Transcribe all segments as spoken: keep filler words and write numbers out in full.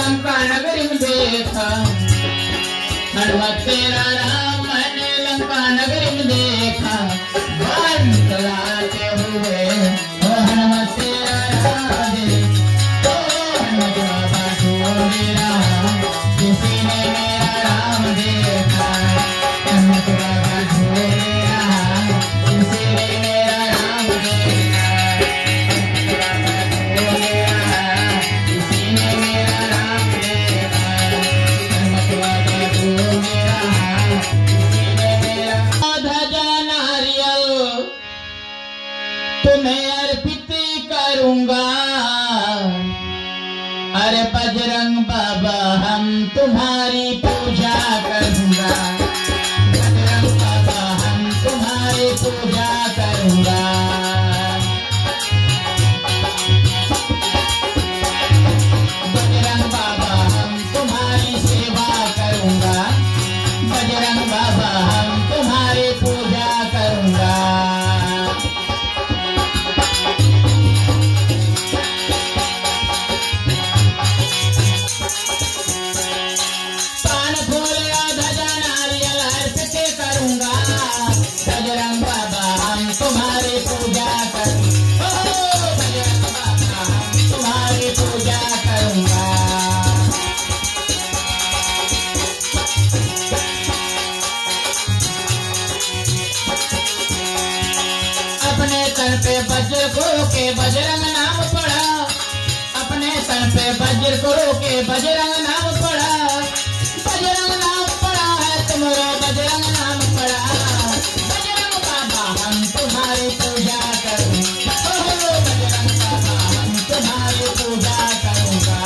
लंका नगरी में देखा हनुमत तेरा राम मैंने लंका नगरी में देखा बाण चलाते हुए ओ हनुमत तेरा राम ओ हनुमत बाबा ढूंढे राम किसी ने मेरा राम देखा हनुमत बाबा ढूंढे राम किसी ने मेरा राम देखा तुम्हें अर्पित करूंगा अरे बजरंग बाबा हम तुम्हारी पूजा करूंगा बजरंग बाबा हम तुम्हारी पूजा करूंगा बजरंग बाबा हम तुम्हारी सेवा करूंगा बजरंग बाबा हम तुम्हारी पूजा करूंगा बजरंग बाबा हम तुम्हारी पूजा करूंगा बजरंग बाबा हम तुम्हारी पूजा करूंगा अपने तन पे वज्र गुरु के बजरंग नाम पढ़ा अपने तन पे वज्र गुरु के बजरंग नाम पढ़ा बजरंग नाम पढ़ा है तुम्हारा बजरंग नाम पढ़ा हम तुम्हारी पूजा करूंगा ओ बजरंग बाबा हम तुम्हारी पूजा करूंगा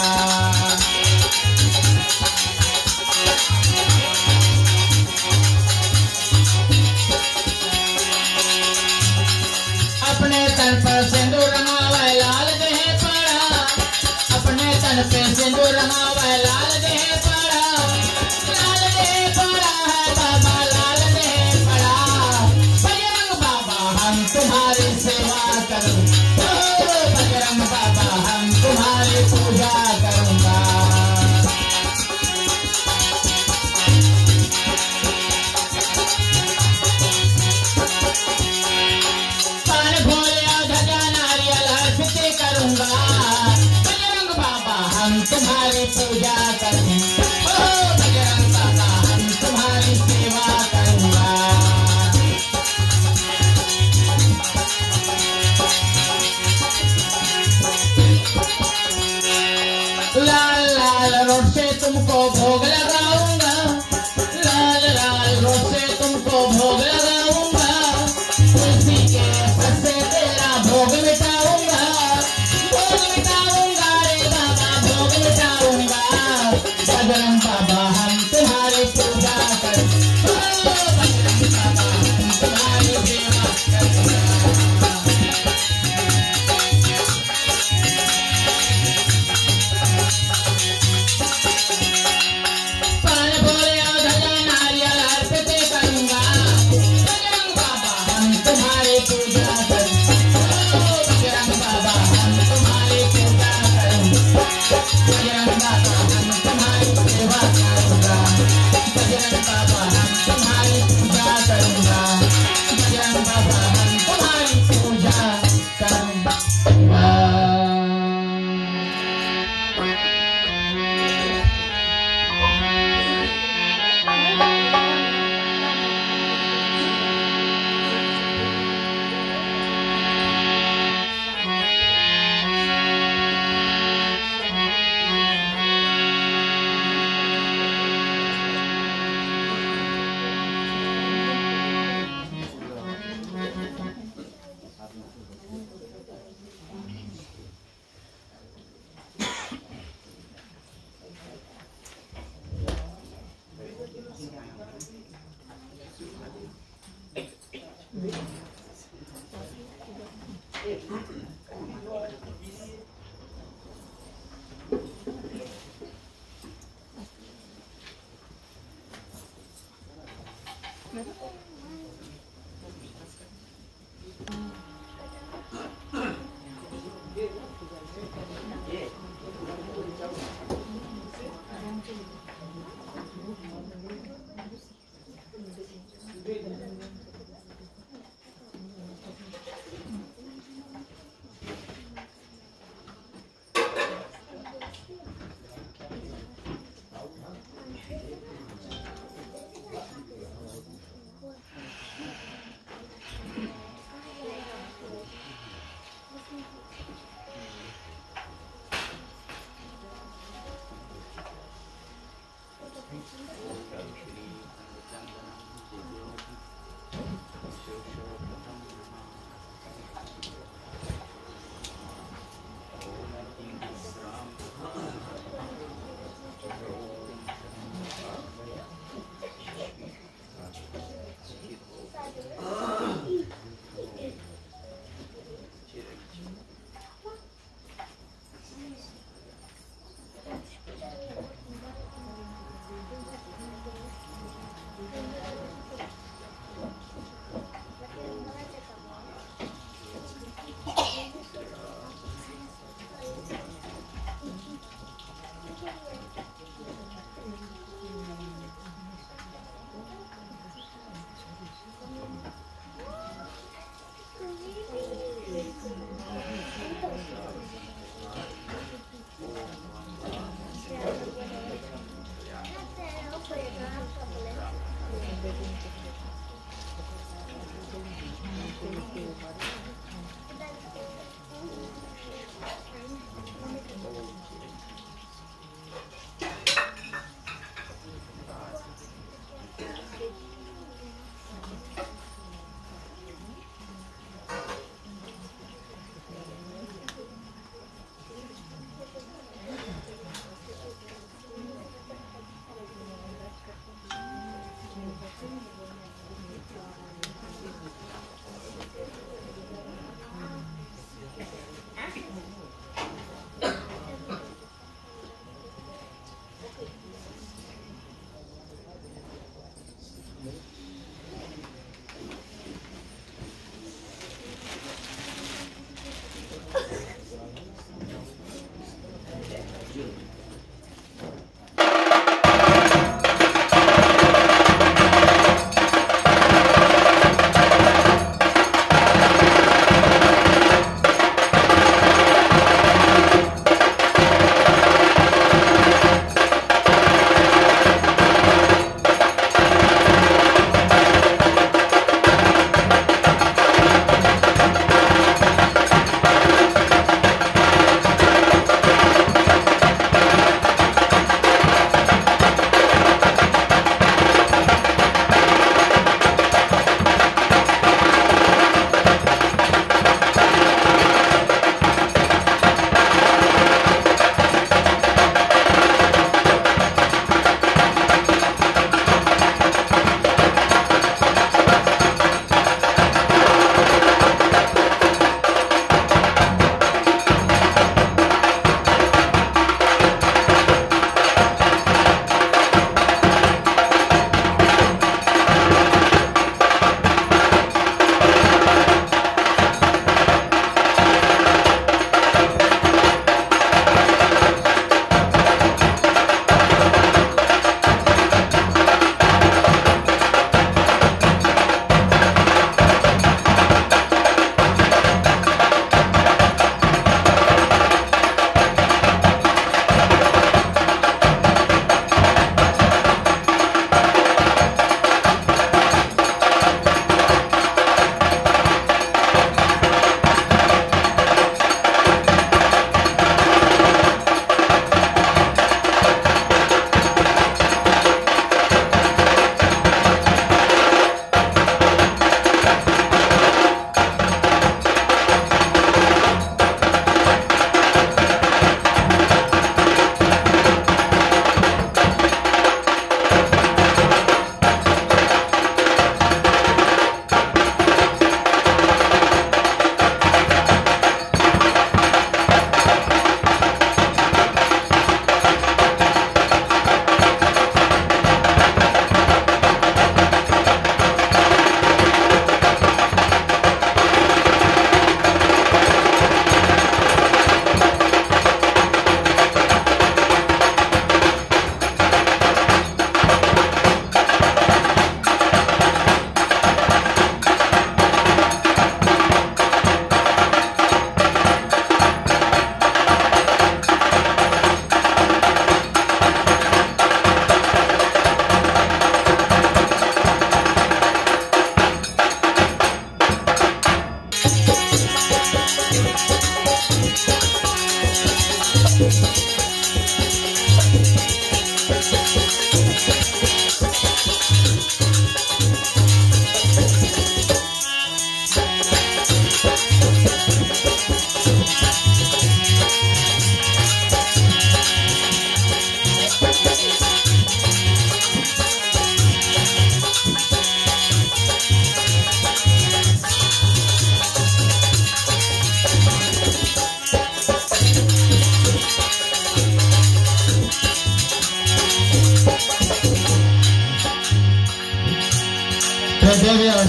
अपने तन पर सिंदूर रंगावा लाल देह पड़ा अपने तन पे सिंदूर रंगावा लाल देह पड़ा लाल देह पड़ा है बाबा लाल देह पड़ा हम तुम्हारी सेवा करूंगा ओ बजरंग बाबा हम तुम्हारी पूजा करूंगा कान भोले ध्वजा नारियल अर्पित करूंगा बजरंग बाबा हम तुम्हारी पूजा करूंगा ओ बजरंग बाबा हम तुम्हारी सेवा करूंगा लाल लाल रोड से तुमको भोग लगाऊंगा लाल लाल रोड से तुमको भोग लगाऊंगा तुलसी के पत्ते से तेरा भोग मिटाऊंगा भोग मिटाऊंगा रे बाबा भोग मिटाऊंगा बजरंग बाबा हम तुम्हारी पूजा करूंगा बजरंग बाबा हम तुम्हारी सेवा करूंगा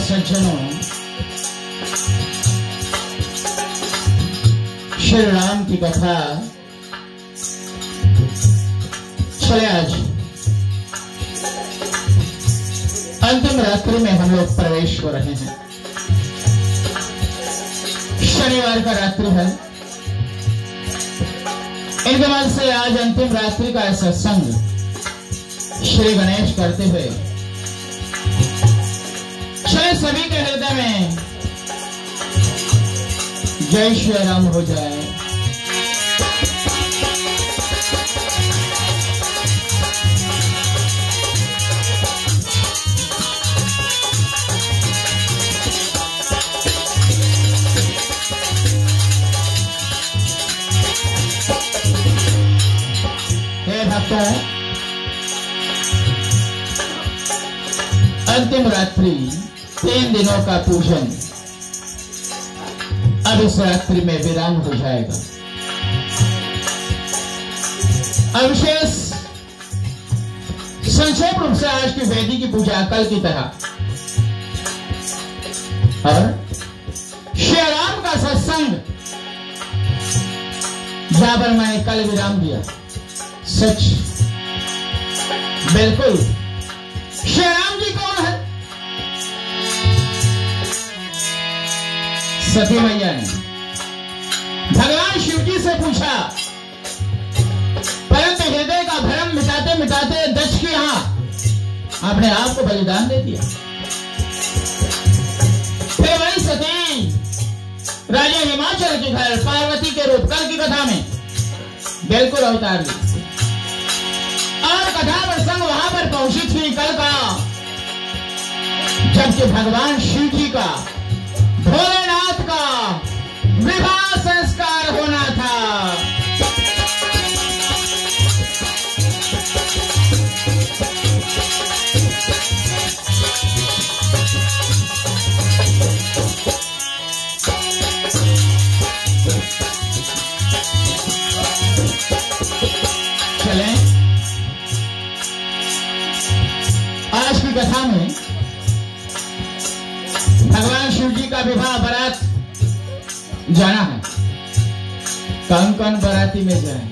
सज्जनों, श्री राम की कथा चले आज अंतिम रात्रि में हम लोग प्रवेश हो रहे हैं। शनिवार का रात्रि है। इनके बाद से आज अंतिम रात्रि का सत्संग श्री गणेश करते हुए चले सभी के हृदय में जय श्री राम हो जाए। हे भक्तों, अंतिम रात्रि तीन दिनों का पूजन अब इस रात्रि में विराम हो जाएगा। अविशेष संक्षेप रूप से आज की वेदी की पूजा कल की तरह और श्री राम का सत्संग जहां पर मैंने कल विराम दिया, सच बिल्कुल श्री राम जी कौन है? सती मैया ने भगवान शिव जी से पूछा, परंतु हृदय का भ्रम मिटाते मिटाते दक्ष के यहां अपने आप को बलिदान दे दिया। फिर वही सती राजा हिमाचल के घर पार्वती के रूप कल की कथा में बिल्कुल अवतार ली और कथा प्रसंग वहां पर पहुंची थी कल का, जबकि भगवान शिव जी का भोलेनाथ का विवाह संस्कार होना था। चलें आज की कथा में भगवान शिव जी का विवाह बारात जाना है। कौन कौन बाराती में जाए?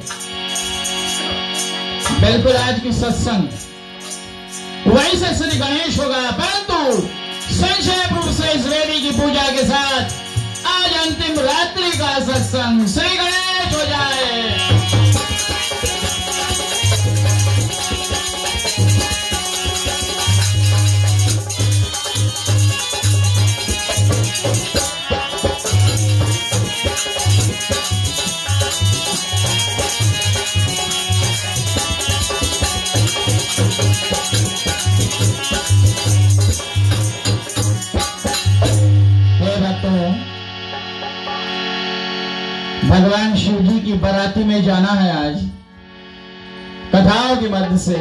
बिल्कुल आज की सत्संग वहीं से श्री गणेश होगा, परंतु संक्षेप रूप से इस वेदी की पूजा के साथ आज अंतिम रात्रि का सत्संग श्री गणेश हो जाए। भगवान शिव जी की बाराती में जाना है आज। कथाओं के मध्य से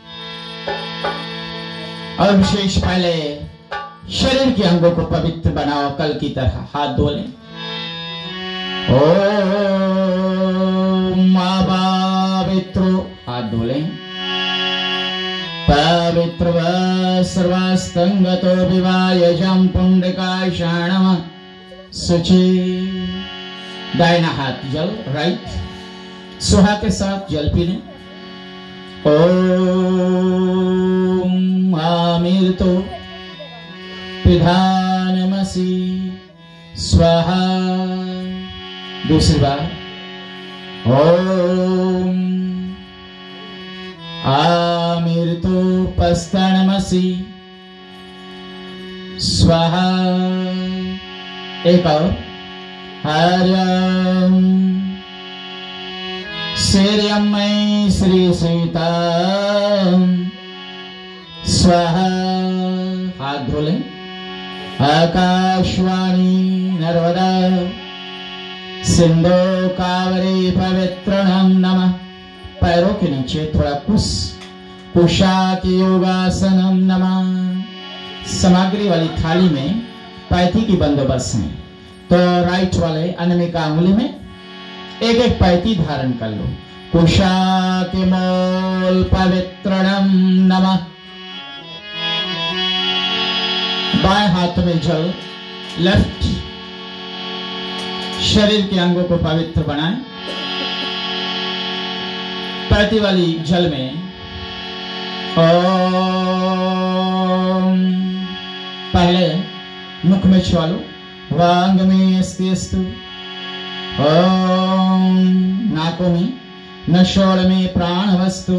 और विशेष पहले शरीर के अंगों को पवित्र बनाओ, कल की तरह हाथ धो लें। ओम पवित्रो, हाथ धो लें। पवित्र व सर्वास्तंगतो विवायजम पुंडकाशाणम शुचि। दाहिना हाथ जल, राइट सुहा के साथ जल पी लें। ओम आमिर्तो पिधानमसि स्वाहा। दूसरी बार ओम आमिर्तो पस्तानमसि स्वाहा। एक और हरियम श्रीयम्मै श्री सीता स्वाहा। हाथ धो लें। आकाशवाणी नर्मदा सिंधु कावेरी पवित्रम नमः। पैरों के नीचे थोड़ा कुश कुशा की योगासनम नमः। सामग्री वाली थाली में पैती की बंदोबस्त है, तो राइट वाले अनमिका उंगली में एक एक पैती धारण कर लो। कुशा के मूल पवित्रम नमः। बाएं हाथ में जल, लेफ्ट शरीर के अंगों को पवित्र बनाएं। पैती वाली जल में ओम, पहले मुख में छुआलो, वांग में अस्ति अस्तु, ओम नाकों में, नशोड़ में प्राण वस्तु,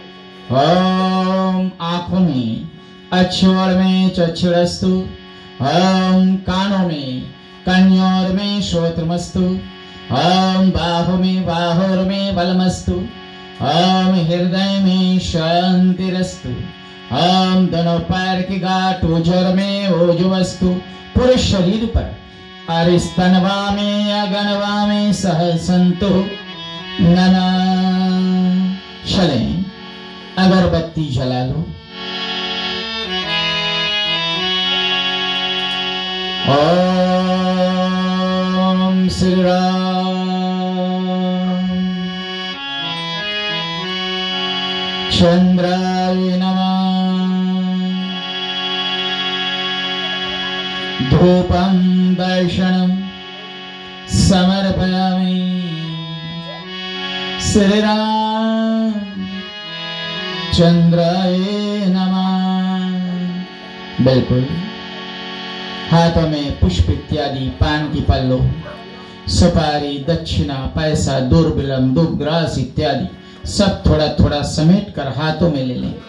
ओम आंखों में, अक्षोड़ में चक्षुरस्तु, ओम कानों में, कन्योर में श्रोत्रमस्तु, ओम बाहु में बाहुर में बलमस्तु, ओम हृदय में शांतिरस्तु, ओम दोनों पैर की गांठ उजर में ओजवस्तु, पूरे शरीर पर और स्तनवा में अगनवा में सह संतु नना चले। अगरबत्ती जला लो। ओम श्री राम चंद्राय नमः। धूपं दर्शनं समर्पयामि। श्री राम चंद्राय नमः। बिल्कुल हाथों में पुष्प इत्यादि, पान की पल्लो, सुपारी, दक्षिणा, पैसा, दुर्बिलम, दुबग्रास इत्यादि सब थोड़ा थोड़ा समेट कर हाथों में ले लें।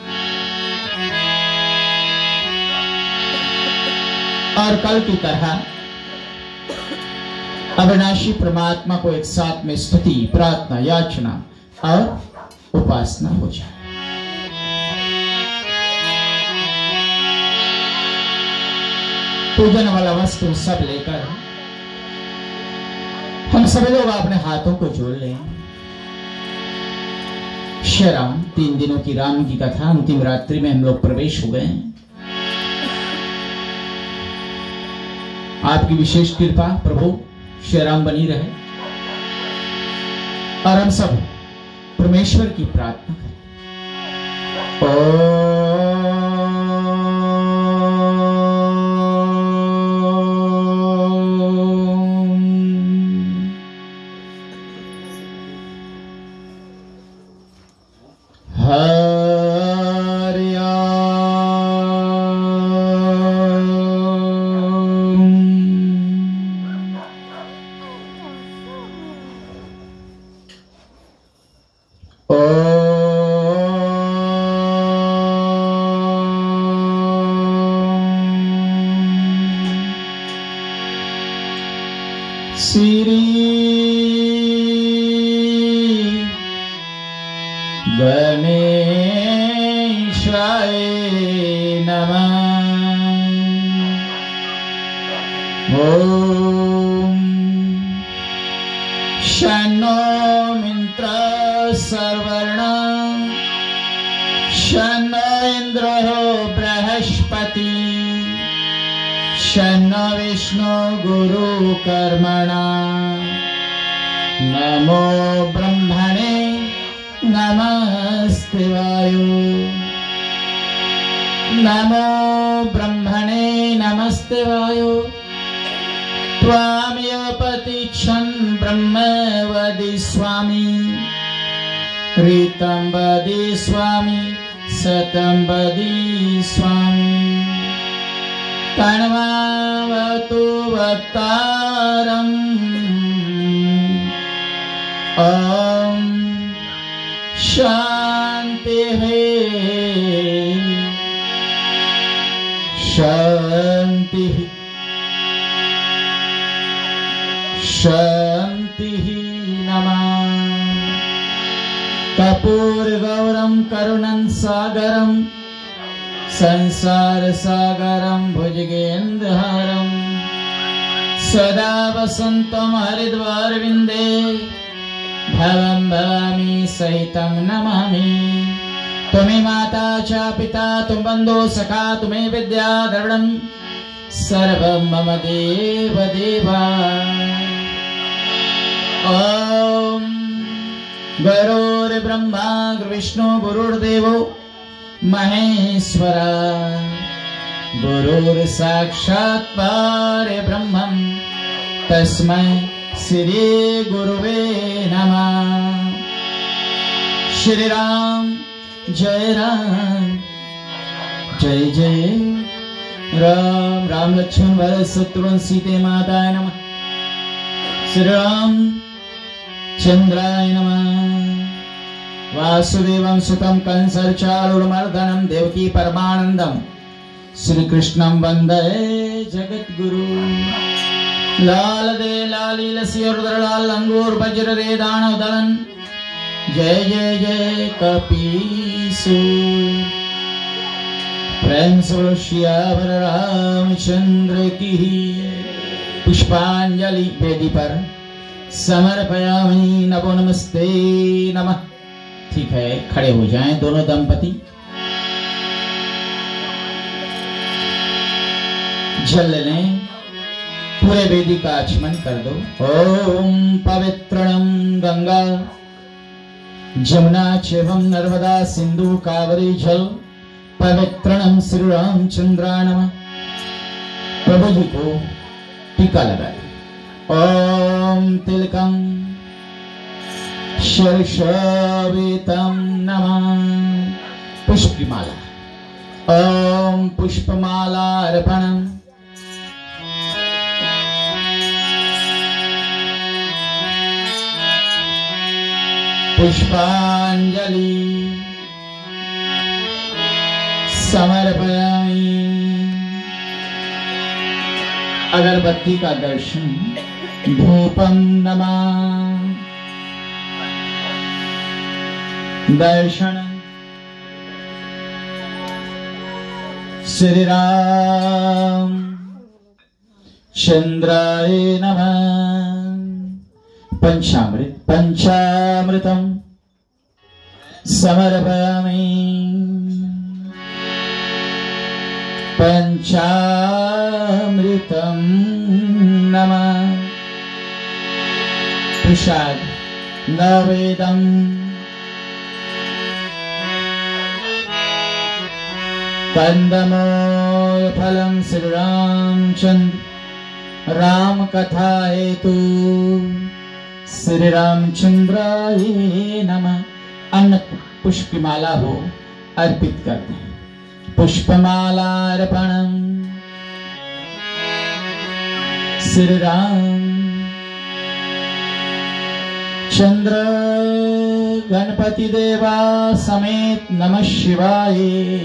और कल की तरह अविनाशी परमात्मा को एक साथ में स्तुति, प्रार्थना, याचना और उपासना हो जाए। पूजन वाला वस्तु सब लेकर हम सभी लोग अपने हाथों को जोड़ लें। श्री राम, तीन दिनों की राम की कथा अंतिम रात्रि में हम लोग प्रवेश हो गए हैं। आपकी विशेष कृपा प्रभु श्री राम बनी रहे और हम सब परमेश्वर की प्रार्थना करें। श्री गणेशाय नमः। ओम शन्नो मित्रः सर्ववर्णः, शन्नो इंद्रो बृहस्पति, शन्नो विष्णु गुरु कर्मणा। नमो ब्रह्मणे नमस्ते वायु, नमो ब्रह्मणे नमस्ते वायु। त्वामेव प्रतिक्षं ब्रह्म वदिष्यामि, ऋतं वदिष्यामि, सतं वदिष्यामि। तन्मावतु वक्तारम्। ॐ शान्तिः शान्तिः शान्तिः। नमः। कर्पूरगौरं करुणं सागरं, संसार सागरं भुजगेन्द्रहारं, सदा वसन्तं हरिद्वारविन्दे, भवं भवामि सहितं नमामि। तुमे माता च पिता, तुम बन्धो सखा, तुमे विद्या द्रविणं, सर्वं मम देव देवा। ॐ गुरुर्ब्रह्मा गुरुर्विष्णु गुरुर्देवो महेश्वरा। गुरुर् साक्षात् परब्रह्मं तस्मै श्री गुरुवे नमः। श्री राम जय राम जय जय राम। राम लक्ष्मण भरत शत्रुघ्न सीते माताय नमः। श्री राम चंद्राय नमः। वासुदेवं सुतं कंसचारूरमर्दनं देवकी परमानंदं श्री कृष्णं वंदे जगद्गुरु। लाल दे लाली लसी रुद्र लाल अंगूर वज्र रे दानव दलन जय जय जय कपीसु। प्रेम से श्यावर रामचंद्र की पुष्पांजलि वेदी पर समर्पयामि। नमो नमस्ते नमः। ठीक है, खड़े हो जाएं दोनों दंपति। जल लें, पूरे वेदी का आचमन कर दो। ओम पवित्रम गंगा जमुना चैवं नर्मदा सिंधु कावेरी जल पवित्रम श्री रामचंद्राय नमः। प्रभु जी को टीका लगाए। ओम तिलकम शीर्षावितं नमः। पुष्प की माला। ओम पुष्पमाला अर्पणम्। पुष्पांजलि समर्पयामि। अगरबत्ती का दर्शन। धूपम नमः। दर्शन। श्री राम चंद्राय नमः। पंचामृत पंचामृतम समर्पयामि। पंचामृतम नमः। प्रसाद नवेदम। कंदमूल फलम श्री रामचंद्र राम कथा हेतु श्री रामचंद्राय नमः। अन्न पुष्प की माला हो अर्पित करते हैं। पुष्पमाला अर्पणम्। श्री राम चंद्र गणपति देवा समेत नमः शिवाय।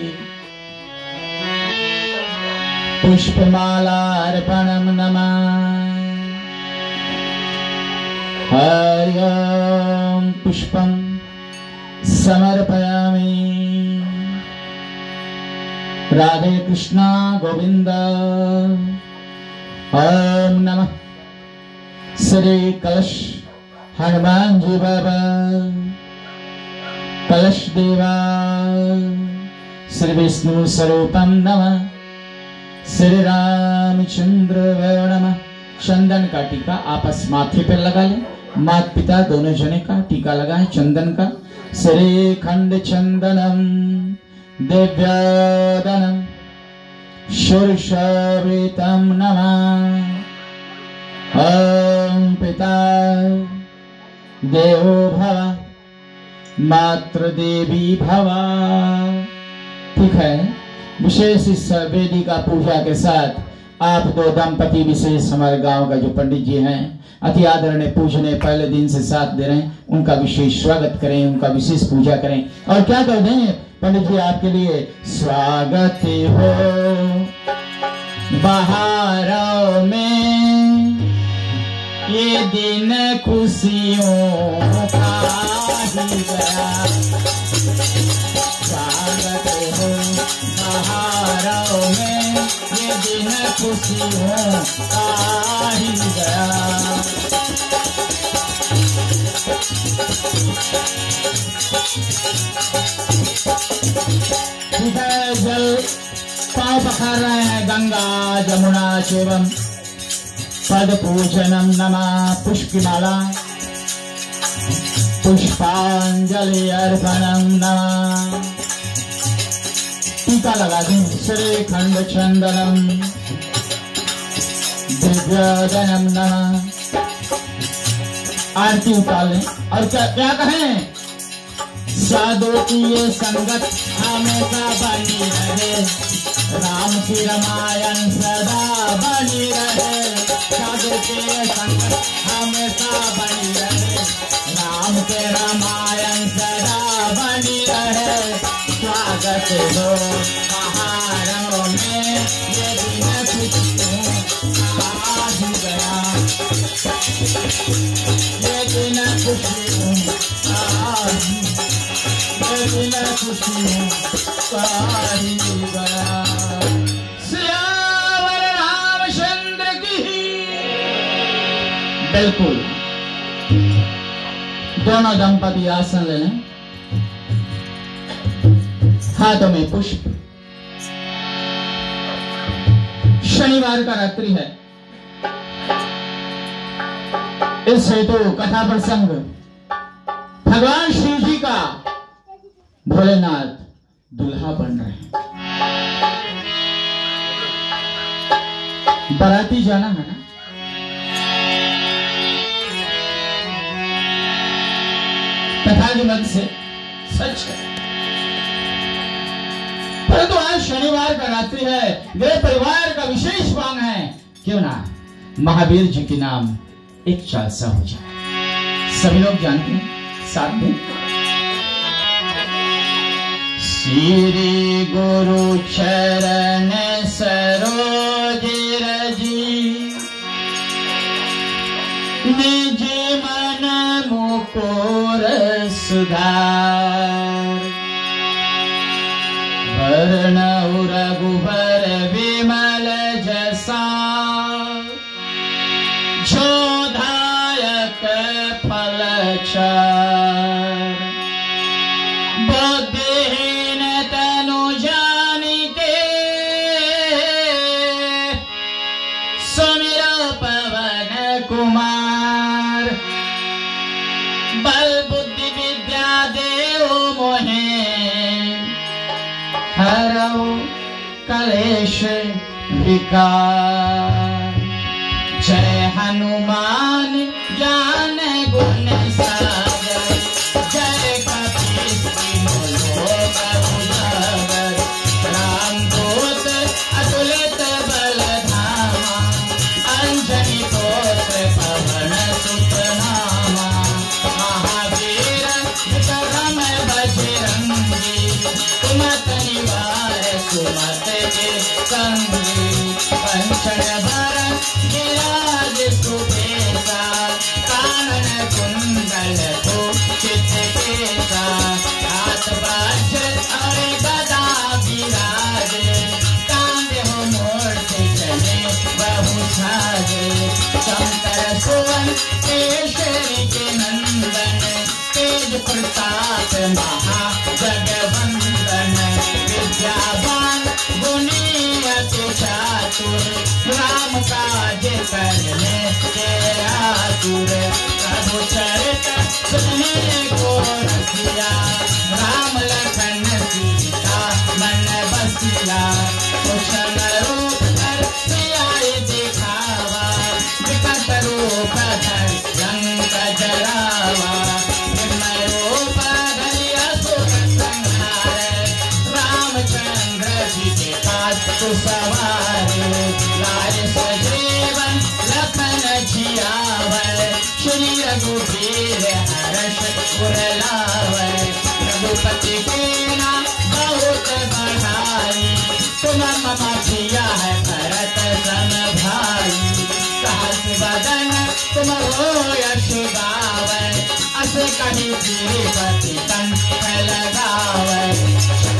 पुष्पमाला अर्पणम् नमः। हरि ओम पुष्पम समर्पयामि। राधे कृष्णा गोविंद। ओम नमः श्री कलश हनुमान जी बाबा कलश देवा श्री विष्णु स्वरूपम नमः। श्री रामचंद्र नमः। चंदन का टीका आपस माथे पर लगा लें। माता पिता दोनों जने का टीका लगाएं चंदन का। श्री खंड चंदनम दिव्यादनम शीर्षावृतं नमः। ओम पिता देवो भव मातृ देवी भव। ठीक है, विशेष इस वेदी का पूजा के साथ आप दो दंपति विशेष हमारे गांव का जो पंडित जी हैं अति आदरणीय पूजने पहले दिन से साथ दे रहे हैं, उनका विशेष स्वागत करें, उनका विशेष पूजा करें। और क्या कर दें पंडित जी आपके लिए। स्वागत हो बहारों में ये दिन खुशियों का ही गया। स्वागत हो बहारों में ये दिन खुशियों का ही गया। जल पाँव पखार रहे हैं। गंगा जमुना चैवं पद पूजनम नमः। पुष्प की माला पुष्पांजलि अर्पणम नमः। टीका लगा दें। श्री खंड चंदनम दिव्यजनम नमः। आरती उतार लें और क्या क्या कहें? साधु की ये संगत हमेशा बनी रहे, राम की रामायण सदा बनी रहे। साधु की ये संगत हमेशा बनी रहे, राम के रामायण सदा बनी रहे। स्वागत हो पहाड़ों में, ये दिन खुशियों आज गया, ये दिन खुशियों आज, ये दिन खुशियों आज गया। सियावर रामचंद्र की। बिल्कुल दोनों दंपति आसन ले लें, हाथों में पुष्प। शनिवार का रात्रि है, इस हेतु कथा प्रसंग भगवान शिव जी का भोलेनाथ दुल्हा बन रहे हैं। बाराती जाना है ना, कथा के मत से सच है, परंतु आज शनिवार का रात्रि है, वे परिवार का विशेष मांग है, क्यों ना महावीर जी के नाम एक चालसा हो जाए। सभी लोग जानते हैं, साथ में श्री गुरु चरण सरोज रजी, निज मन मुकुर सुधार। वर्ण रघुबर विमल जसा, जोधायक फल चार। बुद्धिहीन तनु जानिके, सुमिरो पवन कुमार। बल बुद्धि विद्या देव मोहे, हरौ कलेश विकार। जय हनुमान ज्ञान गुण सागर, जय कपीस तिहुँ लोक उजागर। रामदूत अतुलित बल धामा, अंजनी पुत्र पवन सुत नामा। महावीर विक्रम बजरंगी, कुमत निवार सुमत के संगी। पंचन भरण विराज सुबेसा, कानन कुंडल भूषित केसा। हाथ वज्र और गदा विराजे, कांधे हो मूर्ति चले बहु साजे। शंकर सुवन केसरी के नंदन, तेज प्रताप महा जगवंदन। विद्यावान गुणी अति चातुर, राम काज करने के आतुर। प्रभु चरित सुनने को रसिया, राम लखन सीता मन बसिया। कुशल रूप धर सियाई दिखावा, विकट रूप धर लंक जरावा। निर्मल रूप धरि असुर संहारे, रामचंद्र जी के काज सवारे। लाल सजीवन लखन जियावै, श्री रघुवीर हर्ष उर लावै। रघुपति के नाम बहुत बढ़ाई, तुम मम प्रिया है भरत सम भाई। सहस बदन तुम हो यश गावै, अस कहि श्रीपति कंठ लगावै।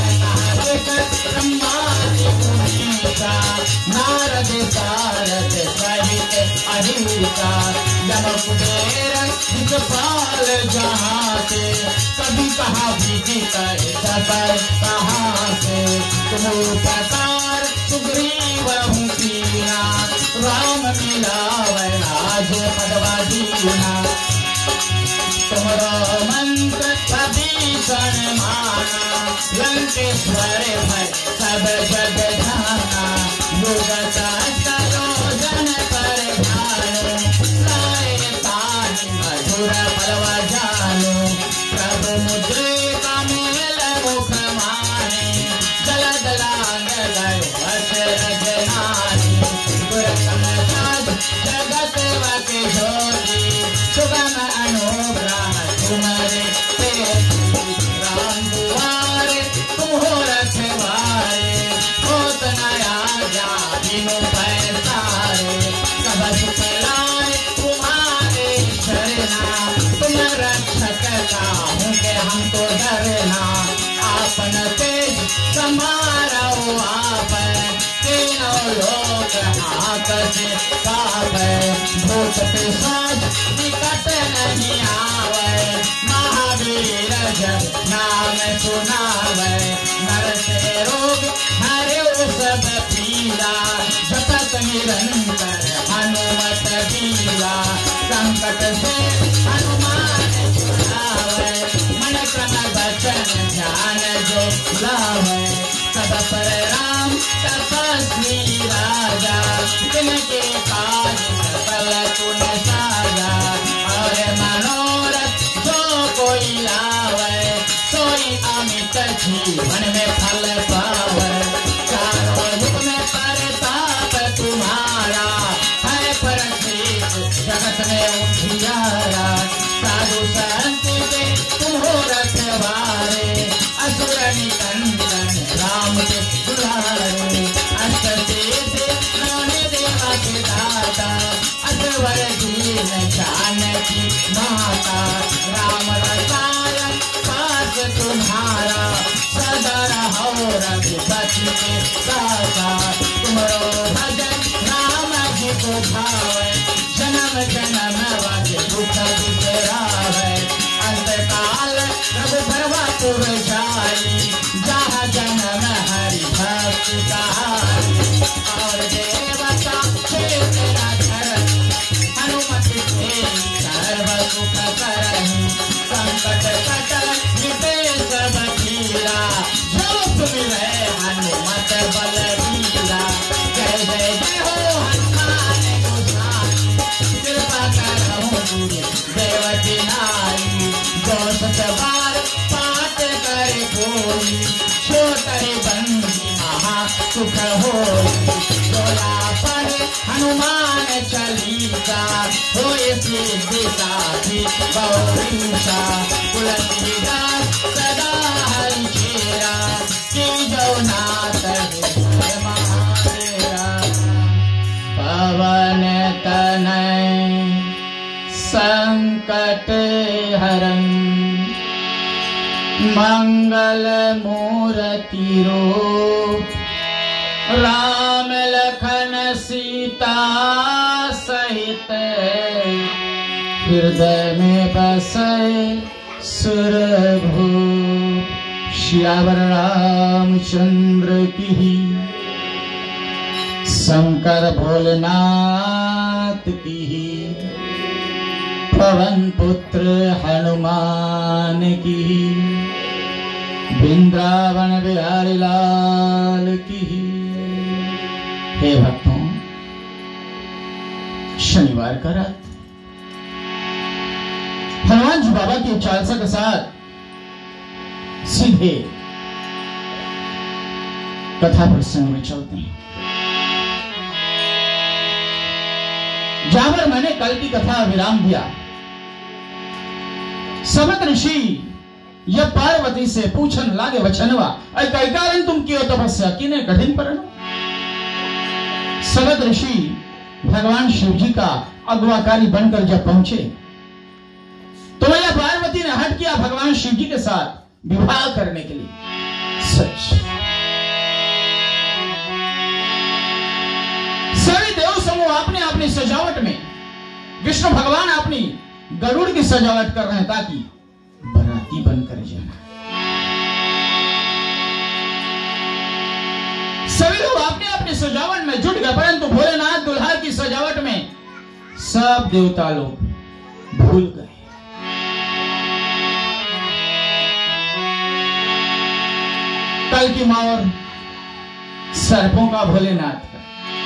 ब्रह्मादि मुनीसा, नारद सारद सहित अहिसा। यम कुबेर दिक्पाल जहाँ से, कभी कहा विदित सबर कहाँ से। तुम उपकार सुग्रीव हूँ कीना, राम मिलावै राज पदवा दीना। तुमरो मंत्र विभीषण माना, लंकेश्वर भय सब सब जग जाना, युग सरोजन पर ध्यानो, लाए ताहि मधुर पलव जानो, प्रभु मुद्रिका मेल मुख माने, जलद लांग गयो अचरज नानी, गुरकम साध जगत वके जोगी, सुगम अनुग्रह तुम्हारे राम दुआरे तुम हो रखवारे, होत नया जा बिनु पैसारे, सब सुख लाए तुम्हारे शरणा, तुम रक्षक काहू के हम तो डरना, आपन तेज समारो आप, तीनों लोक हाथ से कावे, भूत पिशाच निकट नहीं आवे, महावीर जब नाम सुनावे, नर से रोग हरे सब पीरा, जपत निरंतर हनुमत बीरा, संकट से हनुमान छुड़ावे, मन क्रम वचन ध्यान जो लावे, सब पर राम तपस्वी राजा, जिनके काज सकल तुन साजा, और मनोरथ जो कोई लावे, सोई अमित जीवन में फल पावे, चारों युग में प्रताप तुम्हारा, है प्रसिद्ध जगत में उजियारा, साधु संत के तुम हो रखवारे, असुर निकंदन राम के दुलारे, अष्ट सिद्धि नौ देवा के दाता, असवर दीन जानकी माता, राम रसायन पास तुम्हारा, सदा रहो रघुपति के दाता, तुमरो भजन राम जी को भावे, जन्म जन्म वाके दुख बिसरावे, अंत काल प्रभु भरवापुर जाई, जहाँ जन्म हरि भक्ति कहाई, और देवता तेरा धर्म, हनुमति तेरी सर्व सुख करही, संकट कटल मिटे सब पीरा, जो सुमिरै हनुमत बलबीरा, जय जय जय हो हनुमान गोसाई, कृपा करहु गुरु देवकी नाई, जो सत बार पाठ करे कोई, सो करे बंदी महा सुख होई, जोला पढ़े हनुमान चालीसा, होए सिद्धि साधि गौरीशा, तुलसीदास सदा हरि चेरा, की जो नाथ हृदय महाडेरा, पवन तनय संकट हरन, मंगल मूर्ति रूप, राम लखन सीता सहित, हृदय में बसे सुरभूप, श्यावर रामचंद्र की, शंकर भोलेनाथ की, पवन पुत्र हनुमान की, वृंदावन बिहारी लाल की। हे भक्तों, शनिवार का रात हनुमान जी बाबा की चालसा के साथ सीधे कथा प्रसंग में चलते हैं, जहां पर मैंने कल की कथा विराम दिया। सनत ऋषि यह पार्वती से पूछन लागे वचनवा, अय कई कारण तुम कियो तपस्या किने कठिन परन। सनत ऋषि भगवान शिव जी का अगवाकारी बनकर जब पहुंचे तो मैया पार्वती ने हट किया भगवान शिव जी के साथ विवाह करने के लिए। सच सभी देव समूह अपने अपनी सजावट में, विष्णु भगवान अपनी गरुड़ की सजावट कर रहे हैं ताकि बराती बनकर जाना। सभी लोग अपने अपने सजावट में जुट गए, परंतु भोलेनाथ दुल्हा की सजावट में सब देवता लोग भूल गए। कल की माँ और सर्पों का भोलेनाथ का,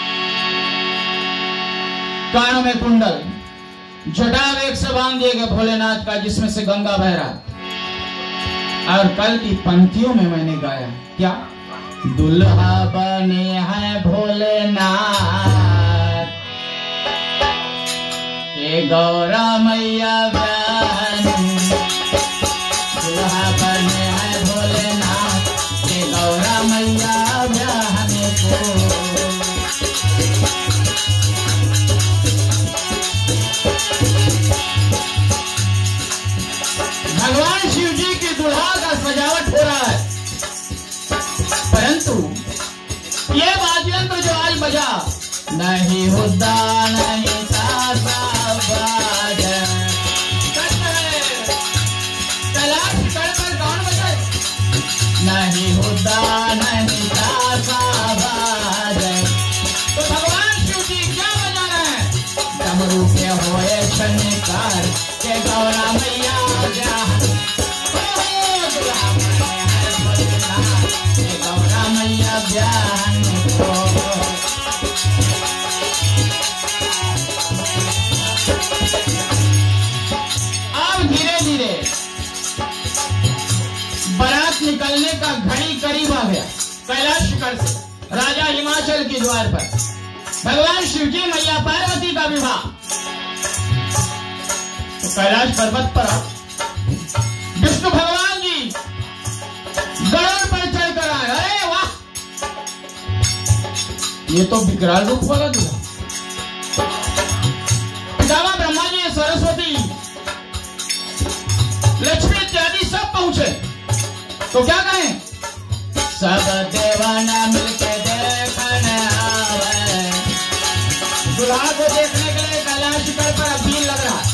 कानों में कुंडल, जटा वेग से बांध दिए गए भोलेनाथ का, जिसमें से गंगा बह रहा। और कल की पंक्तियों में मैंने गाया क्या, दुल्हा बने हैं भोलेनाथ के गौरा मैया बहन, दुल्हा बने हैं भोलेनाथ के गौरा मैया बहन को। भगवान शिव जी की दुल्हा का सजावट हो रहा है, परंतु ये वाद्ययंत्र जो आज बजा, नहीं हुद्दा नहीं सासा बाज, कैलाश कर पर कौन बजाए, नहीं हुद्दा नहीं सासा बाज। तो भगवान शिव जी क्या बजा रहे हैं, डमरू के होए शनिकार के गौरा मैया ब्याहन, गौरा मैया ब्याहन को। अब धीरे धीरे बारात निकलने का घड़ी करीब आ गया। कैलाश शिखर से राजा हिमाचल के द्वार पर भगवान शिवजी मैया पार्वती का विवाह। तो कैलाश पर्वत पर विष्णु भगवान जी गरुड़ पर चढ़कर आए। अरे वाह, ये तो विकराल रूप वाला दूल्हा। पितामह ब्रह्मा जी, सरस्वती, लक्ष्मी इत्यादि सब पहुंचे। तो क्या कहें, सब देवाना मिलके देखने आवे। दुल्हा को देखने के लिए कैलाश शिखर पर भीड़ लग रहा है।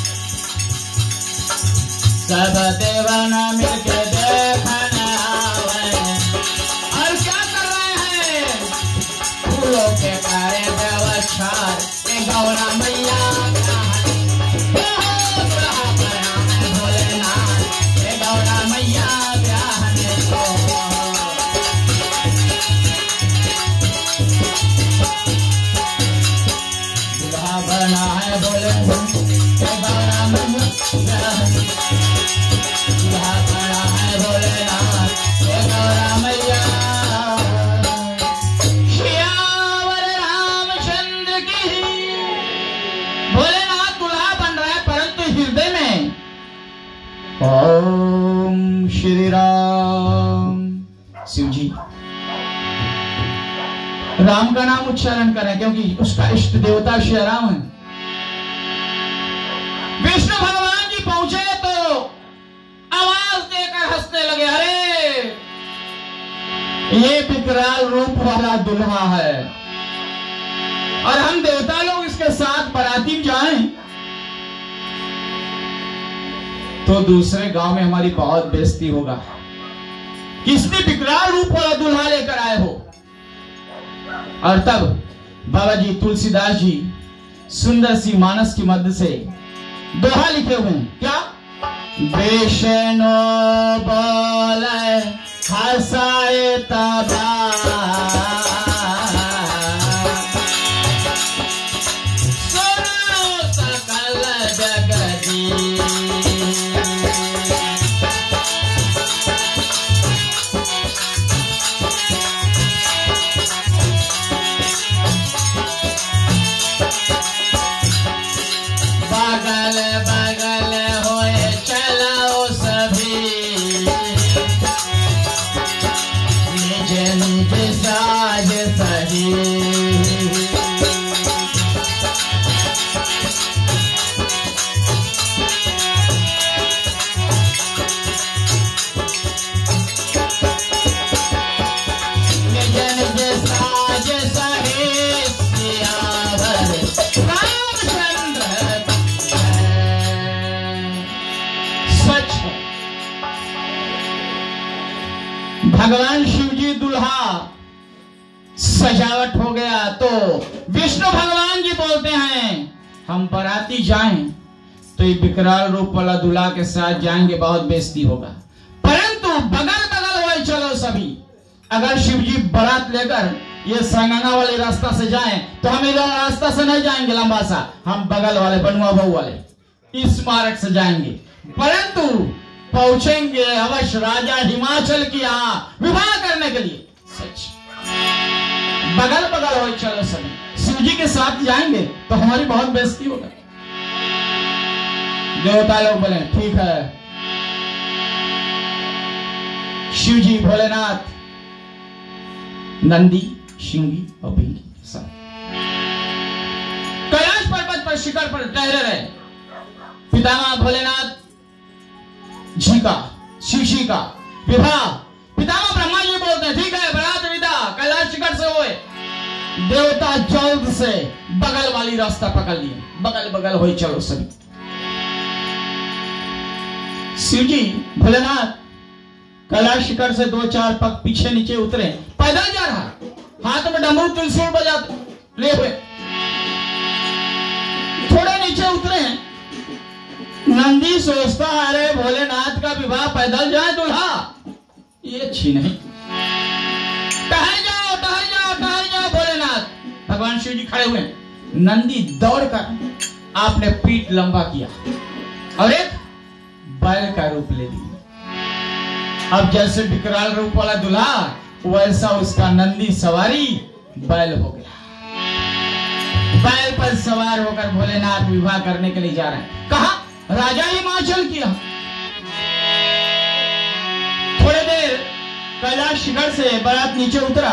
सब देवाना मिलके देखने आवे। और क्या कर रहे हैं, फूलों के कारे व्यवस्था के गौरा मैया भोलेनाथ के गौरा मैया ब्याहन को। दुल्हा बना है भोलेनाथ के गौरा मैया ब्याहन, दुल्हा बना है भोलेनाथ के गौरा मैया। श्यावर रामचंद्र की भोलेनाथ दुल्हा बन रहा है, परंतु हृदय में ओम श्री राम। शिव जी राम का नाम उच्चारण करें, क्योंकि उसका इष्ट देवता श्री राम है। विष्णु भगवान जी पहुंचे तो आवाज देकर हंसने लगे। अरे ये विकराल रूप वाला दुल्हा है, और हम देवता लोग इसके साथ बाराती जाएं तो दूसरे गांव में हमारी बहुत बेइज्जती होगा। किसने विकराल रूप वाला दुल्हा लेकर आए हो। और तब बाबा जी तुलसीदास जी सुंदर सी मानस की मध्य से दोहा लिखे हुए हैं क्या, बेशनो बोले हंसाए तबा, सुनो सकल जगदी। बगल बगल होए चलाओ सभी, निज निज साज सही। निज निज साज सही सियावर रामचंद्र। सच है, भगवान शिव जी दुल्हा सजावट हो गया तो विष्णु भगवान जी बोलते हैं हम बाराती जाएं तो ये विकराल रूप वाला दूल्हा के साथ जाएंगे, बहुत बेइज्जती होगा। परंतु बगल बगल हुए चलो सभी, अगर शिव जी बारात लेकर ये संगंगा वाले रास्ता से जाएं तो हम इधर रास्ता से नहीं जाएंगे लंबा सा, हम बगल वाले बनुआ भाऊ वाले इस मार्ग से जाएंगे, परंतु पहुंचेंगे अवश्य राजा हिमाचल की यहाँ विवाह करने के लिए। सच बगल बगल हो चलो सभी, शिव जी के साथ जाएंगे तो हमारी बहुत बेइज्जती होगा। देवता लोग बोले ठीक है। शिव जी भोलेनाथ नंदी शिंगी और भिंगी सब कैलाश पर्वत पर शिखर पर ठहरे रहे। पितामह भोलेनाथ जी का शिव जी का विवाह पितामह ब्रह्मा जी बोलते हैं ठीक है बरात विदा कैलाश शिखर से हुए। देवता जल्द से बगल वाली रास्ता पकड़ लिए, बगल बगल हो चलो सभी। शिव जी भोलेनाथ कैलाश शिखर से दो चार पग पीछे नीचे उतरे, पैदल जा रहा, हाथ में डमरू त्रिशूल बजाते ले हुए। थोड़े नीचे उतरे, नंदी सोचता अरे भोलेनाथ का विवाह पैदल जाए दूल्हा, ये अच्छी नहीं। टहल जाओ टहल जाओ टहल जाओ भोलेनाथ। भगवान शिव जी खड़े हुए, नंदी दौड़कर आपने पीठ लंबा किया और एक बैल का रूप ले लिया। अब जैसे विकराल रूप वाला दूल्हा वैसा उसका नंदी सवारी बैल हो गया। बैल पर सवार होकर भोलेनाथ विवाह करने के लिए जा रहे हैं। कहा राजा हिमाचल किया। थोड़ी देर कैलाश शिखर से बारात नीचे उतरा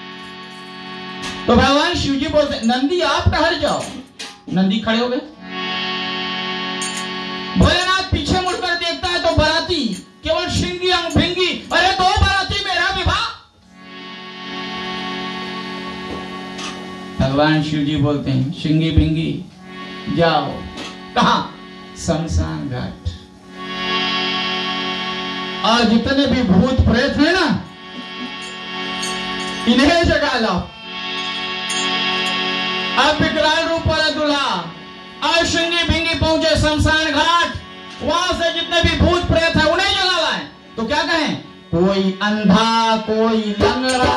तो भगवान शिव जी बोलते नंदी आप ठहर जाओ। नंदी खड़े हो गए। भोलेनाथ पीछे मुड़कर देखता है तो बाराती केवल शिंगी अंग भिंगी, अरे दो बाराती मेरा विवाह। भगवान शिव जी बोलते हैं शिंगी भिंगी जाओ। कहा शमशान घाट, और जितने भी भूत प्रेत हैं ना इन्हें जगा लाओ। अब विकराल रूप वाला दूल्हा और शिंगी भिंगी पहुंचे शमशान घाट। वहां से जितने भी भूत प्रेत है उन्हें जगा लाए। तो क्या कहें कोई अंधा कोई लंगड़ा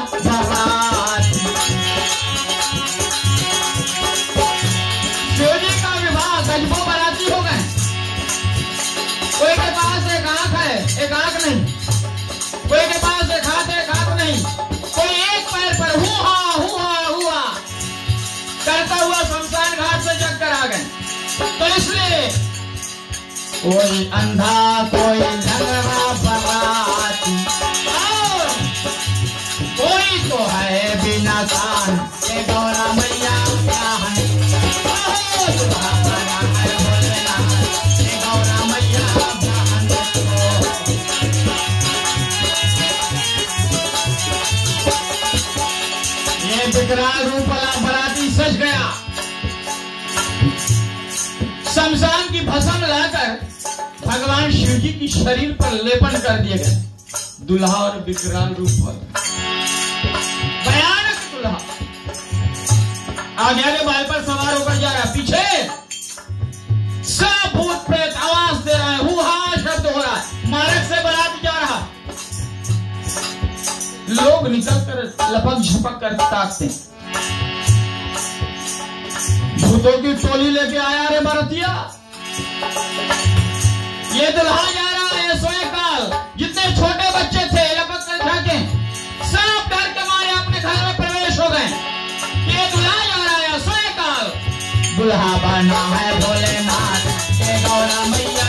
शिव जी का विवाह गजबों बाराती हो गए। कोई के पास एक आंख है एक आंख नहीं, कोई के पास एक हाथ एक हाथ नहीं, कोई एक पैर पर हुआ हुआ हुआ करता हुआ शमशान घाट से जग कर आ गए। तो इसलिए कोई अंधा कोई लंगड़ा बराती और कोई तो है बिना कान के गौरा मैया विकराल रूप वाला बराती सज गया। शमशान की भस्म लाकर भगवान शिव जी की शरीर पर लेपन कर दिए गए। दूल्हा और विकराल रूप वाला भयानक दूल्हा आगे आगे बाल पर सवार होकर जा रहा, पीछे सब भूत प्रेत आवाज दे रहा है, हुआ शब्द हो रहा है, मार्ग से बारात जा रहा। लोग निकल कर लपक झपक कर ताकते, भूतों की टोली लेके आया रे बारातिया। ये दुल्हा जा रहा है सोए काल। जितने छोटे बच्चे थे लपक कर झांके, सब डर के मारे अपने घर में प्रवेश हो गए। ये दुल्हा जा रहा है सोए काल। दुल्हा बना है भोलेनाथ के गौरा मैया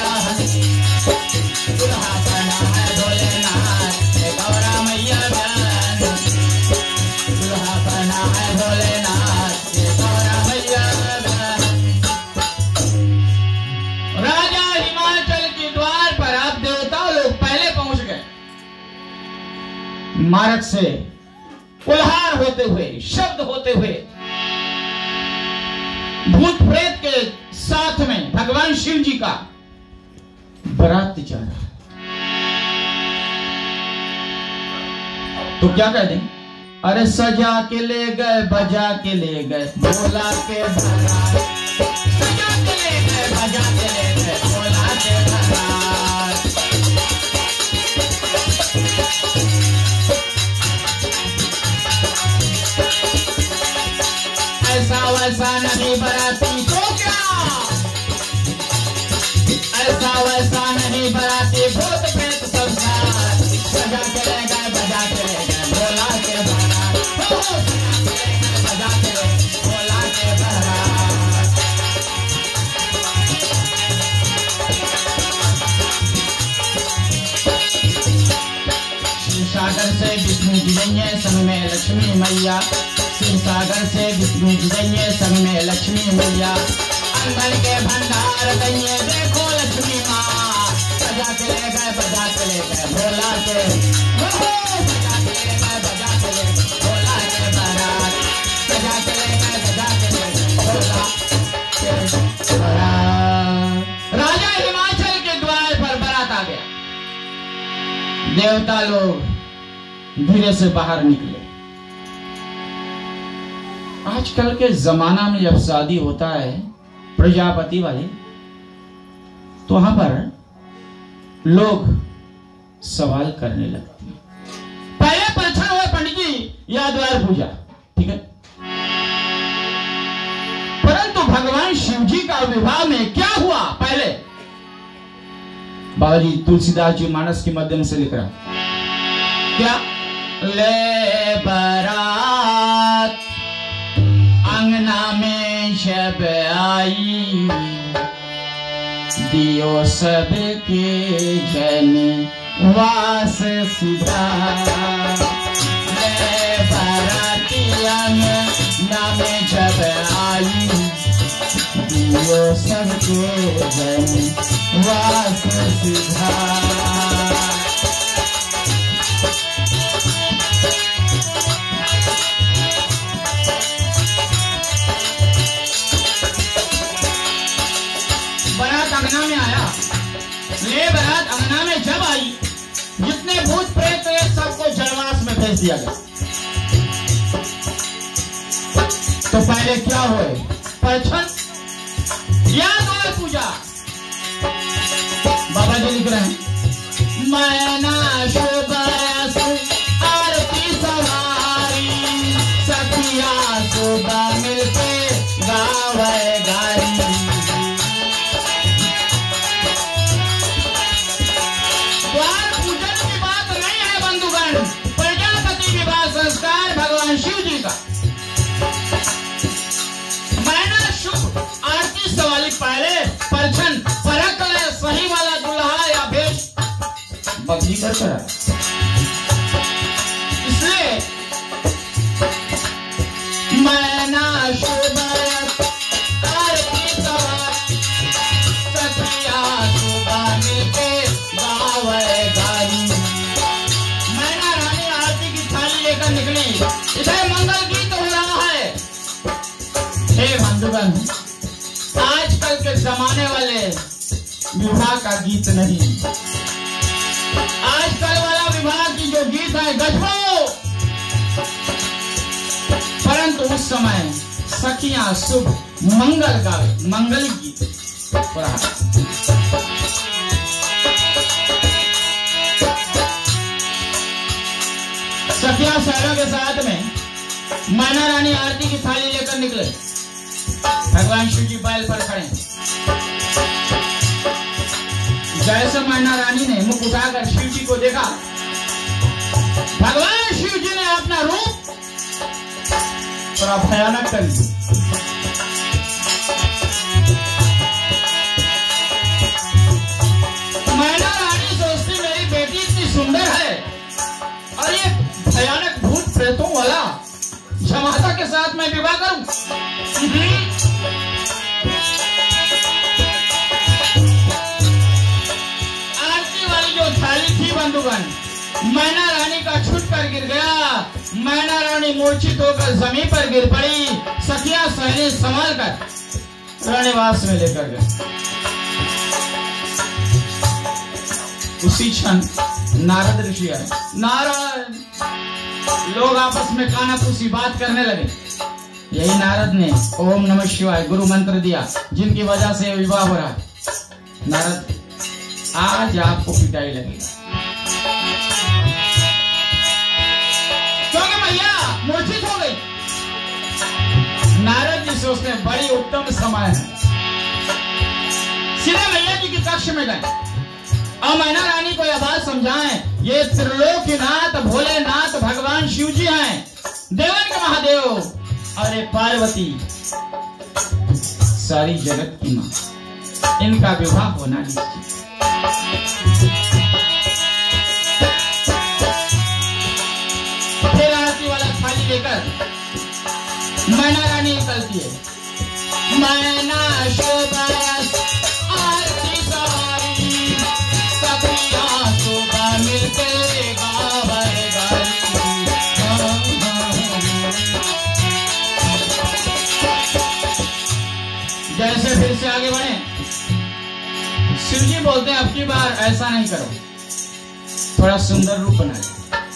दुल्हा बना है भोलेनाथ के गौरा मैया दुल्हा बना है भोलेनाथ के गौरा मैया। राजा हिमाचल के द्वार पर अब देवता लोग पहले पहुंच गए। मार्ग से उल्हार होते हुए शब्द होते हुए भूत प्रेत के साथ में भगवान शिव जी का बारात जा रहा है। तो क्या कह दें, अरे सजा के ले गए बजा के ले गए भोला के बारात, सजा के ले गए बजा के ले गए भोला के बारात। जाइए संग में लक्ष्मी मैया, शिव सागर से विष्णु जी जाइए संग में लक्ष्मी मैया, अंगन के भंडार दैये देखो लक्ष्मी माँ, बजा के ले गए बजा के ले गए भोला के, बजा के ले गए बजा के ले गए भोला के बारात, बजा के ले गए बजा के ले गए भोला के बारात। राजा हिमाचल के द्वार पर बारात आ गया। देवता लोग धीरे से बाहर निकले। आजकल के जमाना में जब शादी होता है प्रजापति वाली, तो वहां पर लोग सवाल करने लगते हैं। पहले परीक्षण हुआ पंडित जी या द्वार पूजा, ठीक है, परंतु भगवान शिव जी का विवाह में क्या हुआ? पहले बाबा जी तुलसीदास जी मानस के माध्यम से लिख रहा क्या, ले बारात अंगना में जब आई, दियो सबके जन वास सुधा, ले बाराती अंगना में जब आई, दियो सबके जन वास सुधा। अंगना में आया, ले बारात अंगना में जब आई, जितने भूत प्रेत थे सबको जनवास में भेज दिया गया। तो पहले क्या हुए? परीक्षण या द्वार पूजा। बाबा जी लिख रहे हैं, मैना शुभ आरती सवारी, सखिया सुबह मिलके गावे गारी, संस्कार भगवान शिव जी का। मैंने शुभ आरती सवाली पहले परछन परख ले, सही वाला दुल्हा या भेष बकरी कर करा। इसलिए मैंने शुभ आरती सवाली, सखिया सुबह मिलके गावे गारी, निकली। इधर मंगल गीत हो रहा है। हे बंधुगण, आजकल के जमाने वाले विवाह का गीत नहीं, आजकल वाला विवाह की जो गीत है गजबो, परंतु उस समय सखियां शुभ मंगल गावे, मंगल गीत हो रहा है। सखिया शहरों के साथ में मैना रानी आरती की थाली लेकर निकले। भगवान शिव जी बैल पर खड़े। जैसे मैना रानी ने मुख उठाकर शिव जी को देखा, भगवान शिव जी ने अपना रूप थोड़ा भयानक कर दिया। मैना रानी सोचती मेरी बेटी इतनी सुंदर है और ये भयानक भूत प्रेतों वाला जमाता के साथ मैं विवाह करूं। आरती वाली जो थाली थी बंधुगण, मैना रानी का छूट कर गिर गया। मैना रानी मूर्छित होकर जमीन पर गिर पड़ी। सखिया सहेली संभाल कर रानीवास में लेकर गए। उसी क्षण नारद ऋषि आए। नारद, लोग आपस में कानाफूसी बात करने लगे। यही नारद ने ओम नमः शिवाय गुरु मंत्र दिया, जिनकी वजह से विवाह हो रहा है। नारद, आज आपको पिटाई लगेगी, क्योंकि मैया मूर्छित हो गई। नारद जी सोचते बड़ी उत्तम समय है, सीधे मैया जी की कक्ष में गए और मैना रानी को यह बात समझाएं, ये त्रिलोकीनाथ भोलेनाथ भगवान शिव जी हैं, देवन के महादेव, और ये पार्वती सारी जगत की मां। इनका विवाह होना निश्चित। रानी निकलती है। मैना शोभायस आरती सवारी, सखियां सुबह मिलके गावे गारी। जैसे फिर से आगे बढ़े, शिव जी बोलते हैं अब की बार ऐसा नहीं करो, थोड़ा सुंदर रूप बनाए।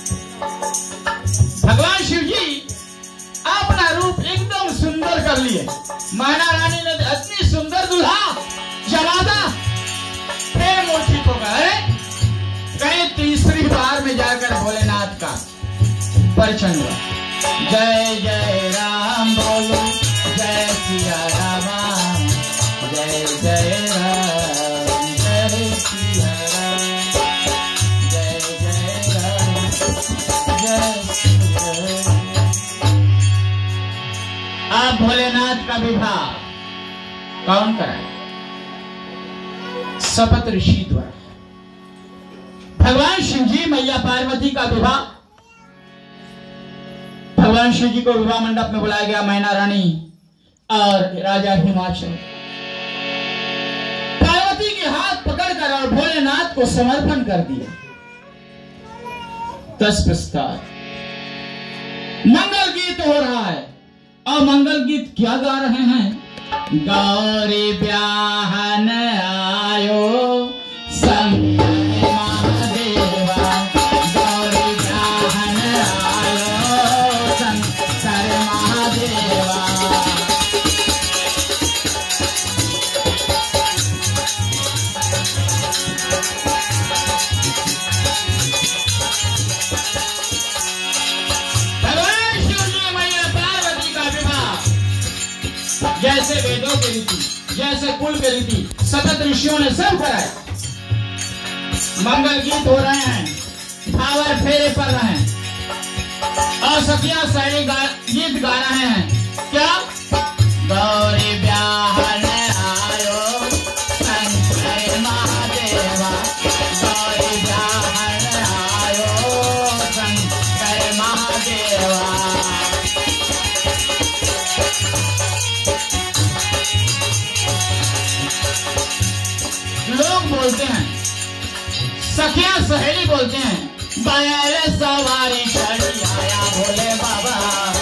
भगवान शिव जी अपना रूप एकदम सुंदर कर लिए। मैना रानी ने इतनी सुंदर दुल्हा जमादा, फिर मूर्छित हो गए। कहीं तीसरी बार में जाकर भोलेनाथ का परिचय हुआ। जय जय राम बोलो, जय सिया राम, जय जय राम, जय सिया राम, जय जय राम, जय सिया राम। अब भोलेनाथ का विवाह कौन कराए? सपत ऋषि द्वारा। भगवान शिव जी मैया पार्वती का विवाह, भगवान शिव जी को विवाह मंडप में बुलाया गया। मैना रानी और राजा हिमाचल पार्वती के हाथ पकड़कर और भोलेनाथ को समर्पण कर दिया। तत्पश्चात मंगल गीत हो रहा है। और मंगल गीत क्या गा रहे हैं? गौरी ब्याहन आयो शंकर महादेवा, गौरी ब्याहन आयो शंकर महादेवा। जैसे वेदों के रीति, जैसे कुल के रीति सतत ऋषियों ने सब कराया। मंगल गीत हो रहे हैं, भावर फेरे पड़ रहे हैं और सखियां सहेली गीत गा रहे हैं। क्या? गौरी ब्याहन आयो शंकर महादेवा, गौरी ब्याहन आयो शंकर महादेवा। लोग बोलते हैं, सखियां सहेली बोलते हैं, बैल सवारी चढ़ आया भोले बाबा,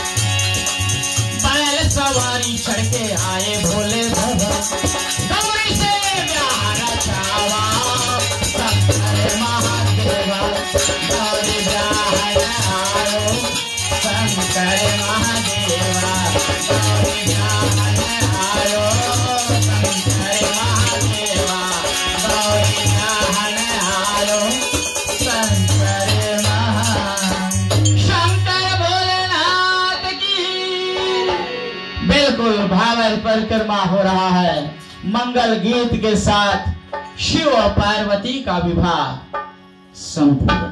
बैल सवारी चढ़ के आए भोले बाबा। गौरी से ब्याह रचावा शंकर महादेवा, गौरी ब्याह आयो शंकर महादेवा, गौरी ब्याह आयो शंकर महादेवा, गौरी ब्याह आयो शंकर महा। शंकर भोलेनाथ की बिल्कुल भावर परिक्रमा हो रहा है। मंगल गीत के साथ शिव और पार्वती का विवाह संपूर्ण।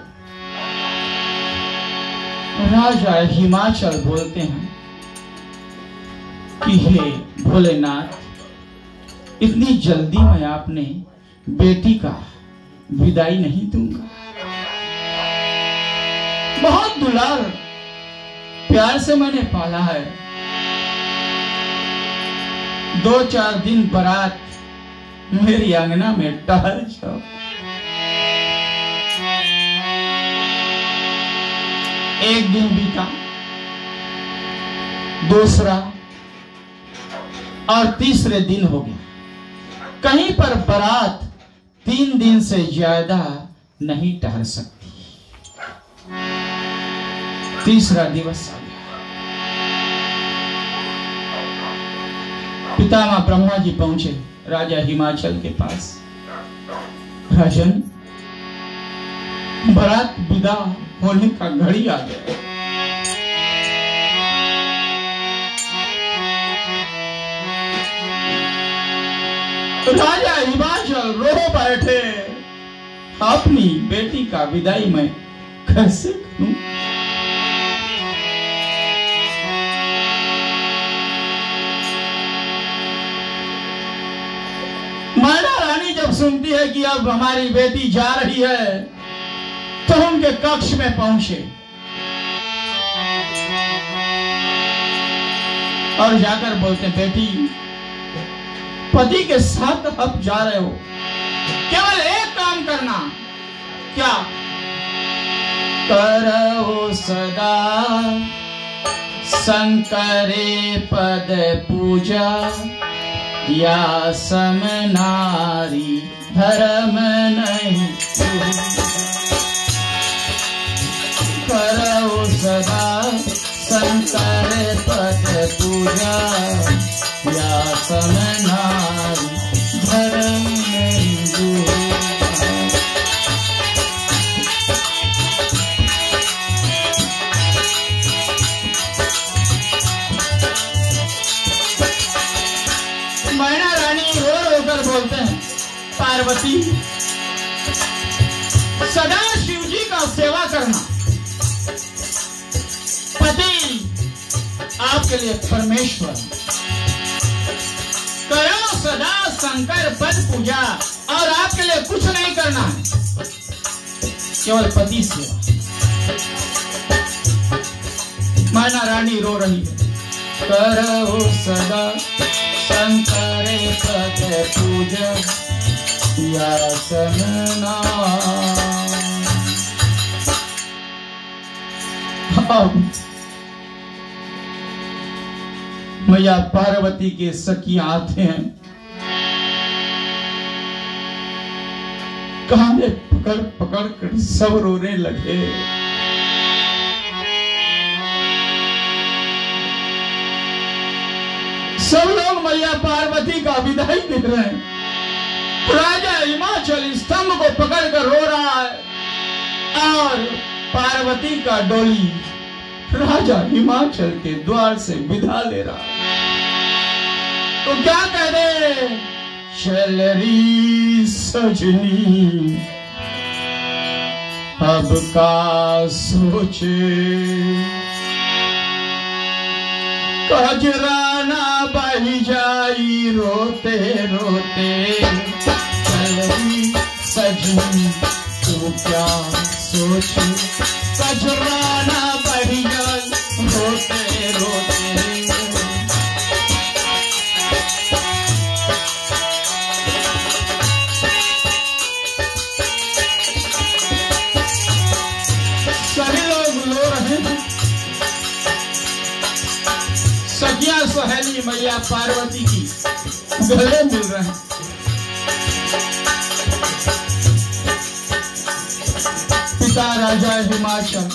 राजा हिमाचल बोलते हैं कि हे भोलेनाथ, इतनी जल्दी मैं आपने बेटी का विदाई नहीं दूंगा। बहुत दुलार प्यार से मैंने पाला है। दो चार दिन बारात मेरी आंगना में टहल जाओ। एक दिन बीता, दूसरा और तीसरे दिन हो गया। कहीं पर बारात तीन दिन से ज्यादा नहीं टहल सकती। तीसरा दिवस आ गया। पितामह ब्रह्मा जी पहुंचे राजा हिमाचल के पास। राजन, बारात विदा होने का घड़ी आ गया। राजा हिमाचल रो बैठे, अपनी बेटी का विदाई मैं कैसे करूं? मैना रानी जब सुनती है कि अब हमारी बेटी जा रही है, तो उनके कक्ष में पहुंचे। और जाकर बोलते हैं, बेटी पति के साथ आप जा रहे हो, केवल एक काम करना। क्या? करो सदा शंकरे पद पूजा, या सम नारी धर्म नहीं। करो सदा शंकर पद पूजा, या सम नारी धर्म नहीं। मैना रानी रो रो कर बोलते हैं, पार्वती सदा शिव जी का सेवा करना, पति आपके लिए परमेश्वर। करो सदा शंकर पद पूजा, और आपके लिए कुछ नहीं करना है, केवल पति सेवा। मैना रानी रो रही है, करो सदा शंकर पद पूजा, या समना। मैया पार्वती के सखी आते हैं, कांधे पकड़ पकड़ कर सब रोने लगे। सब लोग मैया पार्वती का विदाई दे रहे हैं। राजा हिमाचल स्तंभ को पकड़कर रो रहा है और पार्वती का डोली राजा हिमाचल के द्वार से विदा ले रहा है। तो क्या कह दे? चल री सजनी अब का सोचे, कजराना बही जाई रोते रोते। चल री सजनी तू क्या सोचे, कजराना बही जाई रोते रोते। सभी लोग रो रहे हैं। सखिया सहेली मैया पार्वती की गले मिल रहे हैं। पिता राजा हिमाचल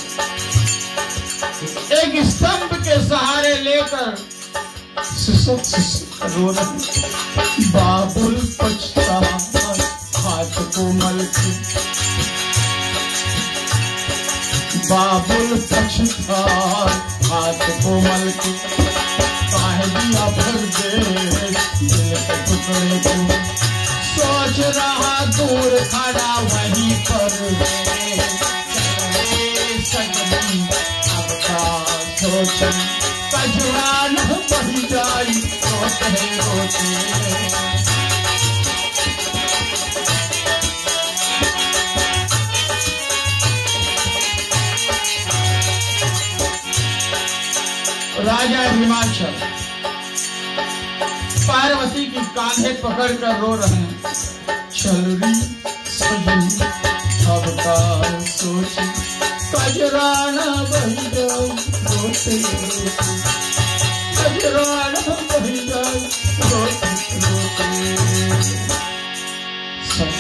एक स्तंभ के सहारे लेकर सुसुक सुसुक रो रहे। बाबुल पछता हाथ को मलके, बाबुल पछता हाथ को मलके। काहे दिया भर दे दिल के टुकड़े को, सोच रहा दूर खड़ा वहीं पर। सजनी अब का सोच, कजरान बही जाई रोते रोते। राजा हिमाचल पार्वती की कांधे पकड़कर रो रहे हैं। चल री सजनी अब का सोच, कजराना बही जाई रोते रोते। कजराना बही जाई रोते रोते। सच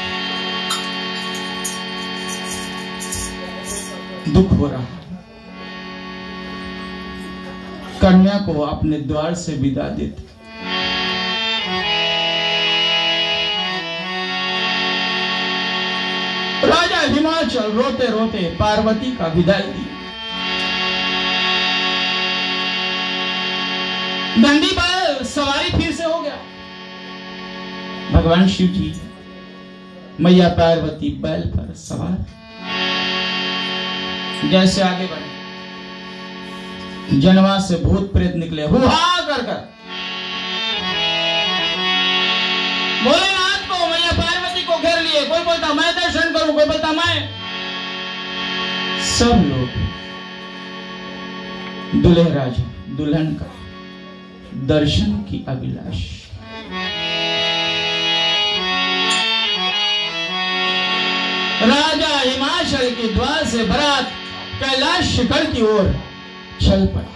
दुख हो रहा है। कन्या को अपने द्वार से विदा देते। राजा हिमाचल रोते रोते पार्वती का विदाई दी। नंदी बैल सवारी फिर से हो गया। भगवान शिव जी मैया पार्वती बैल पर सवार, जैसे आगे बढ़े जनवा से भूत प्रेत निकले हुआ कर कर भोलेनाथ को मैया पार्वती को घेर लिए। कोई बोलता मैं दर्शन करूं, कोई बोलता मैं। सब लोग दूल्हे राजा दुल्हन का दर्शन की अभिलाष। राजा हिमाचल के द्वार से बारात कैलाश शिखर की ओर चल पड़ा।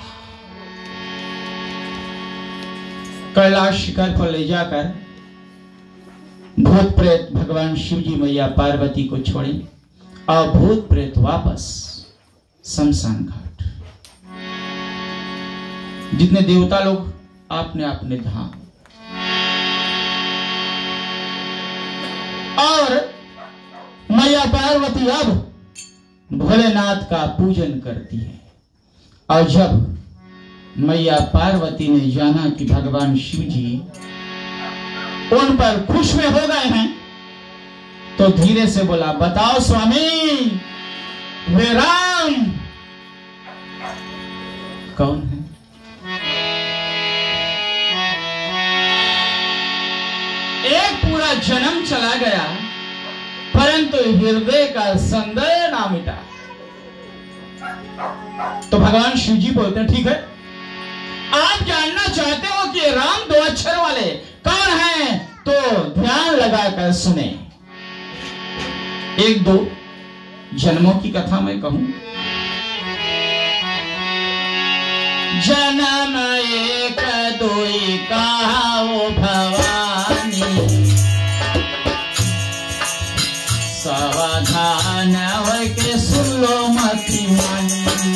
कैलाश शिखर पर ले जाकर भूत प्रेत भगवान शिव जी मैया पार्वती को छोड़े और भूत प्रेत वापस शमशान घाट। जितने देवता लोग आपने अपने धाम, और मैया पार्वती अब भोलेनाथ का पूजन करती है। और जब मैया पार्वती ने जाना कि भगवान शिव जी उन पर खुश में हो गए हैं, तो धीरे से बोला, बताओ स्वामी, वे राम कौन है? एक पूरा जन्म चला गया, परंतु हृदय का संदेह ना मिटा। तो भगवान शिव जी बोलते हैं, ठीक है, आप जानना चाहते हो कि राम दो अक्षर वाले कौन हैं, तो ध्यान लगाकर सुने। एक दो जन्मों की कथा मैं कहूं। जन्म एक दुई कहो भवानी, सावधान हो के सुन लो मति मानी।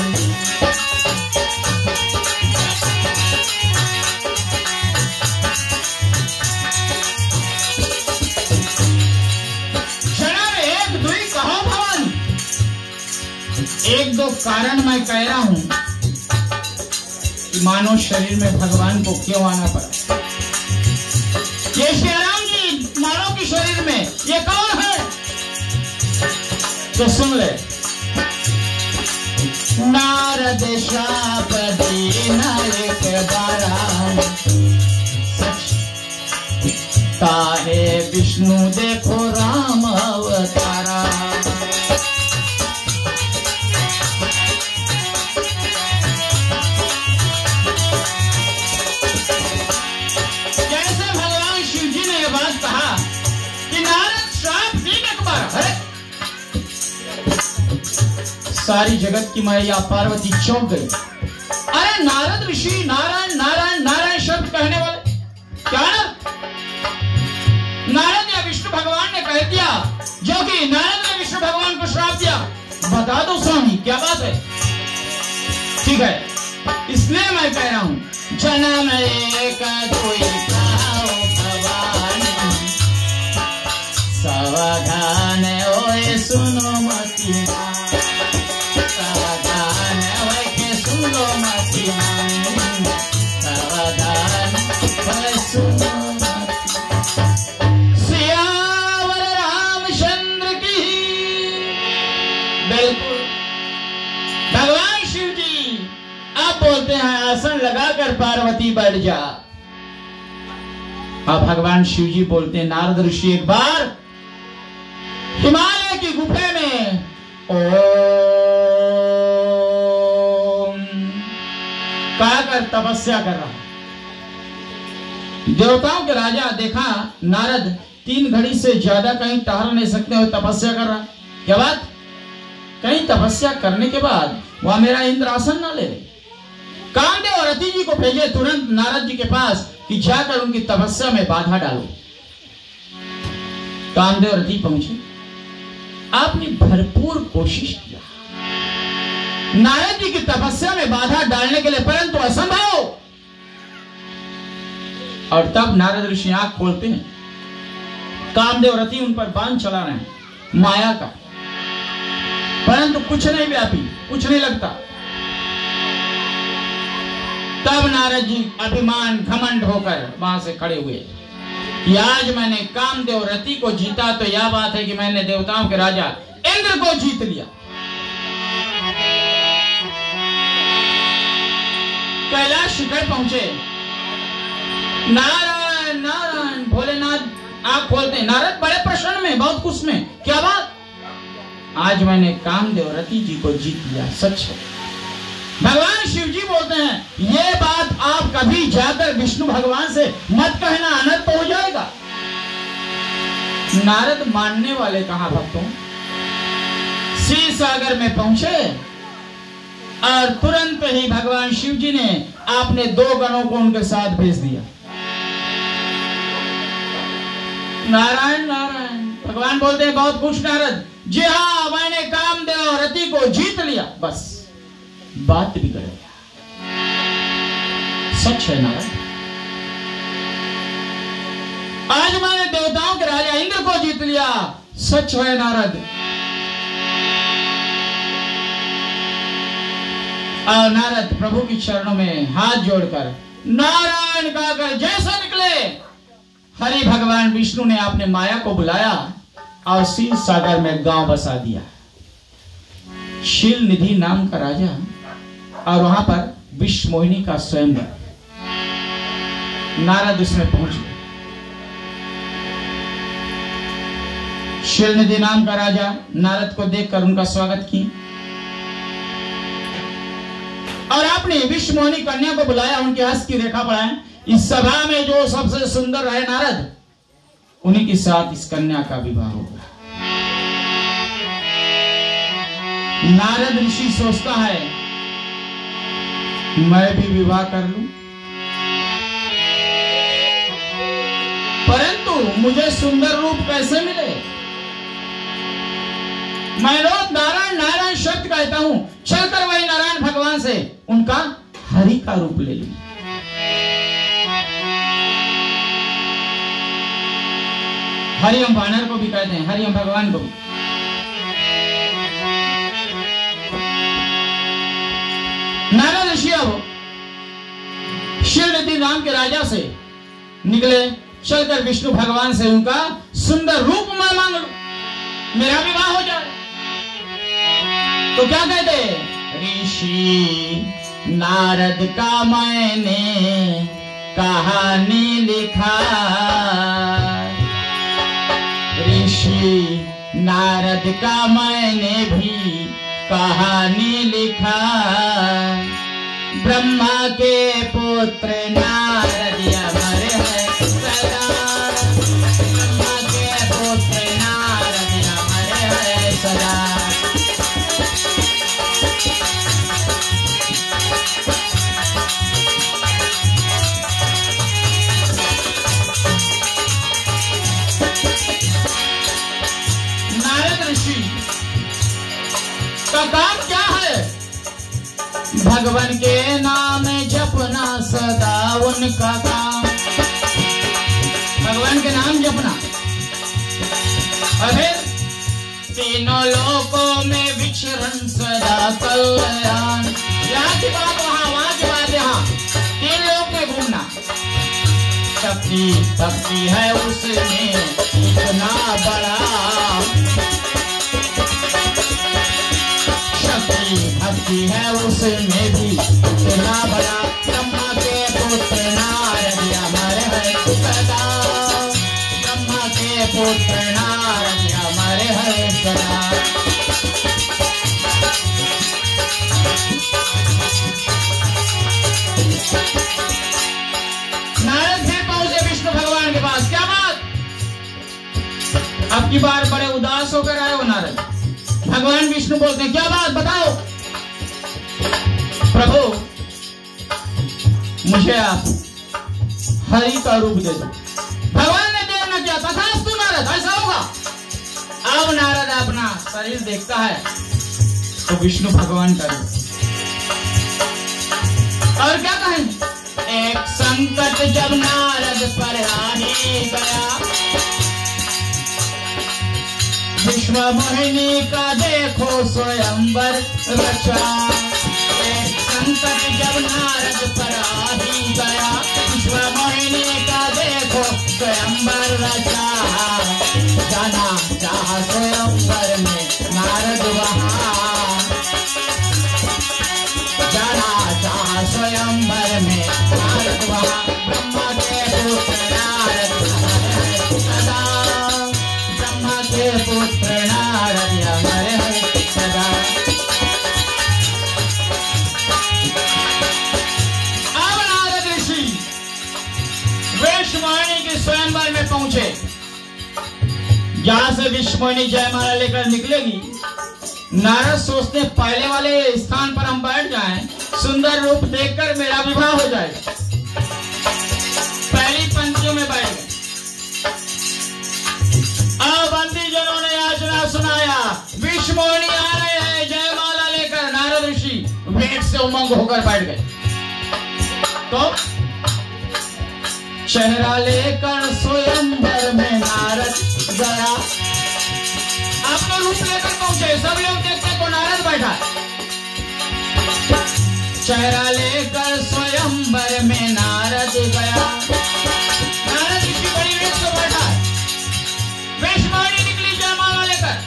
एक दो कारण मैं कह रहा हूं कि मानव शरीर में भगवान को क्यों आना पड़ा। ये श्री राम जी मानव के शरीर में ये कौन है, तो सुन ले। नारद शाप दीना एक बारा, ताहे विष्णु देखो राम अवतारा। सारी जगत की मैया पार्वती चौंक गई। अरे नारद ऋषि नारायण नारायण नारायण शब्द कहने वाले क्या ना? नारद या विष्णु भगवान ने कह दिया, जो कि नारद ने विष्णु भगवान को श्राप दिया। बता दो स्वामी क्या बात है? ठीक है, इसलिए मैं कह रहा हूं, जन्म एक दुई कहो भवानी, सावधान ओए सुनो मति। सियावर रामचंद्र की। बिल्कुल भगवान शिव जी आप बोलते हैं, आसन लगाकर पार्वती बैठ जा। अब भगवान शिव जी बोलते हैं, नारद ऋषि एक बार हिमालय की गुफा में ओम कहकर तपस्या कर रहा। देवताओं के राजा देखा नारद तीन घड़ी से ज्यादा कहीं टहल नहीं सकते हो, तपस्या कर रहा। क्या बात? कहीं तपस्या करने के बाद वह मेरा इंद्रासन ना ले ले। कामदेव और रति जी को भेजे तुरंत नारद जी के पास कि जाकर उनकी तपस्या में बाधा डालो। कामदेव और रति पहुंचे, आपने भरपूर कोशिश किया नारद जी की तपस्या में बाधा डालने के लिए, परंतु असंभव। और तब नारद ऋषि आंख खोलते हैं, कामदेव रति उन पर बाण चला रहे हैं माया का, परंतु कुछ नहीं व्यापी, कुछ नहीं लगता। तब नारद जी अभिमान घमंड होकर वहां से खड़े हुए कि आज मैंने कामदेव रति को जीता, तो यह बात है कि मैंने देवताओं के राजा इंद्र को जीत लिया। कैलाश शिखर पहुंचे, नारायण नारायण भोलेनाथ आंख खोलते। नारद बड़े प्रसन्न में, बहुत खुश में। क्या बात? आज मैंने कामदेव रति जी को जीत लिया, सच है। भगवान शिव जी बोलते हैं ये बात आप कभी जाकर विष्णु भगवान से मत कहना, अनर्थ हो जाएगा। नारद मानने वाले कहां भक्तों, क्षीर सागर में पहुंचे और तुरंत ही भगवान शिव जी ने आपने दो गणों को उनके साथ भेज दिया। नारायण नारायण। भगवान बोलते हैं बहुत खुश नारद, जी हाँ मैंने कामदेव और रति को जीत लिया, बस बात बिगड़ गया। सच है नारद, आज मैंने देवताओं के राजा इंद्र को जीत लिया, सच है नारद। और नारद प्रभु की चरणों में हाथ जोड़कर नारायण कहकर जैसे निकले, हरि भगवान विष्णु ने अपने माया को बुलाया और क्षीर सागर में गांव बसा दिया। शील निधि नाम का राजा और वहां पर विश्व मोहिनी का स्वयंवर। नारद उसमें पहुंच गए। शील निधि नाम का राजा नारद को देखकर उनका स्वागत किए और आपने विश्व मोहिनी कन्या को बुलाया, उनके हस्त की रेखा पढ़ाए। इस सभा में जो सबसे सुंदर रहे नारद, उन्हीं के साथ इस कन्या का विवाह होगा। नारद ऋषि सोचता है मैं भी विवाह कर लूं, परंतु मुझे सुंदर रूप कैसे मिले? मैं रोज नारायण नारायण शब्द कहता हूं, चलकर वही नारायण भगवान से उनका हरि का रूप ले लूं। हरि हम वानर को भी कहते हैं, हरि हम भगवान को भी। नारद ऋषि अब शीलनिधि नाम के राजा से निकले, चलकर विष्णु भगवान से उनका सुंदर रूप मैं मांग लूं, मेरा विवाह हो जाए। तो क्या कहते, ऋषि नारद का मैंने कहानी लिखा, ऋषि नारद का मैंने भी कहानी लिखा। ब्रह्मा के पुत्र नारद अमर है सदा, ब्रह्मा के पुत्र नारद अमर है सदा। का काम क्या है? भगवान के नाम जपना सदा उनका काम, भगवान के नाम जपना। अरे तीनों लोकों में विचरण सदा कल्याण, यहाँ की बात वहाँ, वहाँ की बात यहाँ, तीन लोक में घूमना। शक्ति भक्ति है उसमें इतना बड़ा, भक्ति है उसमें भी इतना बड़ा। ब्रह्मा के पुत्र नारद अमर है सदा, ब्रह्मा के पुत्र नारद अमर है सदा। नारद फिर पहुंचे विष्णु भगवान के पास। क्या बात, अब की बार बड़े उदास होकर आए हो नारद। भगवान विष्णु बोलते हैं क्या बात बताओ। प्रभु मुझे आप हरि का रूप दे दो। भगवान ने देर न किया, तथास्तु नारद, ऐसा होगा। अब नारद अपना शरीर देखता है तो विष्णु भगवान का रूप। और क्या कहें, एक संकट जब नारद पर आ ही गया, विश्व मोहिनी का देखो स्वयंवर रचा। एक संकट जब नारद पर आ ही गया, विश्व मोहिनी का देखो स्वयंवर रचा। जाना चाहा स्वयंवर में नारद वहाँ, जाना चाहा स्वयंवर में नारद वहाँ। ब्रह्मा के पुत्र नारद सदा, ब्रह्मा के पुत्र नारद अमर है सदा। विश्वमोहिनी जयमाला लेकर निकलेगी। नारद सोचते पहले वाले स्थान पर हम बैठ जाएं, सुंदर रूप देखकर मेरा विवाह हो जाएगा। पहली पंक्तियों में बैठ गए। अब बंदीजनों ने याचना सुनाया, विश्वमोहिनी आ रहे हैं जयमाला लेकर। नारद ऋषि वेग से उमंग होकर बैठ गए। तो चेहरा लेकर स्वयंवर में नारद गया। अपने रूप लेकर पहुंचे, सब लोग देखते को नारद बैठा। चेहरा लेकर स्वयंवर में नारद गया। नारद ऋषि बड़ी वेग से बैठा है। विश्वमोहिनी निकली जयमाला लेकर।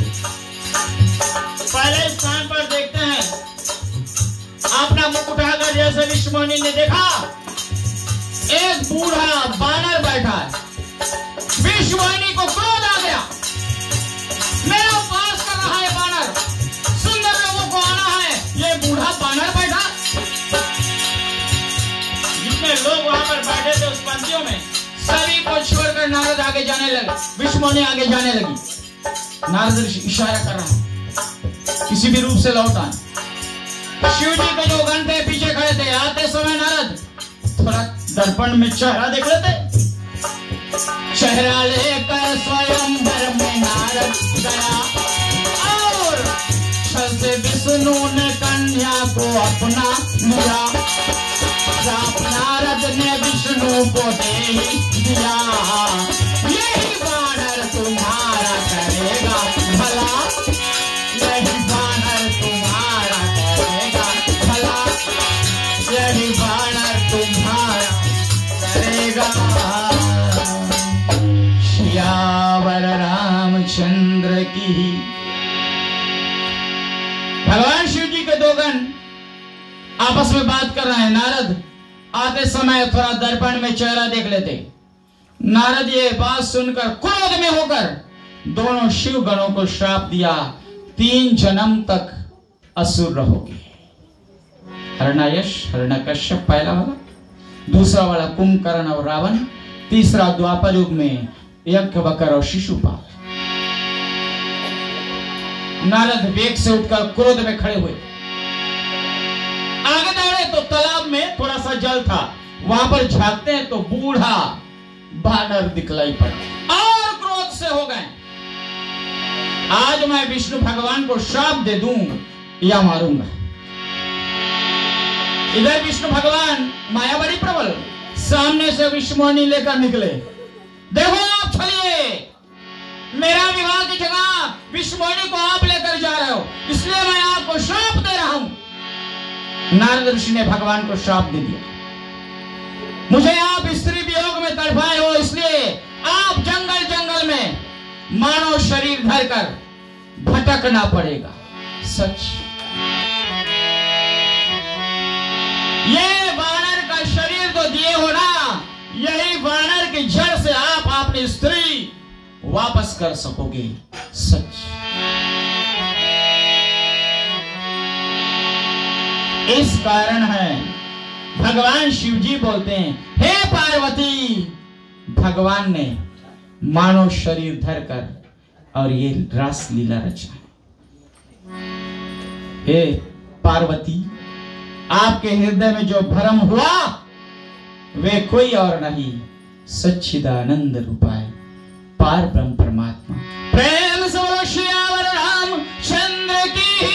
पहले स्थान पर देखते हैं, अपना मुख उठाकर जैसे विश्वमोहिनी ने देखा, एक बूढ़ा बानर बैठा है। विश्वमोहिनी को क्रोध आ गया, मेरा उपवास कर रहा है बानर, सुंदर लोगों को आना है, ये बूढ़ा बानर बैठा। जितने लोग वहां पर बैठे थे उस पंक्तियों में, सभी को छोड़कर नारद आगे जाने लगे। विश्वमोहिनी आगे जाने लगी। नारद ऋषि इशारा कर रहा है किसी भी रूप से लौट आए। शिव जी के जो गण थे पीछे खड़े थे। आते समय नारद थोड़ा दर्पण में चेहरा देख लेते। चेहरा लेकर स्वयंवर में नारद गया और छल से विष्णु ने कन्या को अपना लिया। नारद ने विष्णु को दे दिया। यही बानर तुम्हारा करेगा भला, यही बानर तुम्हारा करेगा भला, यही बानर तुम्हारा करेगा। श्यावर रामचंद्र की। भगवान शिव जी के दो गण आपस में बात कर रहे हैं। नारद आते समय थोड़ा दर्पण में चेहरा देख लेते। नारद ये बात सुनकर क्रोध में होकर दोनों शिव गणों को श्राप दिया, तीन जन्म तक असुर रहोगे। हरणायश हरण्यकश्यप पहला वाला, दूसरा वाला कुंभकर्ण और रावण, तीसरा द्वापर युग में यज्ञवकर और शिशुपाल। नारद वेग से उठकर क्रोध में खड़े हुए। आगे दौड़े तो तालाब में थोड़ा सा जल था, वहां पर झांकते हैं तो बूढ़ा बानर दिखलाई पड़ा और क्रोध से हो गए। आज मैं विष्णु भगवान को श्राप दे दूं या मारूंगा। इधर विष्णु भगवान माया बड़ी प्रबल, सामने से विश्वमोहिनी लेकर निकले। देखो आप चलिए, मेरा विवाह की जगह विश्वमोहिनी को आप लेकर जा रहे हो, इसलिए मैं आपको श्राप दे रहा हूं। नारद ऋषि ने भगवान को श्राप दे दिया, मुझे आप स्त्री वियोग में तड़पाए हो, इसलिए आप जंगल जंगल में मानव शरीर धरकर भटकना पड़ेगा। सच, ये वानर का शरीर तो दिए हो ना, यही वानर की जड़ से आप अपनी स्त्री वापस कर सकोगे। सच, इस कारण है भगवान शिव जी बोलते हैं, हे पार्वती, भगवान ने मानव शरीर धरकर और ये रास लीला रचा। हे पार्वती, आपके हृदय में जो भ्रम हुआ वे कोई और नहीं, सच्चिदानंद रूपाय पार ब्रह्म परमात्मा। प्रेम से श्यावर रामचंद्र की।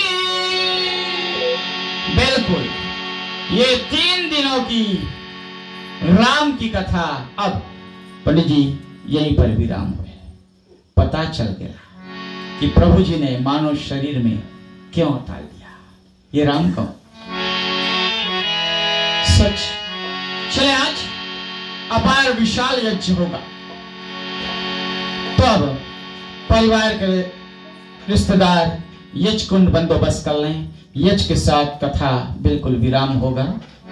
बिल्कुल, ये तीन दिनों की राम की कथा अब पंडित जी यहीं पर विराम हुए। पता चल गया कि प्रभु जी ने मानव शरीर में क्यों उतार दिया, ये राम कौन। सच, चले आज अपार विशाल यज्ञ होगा, तो अब परिवार के रिश्तेदार यज्ञ कुंड बंदोबस्त कर लें। यज्ञ के साथ कथा बिल्कुल विराम होगा।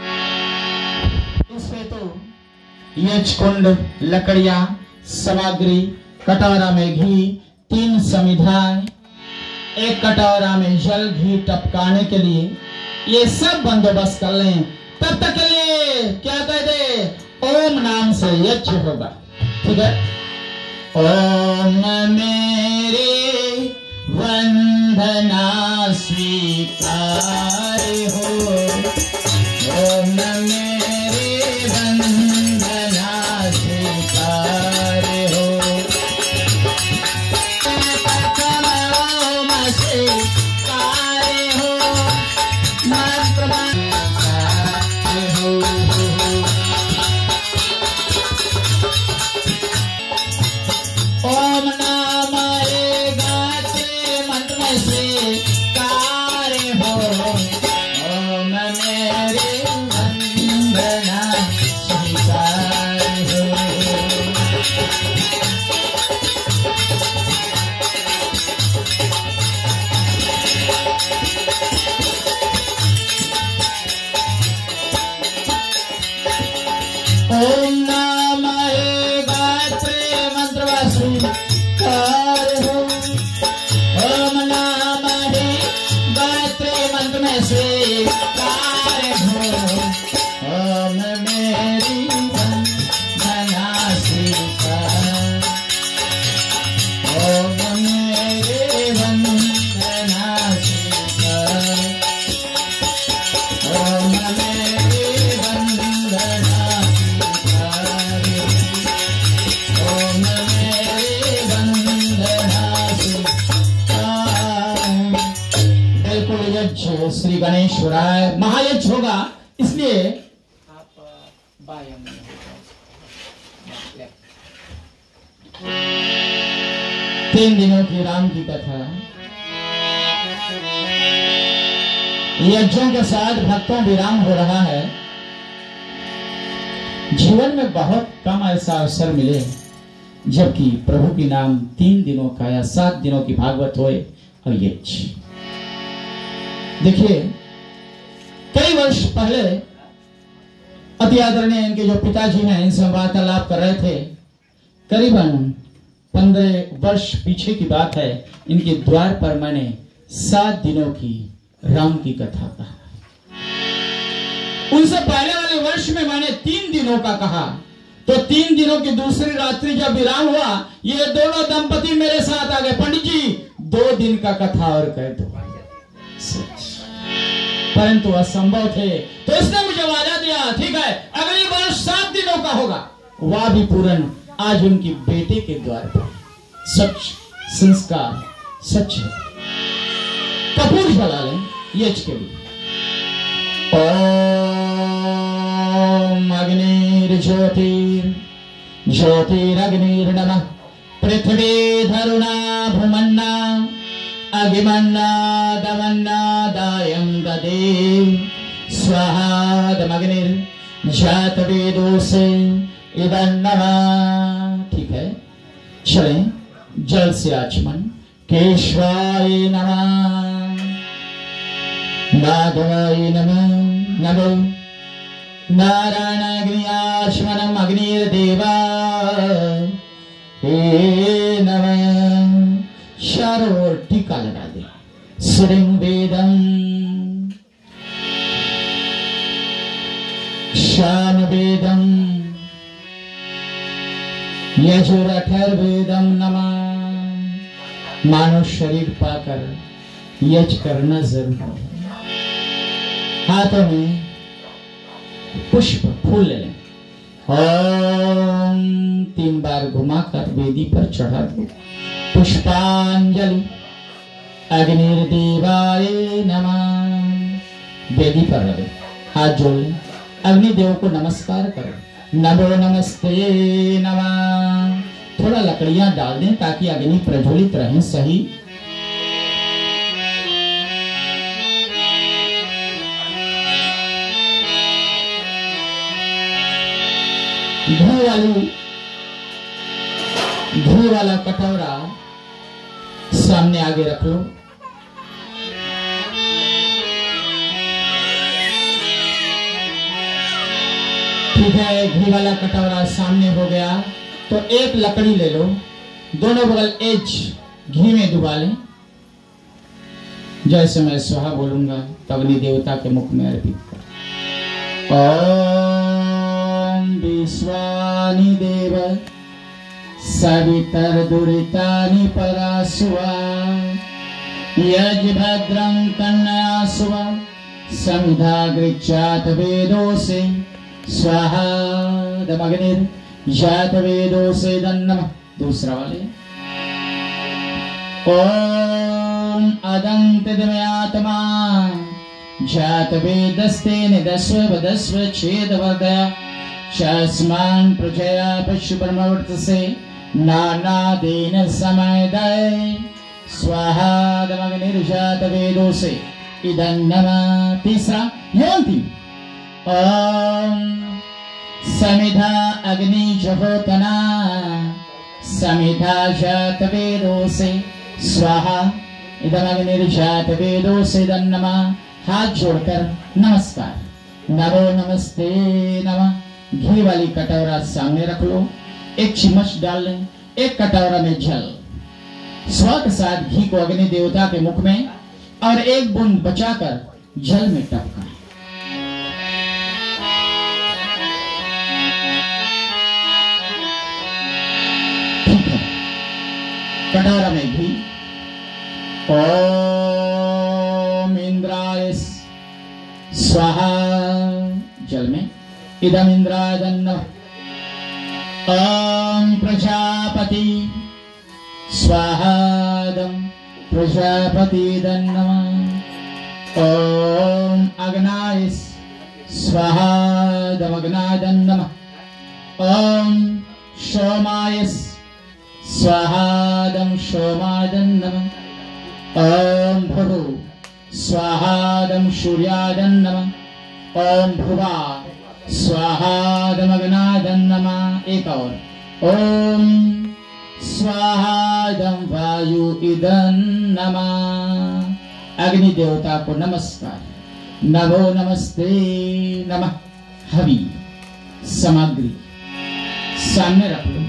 इसमें तो यज्ञ कुंड, लकड़ियां, सामग्री, कटोरा में घी, तीन समिधाएं, एक कटोरा में जल घी टपकाने के लिए, ये सब बंदोबस्त कर लें। तब तक के लिए, क्या कह दे, ओम नाम से यज्ञ होगा। ठीक है। ओम मेरे वंदना स्वीकार हो, ओम मेरे वंदना स्वीकार हो। प्रथम ओम स्वीकार हो, मंत्र हो। ओम नाम गाते मंत्र में स्वीकार हो, ओम मेरे वंदना स्वीकार हो। ओम नाम गायत्री मंत्र स्वीकार हो, ओम नाम गायत्री मंत्र में स्वीकार हो, ओम मेरी वंदना स्वीकार, ओम मेरे वंदना स्वीकार, ओम मेरे वंदना श्री गणेश्वराय। महायज्ञ होगा, इसलिए आप बायम तीन दिनों की राम की कथा यज्ञों के साथ भक्तों विराम हो रहा है। जीवन में बहुत कम ऐसा अवसर मिले जबकि प्रभु की नाम तीन दिनों का या सात दिनों की भागवत होए और यज्ञ। देखिए, कई वर्ष पहले अति आदरणीय इनके जो पिताजी हैं, इनसे हम वार्तालाप कर रहे थे। करीबन पंद्रह वर्ष पीछे की बात है। इनके द्वार पर मैंने सात दिनों की राम की कथा कहा। उनसे पहले वाले वर्ष में मैंने तीन दिनों का कहा। तो तीन दिनों की दूसरी रात्रि जब विराम हुआ, ये दोनों दंपति मेरे साथ आ गए। पंडित जी, दो दिन का कथा और कह दो। परंतु असंभव थे, तो इसने मुझे वादा दिया, ठीक है, अगली वर्ष सात दिनों का होगा। वह भी पूर्ण आज उनकी बेटे के द्वार पर। सच संस्कार सच है। कपूर जला लें यज्ञ के लिए। ओम अग्निर्ज्योतिर ज्योतिरग्निर्नमः पृथ्वी धरुणा भूमन्ना अगिमन्ना दमन्ना दायं ददे स्वाहा दमग्निर जात वेदो से इदं नमः। ठीक है, चलें। जल से आचमन। केशवाय नमः, माधवाय नमः, नमो नारायण अग्नि आचमनम अग्निर्देवा हे नमः। चारों ओर टीका लगा दे। श्रीं वेदम शान वेदम यजुरठर्वेदम नमः। मानव शरीर पाकर यज्ञ करना जरूर है। हाथों में पुष्प फूल ले लें। ओम तीन बार घुमाकर वेदी पर चढ़ा दो। पुष्पांजलि। अग्निर्देवाय नमः। वेदी पर रखे, हाथ जोड़ लें। अग्निदेव को नमस्कार करो। नमो नमस्ते नमः। थोड़ा लकड़ियां डाल दें ताकि अग्नि प्रज्वलित रहे। सही। घी वाली घी वाला कटोरा सामने आगे रख लो। ठीक है, घी वाला कटोरा सामने हो गया। तो एक लकड़ी ले लो, दोनों बगल एज घी में डुबा लें। जैसे मैं स्वाहा बोलूंगा तो अग्नि देवता के मुख में अर्पित कर। ओम विश्वानि देव सवितर्दुरितानि परासुवा यज्भद्रं तन्नयासुवा समिधा गृह्णात वेदोसे स्वाहा दमग्निर जात वेदोसे दन्नम। दूसरा वाले ओम अदंत दमयात्मा जात वेदस्ते निदस्व वदस्व छेद वदया चस्मान प्रजया पशु परमवर्तसे नानादेन समयदय स्वाहा दमग्निर्जात वेदोसे इदन्नम। तीसरा योन्ति ओम समिधा अग्नि जहोतना समिधा जात वेदोसे स्वाहा इदमग्निर्जात वेदोसे इदन्नम। हाथ जोड़कर नमस्कार, नमो नमस्ते नमः। घी वाली कटोरा सामने रख लो, एक चम्मच डाल लें, एक कटोरा में जल, स्व के साथ घी को अग्नि देवता के मुख में और एक बूंद बचाकर जल में टपका। ठीक है, कटोरा में घी। ओम इंद्राय स्वाहा जल में, इदम इंद्राय दन्नम। ओम प्रजापति स्वाहादम प्रजापति दन्नम। ओम अग्नाय स्वाहादम अग्नाय दन्नम। ओम सोमाय स्वाहादम सोमाय दन्नम। ओम भुवु स्वाहादम सूर्याय नमः। ओम भुवा स्वाहादमग्नादं नमः। एक और ओम स्वाहादम वायु इदं नमः। अग्नि देवता को नमस्कार, नमो नमस्ते नमः। हवि सामग्री सामने रख लो,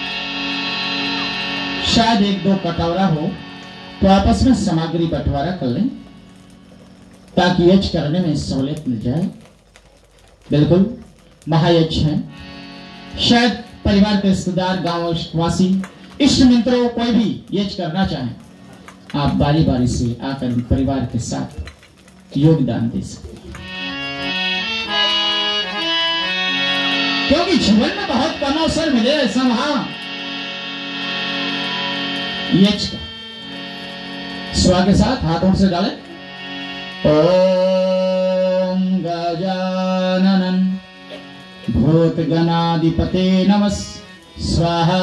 शायद एक दो कटोरा हो तो आपस में सामग्री बंटवारा कर लें ताकि यज्ञ करने में सहूलियत मिल जाए। बिल्कुल महायज्ञ है, शायद परिवार के रिश्तेदार, गांव वासी, इष्ट मित्रों कोई भी यज्ञ करना चाहे, आप बारी बारी से आकर परिवार के साथ योगदान दे सकते हैं, क्योंकि जीवन में बहुत कम अवसर मिले ऐसा वहां यज्ञ का। स्वा के साथ हाथों से डालें। ओम गजानन भूतगणाधिपते नमः स्वाहा।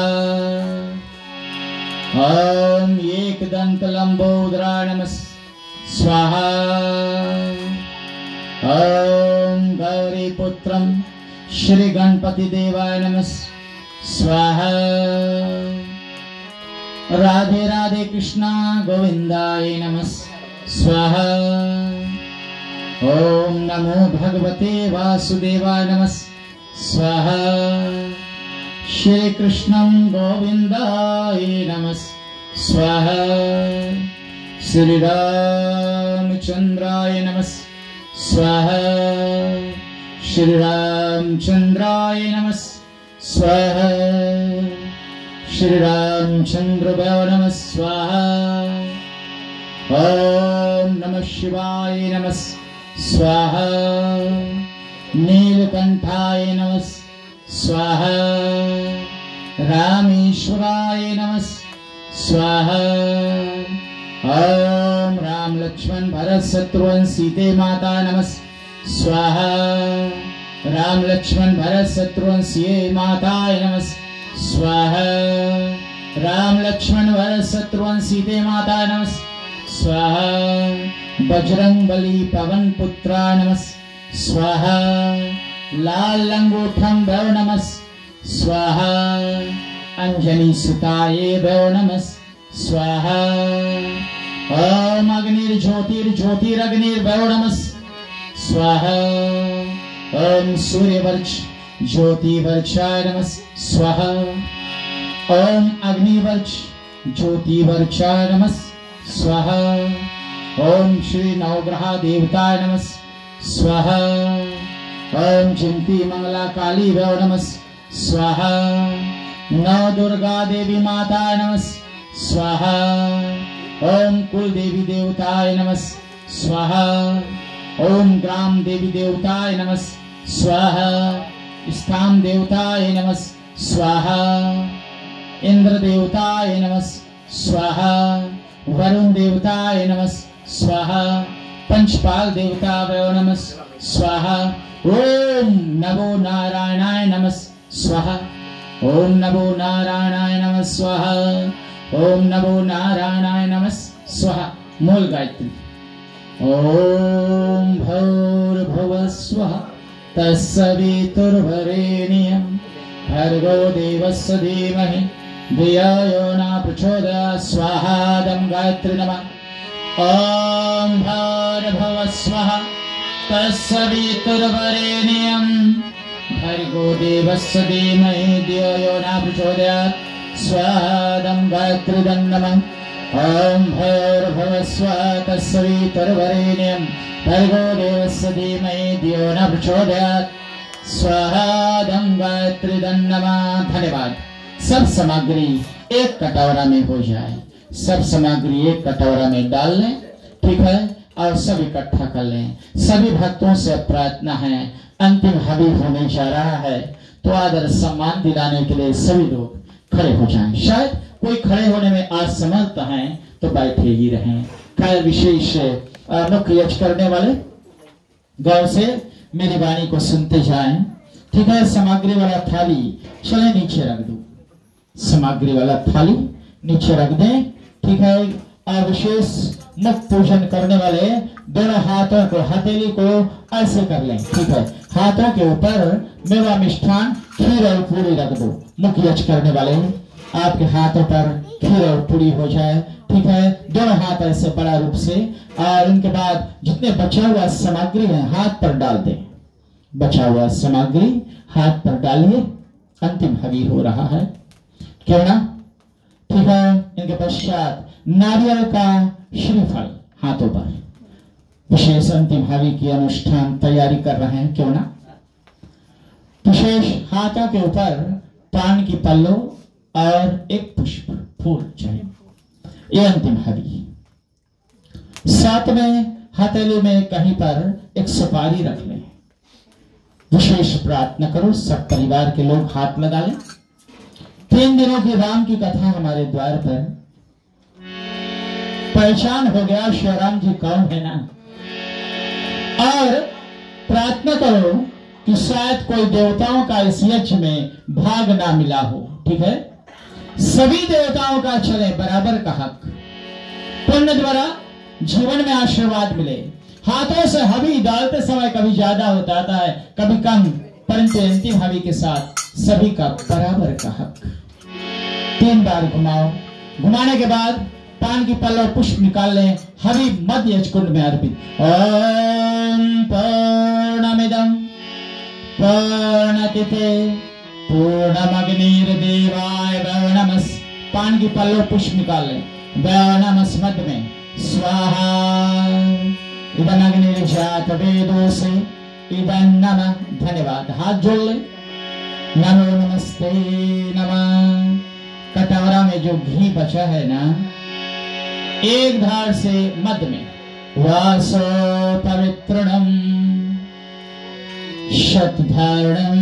ओम एकदंत लंबोदराय नमः स्वाहा। ओम गौरी पुत्रम श्री गणपति देवाय नमः स्वाहा। राधे राधे कृष्णा गोविंदाय नमः स्वाहा। ओम नमो भगवते वासुदेवाय नमः स्वाहा। श्री कृष्णं गोविंदाय नमः स्वाहा। श्री रामचंद्राय नमः स्वाहा। श्री रामचंद्राय नमः स्वाहा। श्री रामचंद्र नमः स्वाहा। ओम नमः शिवाय नमः स्वाहा। नीलकंठाय नमः स्वाहा। रामेश्वराय नमः स्वाहा। ओम राम लक्ष्मण भरत शत्रुघ्न सीते माता नमः स्वाहा। राम लक्ष्मण भरत शत्रुघ्न सीते माताय नमः स्वाहा। राम लक्ष्मण भरत शत्रुघ्न सीते माताय नमः स्वाहा। बजरंग बली पवन पुत्राय नमः स्वाहा। लाल लंगोठम भव नमः स्वाहा। अंजनी सुताय भव नमः स्वाहा। ओम अग्निर्ज्योतिर्ज्योतिरग्निर्भव नमः स्वाहा। ओम सूर्यवर्च ज्योतिवर्चाय नमः स्वाहा। ओम अग्निवर्च ज्योतिवर्चाय नमः स्वाहा। ओम श्री नवग्रह देवताय नमः स्वाहा। ओम चिंती मंगला काली भव नमः स्वाहा। नौ दुर्गा देवी माता नमः स्वाहा। ओम कुल देवी देवताय नमः स्वाहा। ओम ग्राम देवी देवताय नमः स्वाहा। स्थान देवताय नमः स्वाहा। इंद्र देवताय नमः स्वाहा। वरुण देवताय नमः स्वाहा। पंचपाल देवताय नमः स्वाहा। ओम नमो नारायणाय नमः स्वाहा। ओम नमो नारायणाय नमः स्वाहा। ओम नमो नारायणाय नमः स्वाहा। मूल गायत्री। ओम भूर्भुवः स्वः तत्सवितुर्वरेण्यं भर्गो देवस्य धीमहि धियो यो न प्रचोदयात् स्वाहा। दं गायत्री नमः। ओम भूर्भुवः स्वः तत्सवितुर्वरेण्यं भर्गो देवस्य धीमहि धियो यो न प्रचोदयात् स्वाहा। दं गायत्री नमः। ओम भूर्भुवः स्वः तत्सवितुर्वरेण्यं भर्गो देवस्य धीमहि धियो न प्रचोदयात् स्वाहा। दं गायत्री नमः। धन्यवाद। सब सामग्री एक कटोरा में हो जाए, सब सामग्री एक कटोरा में डाल लें, ठीक है, और सब इकट्ठा कर लें। सभी भक्तों से प्रार्थना है, अंतिम हवि होने जा रहा है, तो आदर सम्मान दिलाने के लिए सभी लोग खड़े हो जाएं। शायद कोई खड़े होने में असमर्थ हैं तो बैठे ही रहें। खैर विशेष मुख्य यज्ञ करने वाले गौर से मेरी वाणी को सुनते जाएं, ठीक है। सामग्री वाला थाली चले नीचे रख दो, सामग्री वाला थाली नीचे रख दें, ठीक है। और विशेष मुख पूजन करने वाले दोनों हाथों को, हथेली को ऐसे कर लें, ठीक है। हाथों के ऊपर मेवा मिष्ठान खीर और पूरी रख दो। मुख यज्ञ करने वाले आपके हाथों पर खीर और पूरी हो जाए, ठीक है। दोनों हाथ ऐसे बड़ा रूप से, और उनके बाद जितने बचा हुआ सामग्री है हाथ पर डाल दें। बचा हुआ सामग्री हाथ पर डालिए। अंतिम हवि हो रहा है, क्यों ना, ठीक है। इनके पश्चात नारियल का श्रीफल हाथों पर, विशेष अंतिम हवि की अनुष्ठान तैयारी कर रहे हैं, क्यों ना। विशेष हाथों के ऊपर पान की पल्लो और एक पुष्प फूल चाहिए, ये अंतिम हवि। साथ में हथेली में कहीं पर एक सुपारी रख लें। विशेष प्रार्थना करो, सब परिवार के लोग हाथ लगा लें। तीन दिनों की राम की कथा हमारे द्वार पर, पहचान हो गया श्री राम जी कौन है ना। और प्रार्थना करो कि शायद कोई देवताओं का इस यज्ञ में भाग ना मिला हो, ठीक है। सभी देवताओं का चले बराबर का हक, पुण्य द्वारा जीवन में आशीर्वाद मिले। हाथों से हवि डालते समय कभी ज्यादा होता है, कभी कम, परंतु अंतिम हवि के साथ सभी का बराबर का हक। तीन बार घुमाओ, घुमाने के बाद पान की पल्लव पुष्प निकाल लें। हवि मध्य यज्ञ कुंड में अर्पित। ओम पूर्णमिदं पूर्णतिते पूर्णमग्निर्देवाय नमः। पान की पल्लव पुष्प निकाल लें। नमः मध्य में स्वाहा। इदं अग्निर्जात वेदो से इदं नमः। धन्यवाद। हाथ जोड़ ले। नमो नमस्ते नमः। कटोरा में जो घी बचा है ना, एक धार से मध्य में वासो पवित्रम शतधारणम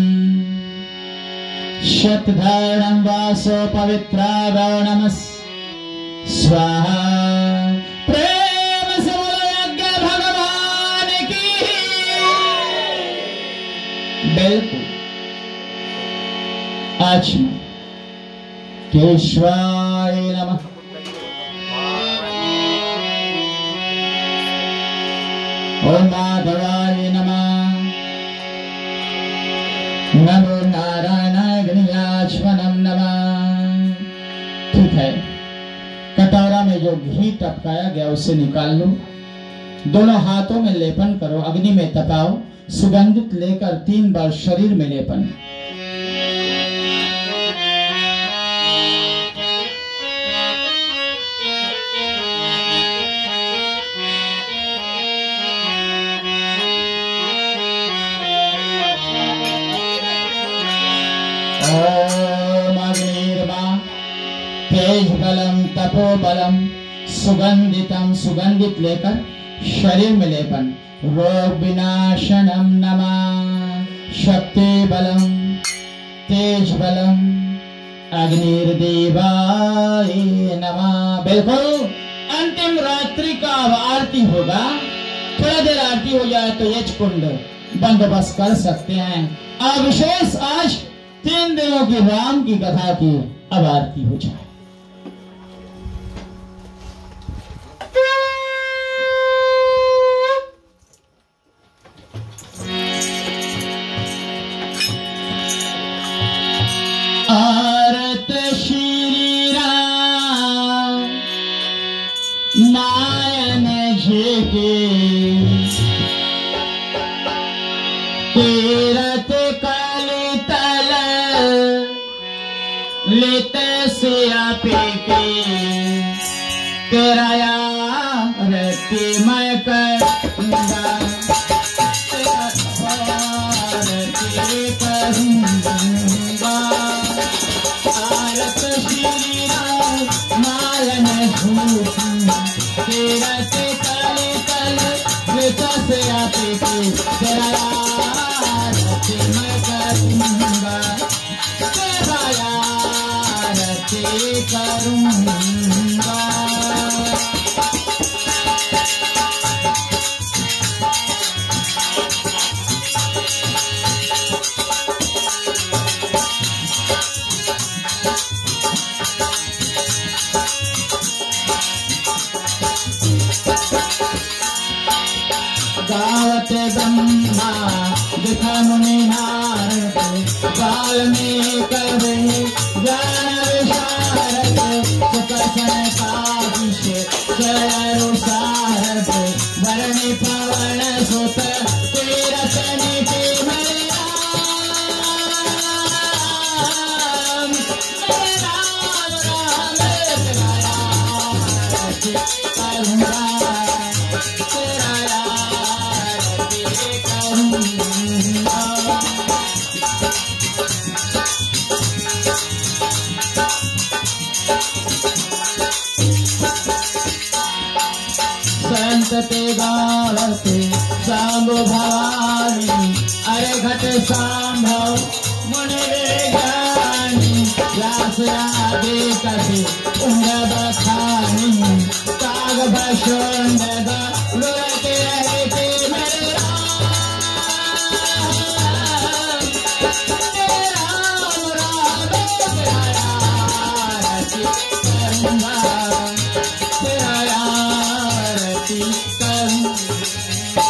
शतधारणम वासो पवित्रा नमः स्वाहा। प्रेम से बोलो यज्ञ भगवान की। बिल्कुल। आज केशवाय नमः। ओम माधवाय नमः। नमो नारायणाय गणेशाश्वनम नमः। ठीक है, कटोरा में जो घी टपकाया गया उसे निकाल लो। दोनों हाथों में लेपन करो, अग्नि में तपाओ, सुगंधित लेकर तीन बार शरीर में लेपन। ओम अग्नि तपोबलम सुगंधितम, सुगंधित लेकर शरीर में लेपन, रोग विनाशनम नमः, शक्ति बलम तेज बलम अग्निर्देवाय नमः। बिल्कुल अंतिम रात्रि का अब आरती होगा, थोड़ा देर आरती हो जाए तो यज कुंड बंदोबस्त कर सकते हैं। अब विशेष आज तीन दिनों की राम की कथा की अब आरती हो जाए। आरत श्री राम नायन जी के, तीरथ कलि तल लित सिया पीके, तेरा आरती मैं करूंगा, आरती करूंगा। आरत श्री राम नायन झूठी, तीरथ कलि तल लित सिया पीके, तेरा आरती मैं करूंगा, तेरा आरती करूंगा। गावत ब्रह्मा दिखा मुनि नारद, काल में कवे ज्ञान विशारद, सुकसन साधिश चरु सारद, धरणी पवन सुत तीरथ नीति मेरे राम, मेरे राम राम तेरा आरती करूंगा, तेरा आरती करूंगा। संत ते गावते सांबो भवानी, अरे घट सांभव मुनि ज्ञानी, व्यास आदि कथि उंग बखानी, काग भशुंड लुरते रहते मेरे राम, तेरा राम तेरा आरती करूंगा, तेरा आरती करूंगा।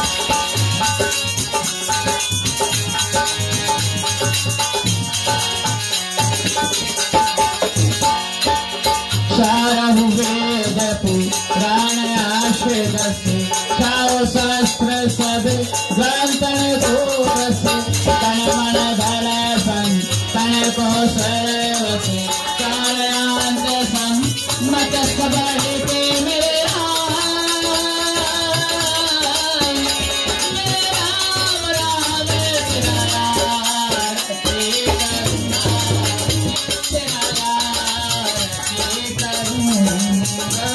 सारहु वेद पुराण आश्रित, छाओ शास्त्र सब ग्रंथन घोरस, तन मन धन सन तन को सर्वस, कालांत सम मत सब के मेरे राम, मेरे राम राम तेरा आरती करूंगा, तेरा आरती करूंगा।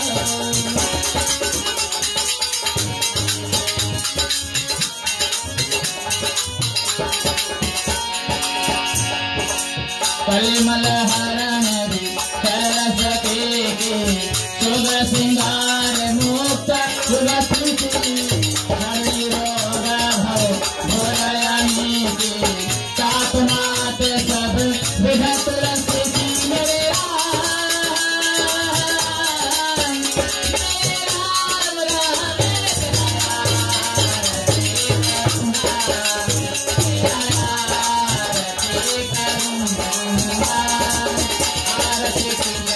परिमल हरण सरस के, शुभ सिंगार मुक्त तुलसी, हरि रोग भव भोरयानी के, ताप मात सब विध तुलसी की मेरे राम, मेरे राम राम तेरा आरती करूंगा, तेरा आरती करूंगा। आरती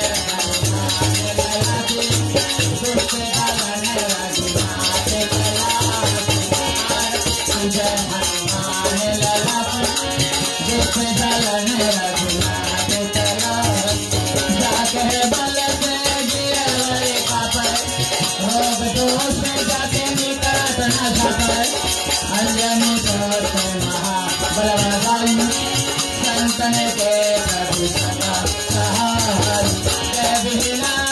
अंजनी बलवान संतन के प्रभु सदा सहाय, जय बिना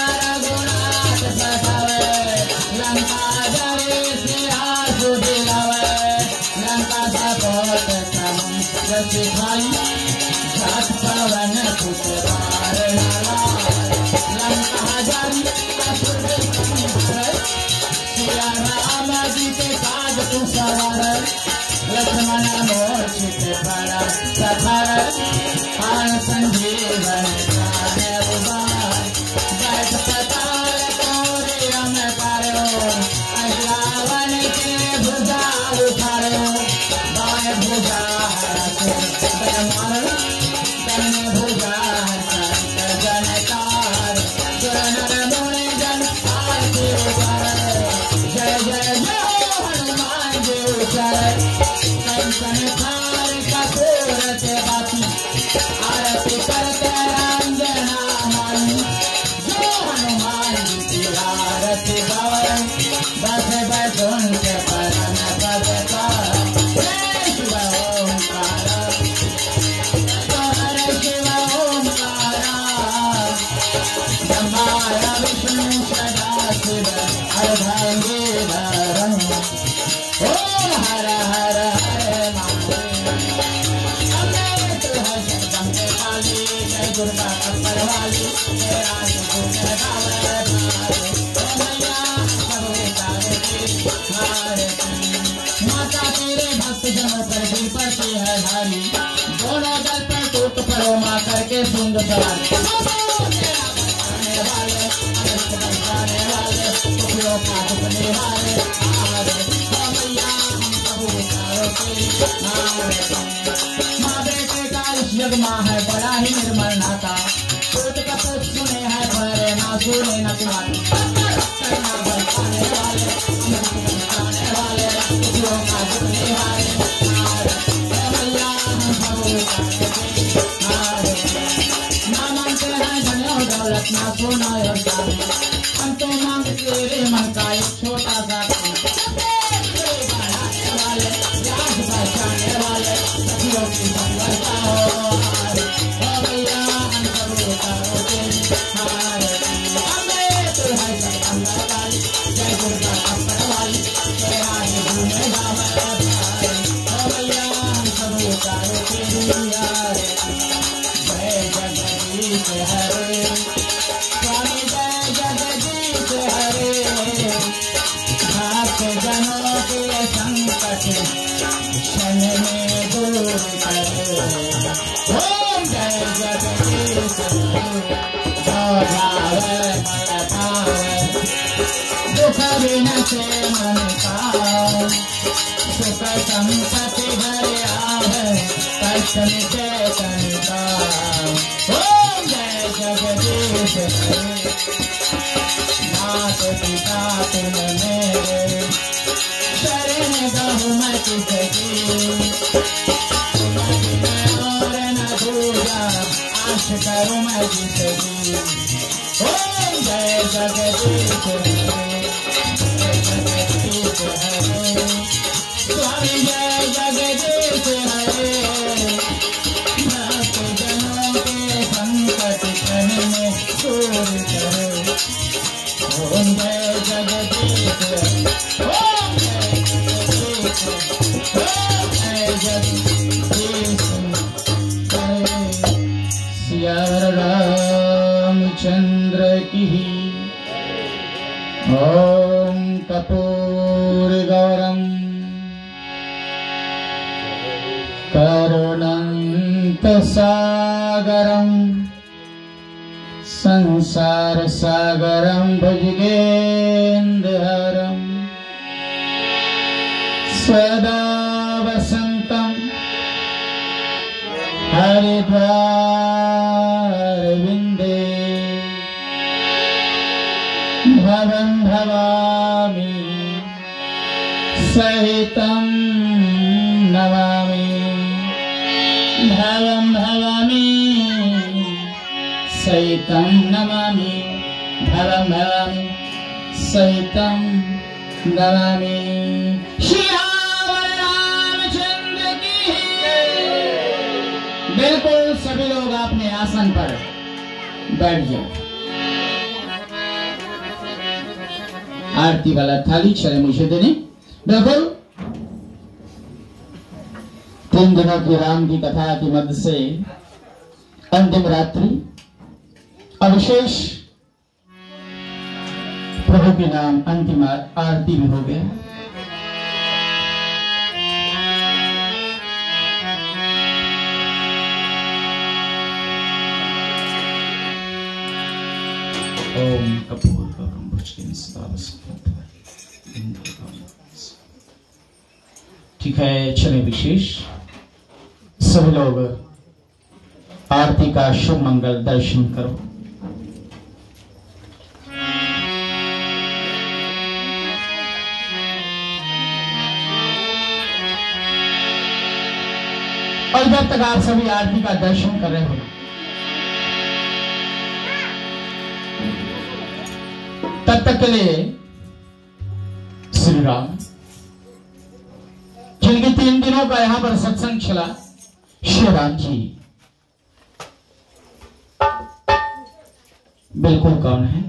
लक्ष्मण मूर्छित पड़ा सफर आन संजीवन प्राण उबार बैठ पताल तोरे में पारो रावण के भुजा उठारो बाएं भुजा मारो दाहिने भुजा जनकार जनर मुनि जन आरती उतार जय जय जय हनुमान जी उतार कंचन थार कपूर से बाती आरती करते रंजना मन जो हनुमान जी की आरती गौर बस बैठुन से परम पद पार जय शिव ओंकार हरे शिव ओंकार ब्रह्मा विष्णु सदा शिव अर्धांगीधरम् ओम हर हर हरे महादेव अमृत है शब्दम के काली जय दुर्गा कपड़ वाली जय राज गुण गावे भावे मैया सबके तारे की भारती माता तेरे भक्त जनों पर दिल पड़ती है भारी दोनों दल पर टूट पड़ो माँ करके सुंदर सवारी वाले अमृत बरसाने वाले टुकड़ों का टुकड़े वाले आरे मैया हम सब उतारो तेरी माँ बेटे का इस जग माँ है बड़ा ही निर्मल नाता पुत्र का पुत्र सुने है भरे ना सुने न तुम्हारी करना बरसाने वाले अमृत बरसाने वाले टुकड़ों का टुकड़े वाले आरे मैया हम सब उतारो तेरी आरे ना मानते हैं धन्य दौलत ना सोना और चांदी हम तो मांगते रे मन का एक छोटा सा बढ़ाने वाले राज बचाने वाले सखियों की संगता हो भैया हम सब उतारो तेरी हारे हमें तो है सब काली जय दुर्गा कपड़ वाली जय रानी घूमे गावे भैया हम सब उतारो तेरी हारे जय जगदीश हरे स्वामी जय जगदीश हरे भक्त जनों के संकट क्षण में दूर करे ओम जय जगदीश हरे जो जावे मन पावे दुख बिन से मन का सुख संपत्ति भर आवे कष्ट मिटे तन का ओम जय जगदीश हरे मात पिता तुम मेरे शरण गहु मैं किसकी और न दूजा आश करूं मैं जिसकी ओम जय जगदीश हरे जय जगदीश हरे स्वामी जय जगदीश हरे भक्त जनों के संकट क्षण में दूर करे ओम जय जगदीश ओम जय जगदीश ओम जय जगदीश हरे सिया रामचंद्र की ओम कपूर गौरम करुणंत सागरम संसार सागरम भुजगेन्द्रहरम सदा वसंतम हरिद्वार विंदे भवं भवामि सहितं नमामि भवं भवामि सहितं नमामि भवं भवामि सहितं नमामि। श्री रामचंद्र की बिल्कुल सभी लोग अपने आसन पर बैठ जाओ। आरती वाला थाली चले मुझे देने। बिल्कुल तीन दिनों की राम की कथा के मध्य से अंतिम रात्रि अविशेष प्रभु के नाम अंतिम आरती भी हो गया। ओम कपूर ठीक है। चले विशेष सभी लोग आरती का शुभ मंगल दर्शन करो। और जब तक आप सभी आरती का दर्शन कर रहे हो तब तक के लिए श्री राम जिनकी तीन दिनों का यहां पर सत्संग चला, श्री राम जी बिल्कुल कौन है?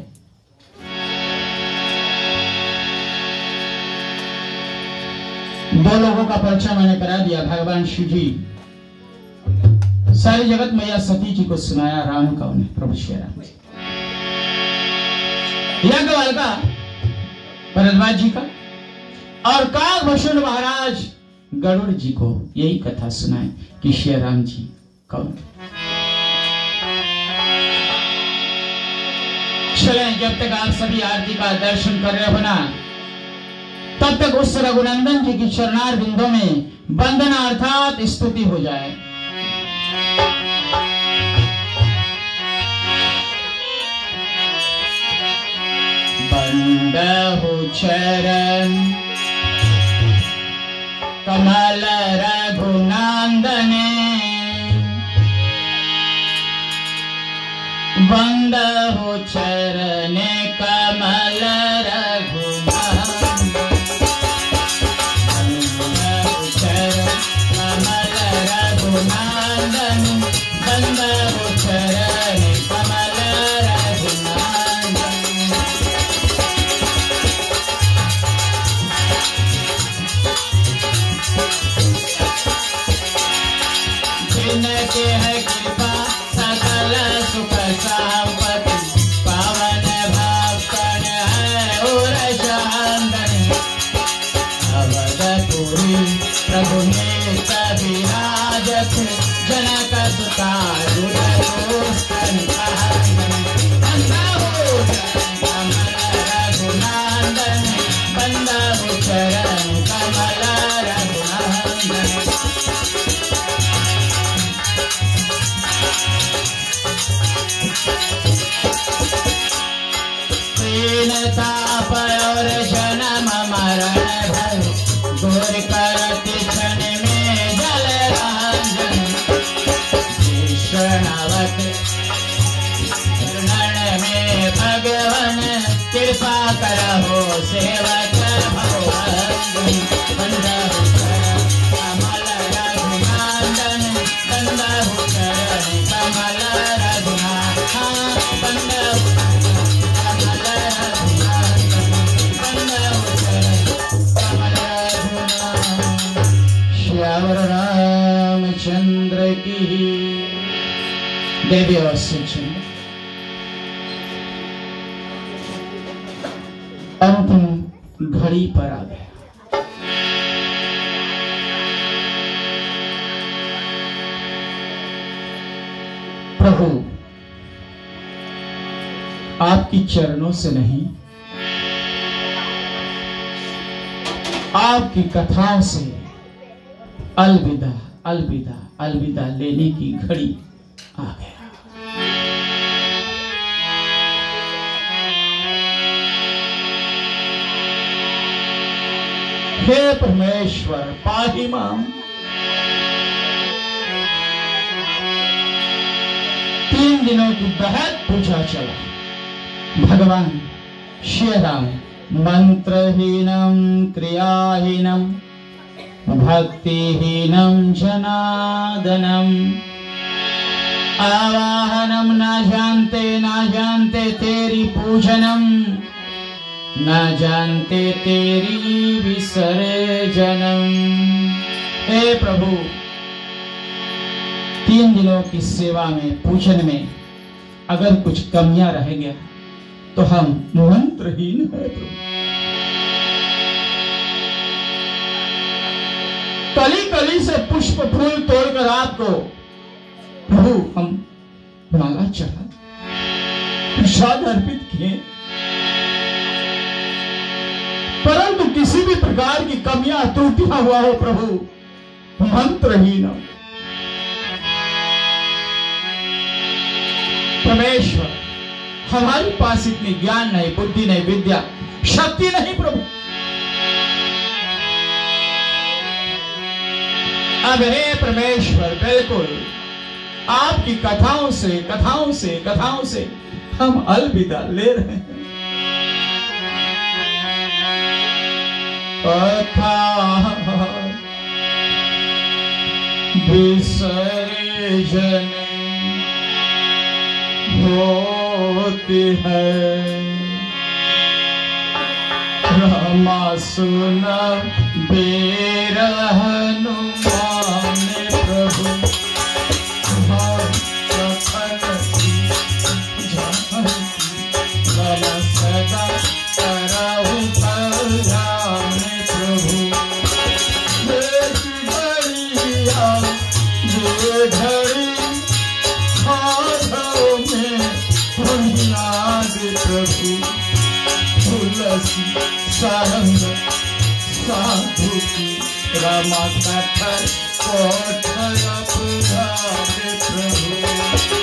दो लोगों का परिचय मैंने करा दिया। भगवान शिव जी सारी जगत मैया सती जी को सुनाया राम कौन है, प्रभु श्री राम जी। याज्ञवल्क्य का भरद्वाज जी का और काकभूषण महाराज गरुड़ जी को यही कथा सुनाए कि श्री राम जी कौन। चले जब तक आप सभी आरती का दर्शन कर रहे हो ना तब तक उस रघुनंदन जी की चरणार बिंदों में वंदना अर्थात स्तुति हो जाए। बंदहु चरण कमल रघुनंदने, बंदहु चरण कमल रघुनंदन, बंदहु चरण कमल रघुनंदन, बंदहु चरण कमल रघुनंदन। जिनके है कृपा सकल सुख संपत्ति, पावन भक्तन है और चंदन, अवधपुरी प्रभु नित विराजत, जनक सुता दुष्टन कहन, बंदहु चरण कमल रघुनंदन, बंदहु चरण कमल रघुनंदन। ताप और जन्म मरण भय, दूर करति क्षण में जल रंजन, विष्णुवत शरण में भगवन, कृपा करहो सेवक भगवंदन, बंदहु चरण कमल रघुनंदन, बंदहु चरण कमल रघुनंदन, बंदहु रामचंद्र की देवी और सज्जन। अंतिम घड़ी पर आ गया। प्रभु आपकी चरणों से नहीं, आपकी कथाओं से अलविदा अलविदा अलविदा लेने की घड़ी आ गया। हे परमेश्वर पाहि माम। तीन दिनों की बहुत पूजा चला। भगवान श्री राम मंत्रहीनम क्रियाहीनम भक्तिहीनम जनादनम, आवाहनम न जानते न जानते तेरी पूजनम, न जानते तेरी विसर्जनम। हे प्रभु तीन दिनों की सेवा में पूजन में अगर कुछ कमियां रह गया तो हम मंत्रहीन है प्रभु। कली कली से पुष्प फूल तोड़कर आपको प्रभु हम माला चढ़ा, प्रसाद अर्पित किए, परंतु किसी भी प्रकार की कमियां त्रुटियां हुआ हो प्रभु, मंत्रहीन परमेश्वर, हमारे पास इतनी ज्ञान नहीं, बुद्धि नहीं, विद्या, शक्ति नहीं प्रभु। अब हे परमेश्वर, बिल्कुल आपकी कथाओं से कथाओं से कथाओं से हम अलविदा ले रहे हैं। कथा विसर्जन होती है, रमा सुन बेर हनुमान प्रभु, सदा करहु कल्याण प्रभु। देख घड़िया जे घड़ी हाथों में बुनियाद प्रभु, तुलसी संग साधु की रमा कथा कोठर अपराध प्रभु।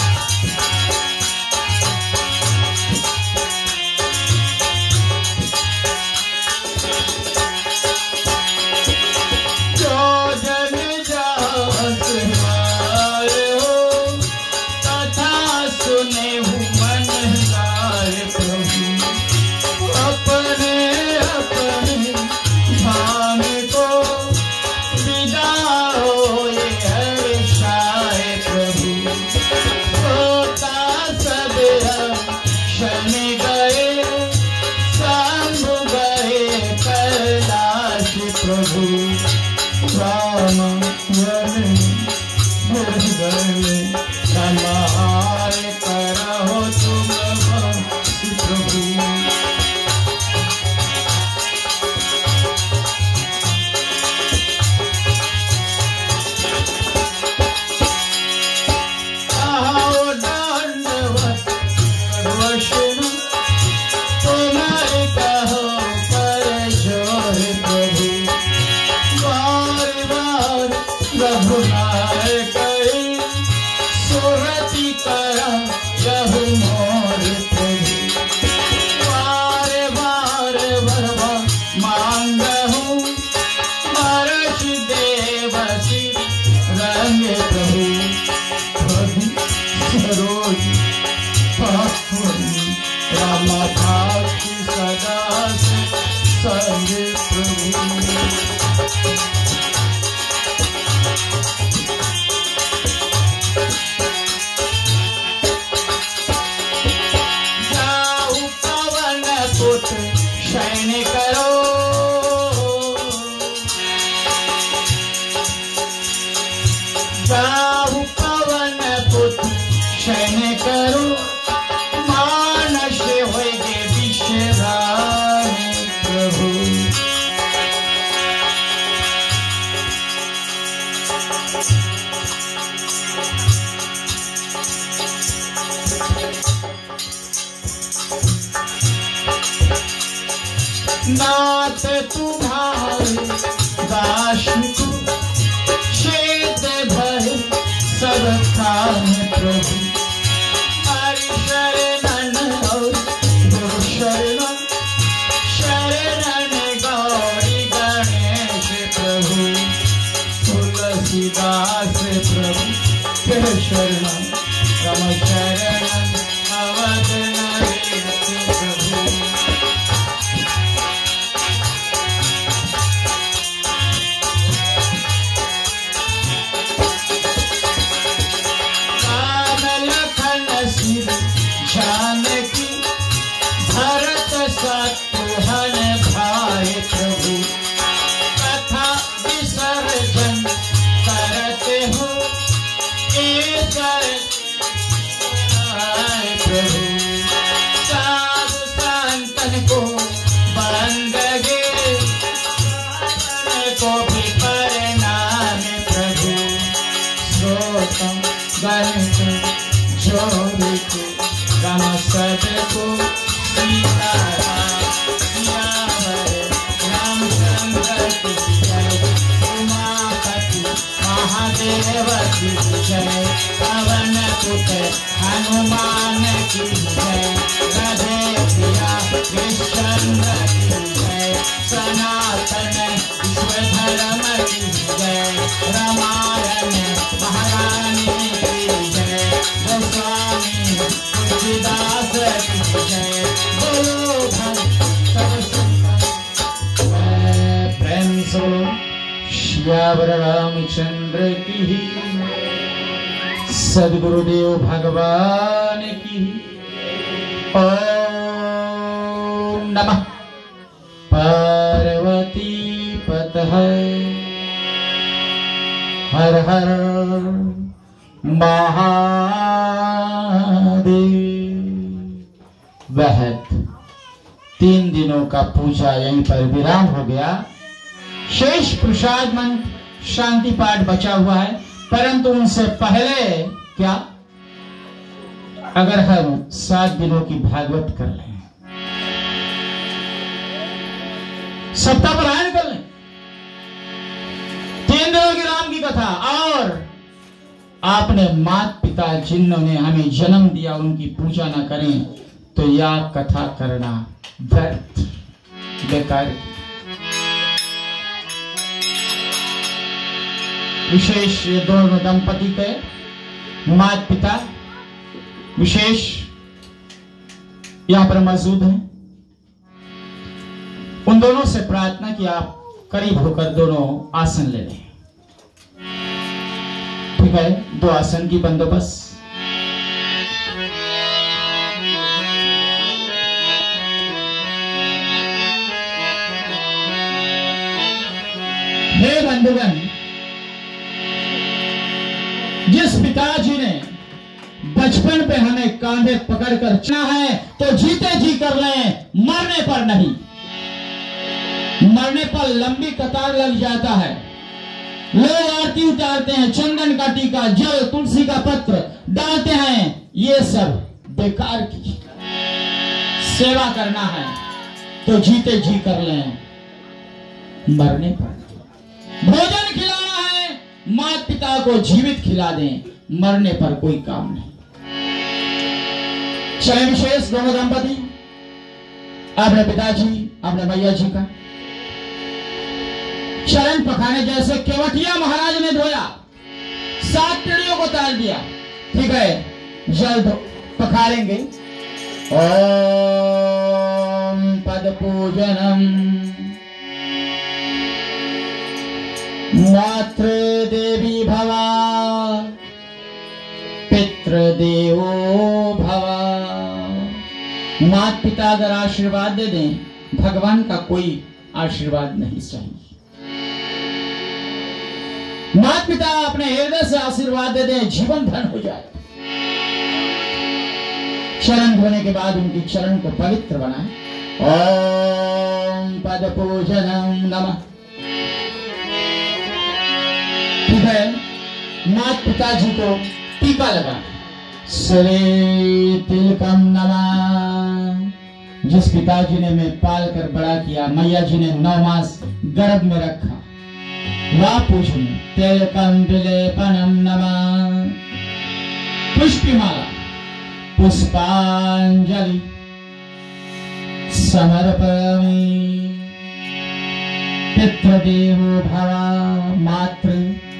नाथ तुम्हारे दास को शेद भर सब खान प्रभु, हरि शरणन और गुरु शरणन, शरणन गौरी गणेश प्रभु, तुलसीदास प्रभु के शरणन, रम शरणन अवध नरेश प्रभु। पुत्र हनुमान की जय, राधे प्रिया कृष्ण की जय, सनातन ईश्वर धर्म की जय, रामायण महारानी की जय, गोस्वामी तुलसीदास की जय, बोलो सब संत प्रेम से श्यावर रामचंद्र की, सद्गुरुदेव भगवान की। ओम नमः पार्वती पतये, हर हर महादेव। वह तीन दिनों का पूजा यहीं पर विराम हो गया। शेष प्रसाद मंत्र शांति पाठ बचा हुआ है, परंतु उनसे पहले क्या, अगर हम सात दिनों की भागवत कर लें, सप्ताह पारायण कर लें, तीन दिनों की राम की कथा, और आपने माता पिता जिन्होंने हमें जन्म दिया उनकी पूजा ना करें तो यह कथा करना व्यर्थ बेकार। विशेष ये दोनों दंपति के माता पिता विशेष यहां पर मौजूद हैं। उन दोनों से प्रार्थना कि आप करीब होकर दोनों आसन ले लें। ठीक है, दो आसन की बंदोबस्त। हे बंधुगण, जिस पिताजी ने बचपन पे हमें कांधे पकड़कर चला है तो जीते जी कर लें, मरने पर नहीं। मरने पर लंबी कतार लग जाता है, लोग आरती उतारते हैं, चंदन का टीका, जल, तुलसी का पत्र डालते हैं, ये सब बेकार की सेवा करना है तो जीते जी कर लें, मरने पर। भोजन खिलाना है, माता पिता को जीवित खिला दें, मरने पर कोई काम नहीं। चले विशेष दोनों दंपति, अपने पिताजी अपने मैया जी का चरण पखाने जैसे केवटिया महाराज ने धोया, सात पीढ़ियों को ताल दिया। ठीक है, जल पखारेंगे। ओम पद पूजनम मातृ देवी भवा पितृ देवो भवा। माता पिता अगर आशीर्वाद दे दें, भगवान का कोई आशीर्वाद नहीं चाहिए। माता पिता अपने हृदय से आशीर्वाद दे दें, जीवन धन हो जाए। चरण धोने के बाद उनकी चरण को पवित्र बनाएं। ओम पद पूजनम नमः। ठीक है, माता पिताजी को टीका लगा। श्री तिलकम नमः। जिस पिताजी ने मैं पाल कर बड़ा किया, मैया जी ने नौ मास गर्भ में रखा, वह पूजन। तिलकम विलेपनम नमः। पुष्पिमाला पुष्पांजलि समर्पयामि। पितृदेवो भव मातृ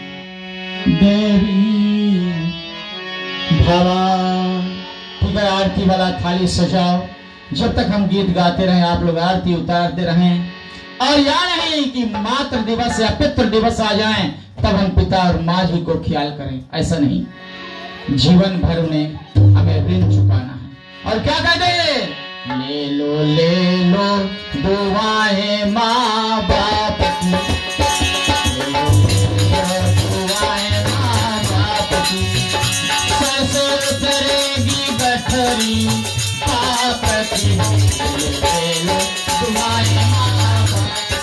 देवी भव। ठीक है, आरती वाला थाली सजाओ। जब तक हम गीत गाते रहें, आप लोग आरती उतारते रहें। और याद नहीं कि मातृ दिवस या पितृ दिवस आ जाएं तब हम पिता और माँ जी को ख्याल करें, ऐसा नहीं। जीवन भर उन्हें हमें ऋण चुकाना है। और क्या कहते हैं, ले लो ले लो दुआएं माँ बाप की, ले लो ले लो दुआएं माँ बाप की, ससुर करेगी गठरी पाप की। ले लो दुआएं माँ बाप,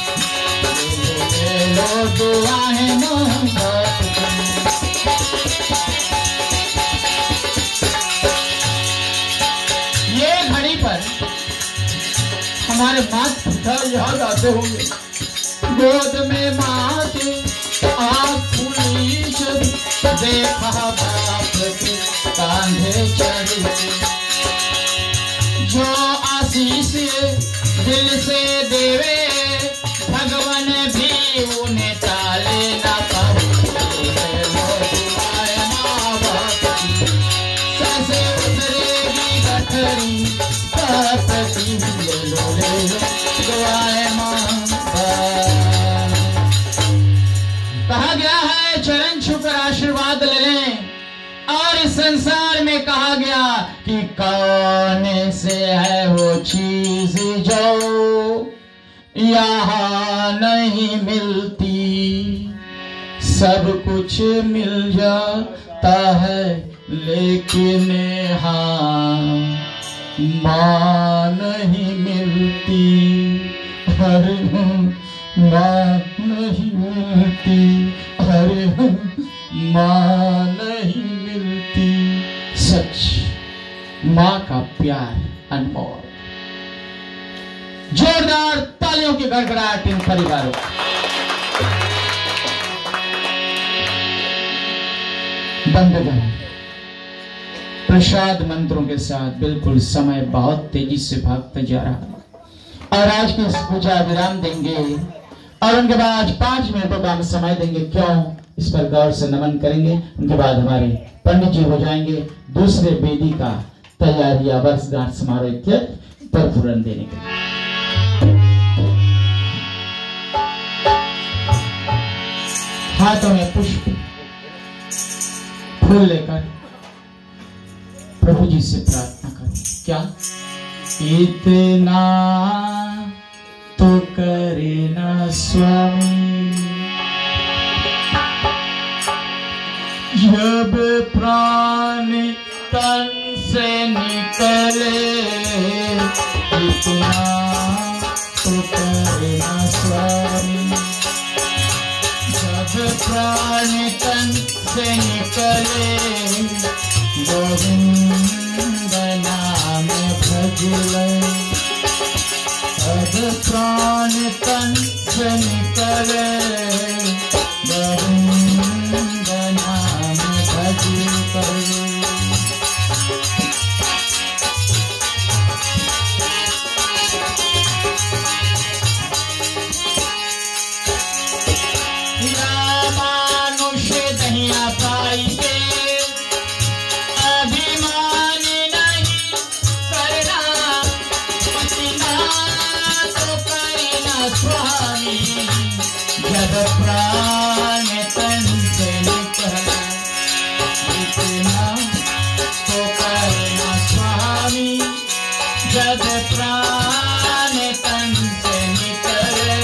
ले लो दुआएं माँ बाप की। हमारे माता पिता याद आते होंगे, गोद में माँ के आँख खुली, देखा बाप के कांधे चढ़ के। जो आशीष दिल से देवे भगवान भी उन्हें टाले ना पावे। वो दुआए माँ बाप की ससे उतरेगी गठरी पापती। ले लो ले लो दुआए माँ बाप। कहा गया है चरण छूकर आशीर्वाद ले लें, और इस संसार में कहा गया कि कौन से है वो चीज जो यहाँ नहीं मिलती। सब कुछ मिल जाता है लेकिन हाँ माँ नहीं मिलती। अरे माँ नहीं मिलती, अरे माँ नहीं मिलती। सच माँ का प्यार अनमोल। जोरदार तालियों की गड़गड़ाहट इन परिवारों। बंधुगण, प्रसाद मंत्रों के साथ बिल्कुल समय बहुत तेजी से भागता जा रहा है, और आज की इस पूजा विराम देंगे और उनके बाद पांच मिनटों का हम समय देंगे। क्यों? इस पर गौर से नमन करेंगे। उनके बाद हमारे पंडित जी हो जाएंगे दूसरे वेदी का तैयारी या वर्षगांठ समारोह इत्यादि पर पूर्ण देने के लिए। हाथों में पुष्प फूल लेकर प्रभु जी से प्रार्थना करो। क्या? इतना तो करे ना स्वामी, जब प्राण तन से निकले। इतना तो करे ना स्वामी, जब प्राण तन से निकले। गोविंद नाम भजले, जब प्राण तन से निकले। गोविंद नाम भजले। रामानुष दहिया पाई के अभिमान नहीं करना। इतना तो करना स्वामी, जब प्राण तन से निकले। इतना तो करना स्वामी, जब प्राण तन से निकले।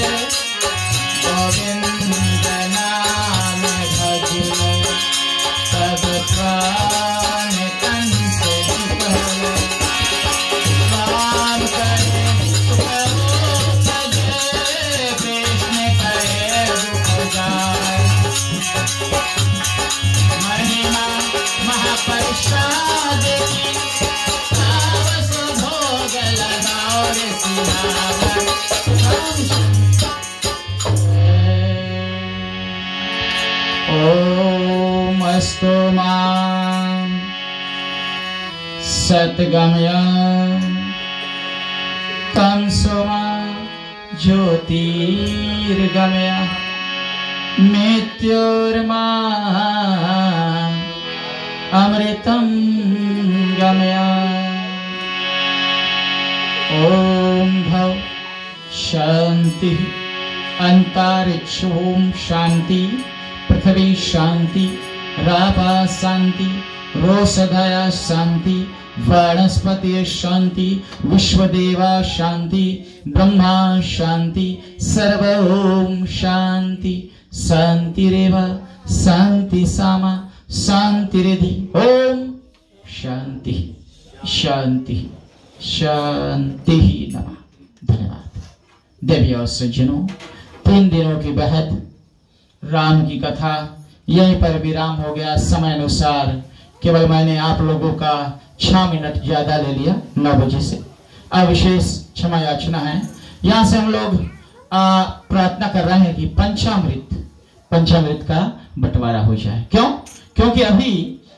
गोविंद नाम भजले, तब प्राण तन से निकले। राम करे करो भजे, कृष्ण करे रुक जाए। महिमा महाप्रसाद की तावस भोग लगाओ रे सियावर। ओम अस्तु मां सतगमय तमसो मां ज्योतिर्गमय मृत्युर्मां अमृतं गमय। ओम भव शांति अंतरिक्ष ओम शांति, पृथ्वी शांति, रापा शांति, रोषधया शांति, वनस्पति शांति, विश्वदेवा शांति, ब्रह्मा शांति, सर्व ओम शांति। शांतिरेव शांति सामा शांतिरिधि। ओम शांति शांति शांति नमः। धन्यवाद। देवी और सज्जनों, तीन दिनों की बहद राम की कथा यहीं पर विराम हो गया। समय अनुसार केवल मैंने आप लोगों का छह मिनट ज्यादा ले लिया, नौ बजे से। अविशेष क्षमा याचना है। यहाँ से हम लोग प्रार्थना कर रहे हैं कि पंचामृत पंचामृत का बंटवारा हो जाए। क्यों? क्योंकि अभी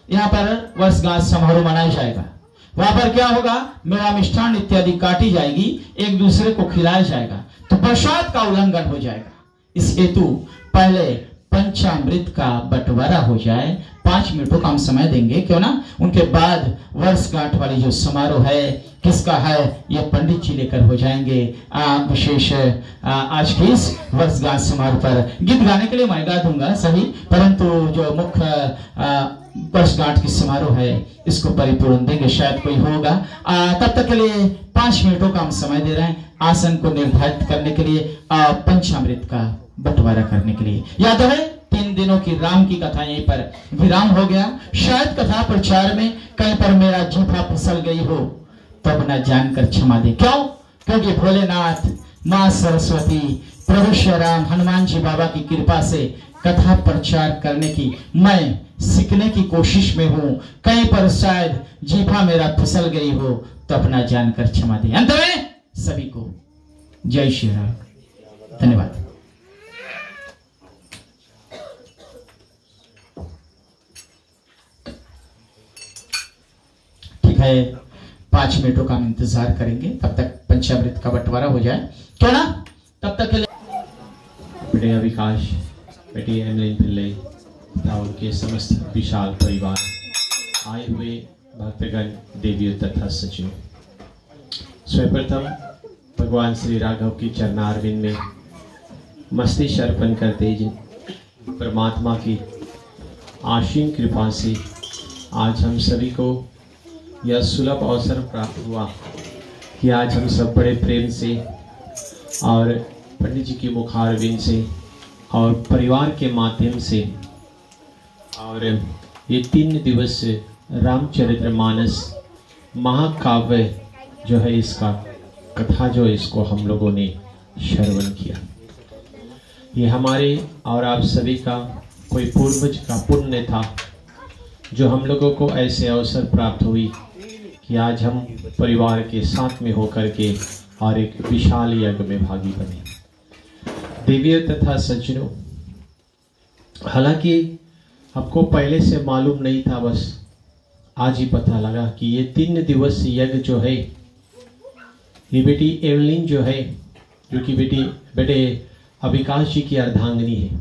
यहाँ पर वर्षगांठ समारोह मनाया जाएगा। वहां पर क्या होगा, मेवा मिष्ठान इत्यादि काटी जाएगी, एक दूसरे को खिलाया जाएगा, तो प्रसाद का उल्लंघन हो जाएगा। इस हेतु पहले पंचामृत का बंटवारा हो जाए। पांच मिनटों का हम समय देंगे, क्यों ना। उनके बाद वर्षगांठ वाली जो समारोह है किसका है, ये पंडित जी लेकर हो जाएंगे। आ, विशेष आ, आज की इस वर्षगांठ समारोह पर गीत गाने के लिए मैं गा दूंगा सही, परंतु जो मुख्य वर्षगांठ की समारोह है इसको परिपूर्ण देंगे, शायद कोई होगा। आ, तब तक के लिए पांच मिनटों का हम समय दे रहे हैं आसन को निर्धारित करने के लिए, आ, पंचामृत का बंटवारा करने के लिए। याद है तीन दिनों की राम की कथा यहीं पर विराम हो गया। शायद कथा प्रचार में कहीं पर मेरा जीभा फिसल गई हो, तब न जानकर क्षमा दे। क्यों? क्योंकि भोलेनाथ, माँ सरस्वती, प्रभु श्री राम, हनुमान जी बाबा की कृपा से कथा प्रचार करने की मैं सीखने की कोशिश में हूं। कहीं पर शायद जीभा मेरा फिसल गई हो, तब न जानकर क्षमा दे। अंत में सभी को जय श्री राम, धन्यवाद। ठीक है, पांच मिनटों का हम इंतजार करेंगे, तब तक पंचामृत का बंटवारा हो जाए, क्यों ना। तब तक के लिए बेटे अविकाश, बेटी एमलिन पिल्ले तथा उनके समस्त विशाल परिवार, आए हुए भक्तगण, देवियों तथा सचिवों, सर्वप्रथम भगवान श्री राघव की चरणारविंद में मस्तिष्क अर्पण करते जिन परमात्मा की आशीन कृपा से आज हम सभी को यह सुलभ अवसर प्राप्त हुआ कि आज हम सब बड़े प्रेम से और पंडित जी की मुखारविंद से और परिवार के माध्यम से और ये तीन दिवसीय रामचरितमानस महाकाव्य जो है, इसका कथा जो इसको हम लोगों ने श्रवण किया। ये हमारे और आप सभी का कोई पूर्वज का पुण्य था जो हम लोगों को ऐसे अवसर प्राप्त हुई कि आज हम परिवार के साथ में होकर के और एक विशाल यज्ञ में भागी बने। देवियों तथा सज्जनों, हालांकि आपको पहले से मालूम नहीं था, बस आज ही पता लगा कि ये तीन दिवसीय यज्ञ जो है, ये बेटी एवलिन जो है, जो कि बेटी बेटे अविकाश जी की अर्धांगिनी है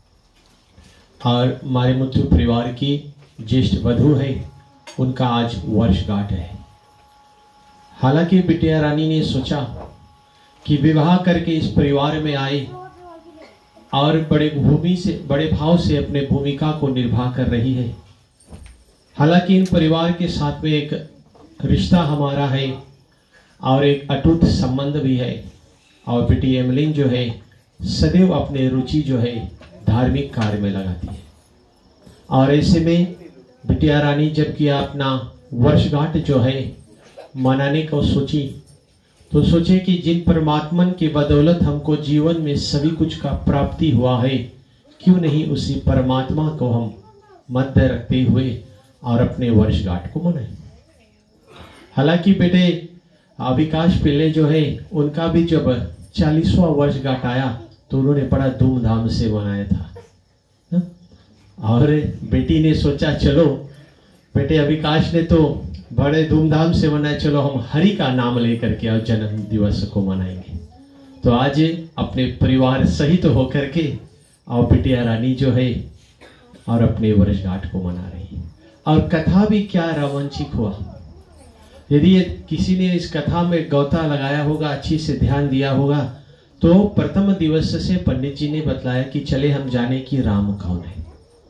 और हमारे मुथु परिवार की ज्येष्ठ वधू है, उनका आज वर्षगांठ है। हालांकि बिटिया रानी ने सोचा कि विवाह करके इस परिवार में आए और बड़े भूमि से बड़े भाव से अपने भूमिका को निर्वाह कर रही है। हालांकि इन परिवार के साथ में एक रिश्ता हमारा है और एक अटूट संबंध भी है, और बेटी एमलिन जो है सदैव अपने रुचि जो है धार्मिक कार्य में लगाती है। और ऐसे में बिटिया रानी जब कि अपना वर्षगांठ जो है मनाने को सोची, तो सोचे कि जिन परमात्मन की बदौलत हमको जीवन में सभी कुछ का प्राप्ति हुआ है, क्यों नहीं उसी परमात्मा को हम मध्य रखते हुए और अपने वर्षगांठ को मनाएं। हालांकि बेटे अविकाश पिल्ले जो है, उनका भी जब चालीसवां वर्षगांठ आया तो उन्होंने बड़ा धूमधाम से मनाया था ना? और बेटी ने सोचा चलो बेटे अविकाश ने तो बड़े धूमधाम से मनाया, चलो हम हरि का नाम लेकर के और जन्म दिवस को मनाएंगे। तो आज अपने परिवार सहित तो होकर के और बिटिया रानी जो है और अपने वर्षगांठ को मना रही है। और कथा भी क्या रोमांचिक हुआ। यदि ये किसी ने इस कथा में गौता लगाया होगा, अच्छी से ध्यान दिया होगा, तो प्रथम दिवस से पंडित जी ने बतलाया कि चले हम जाने कि राम कौन है।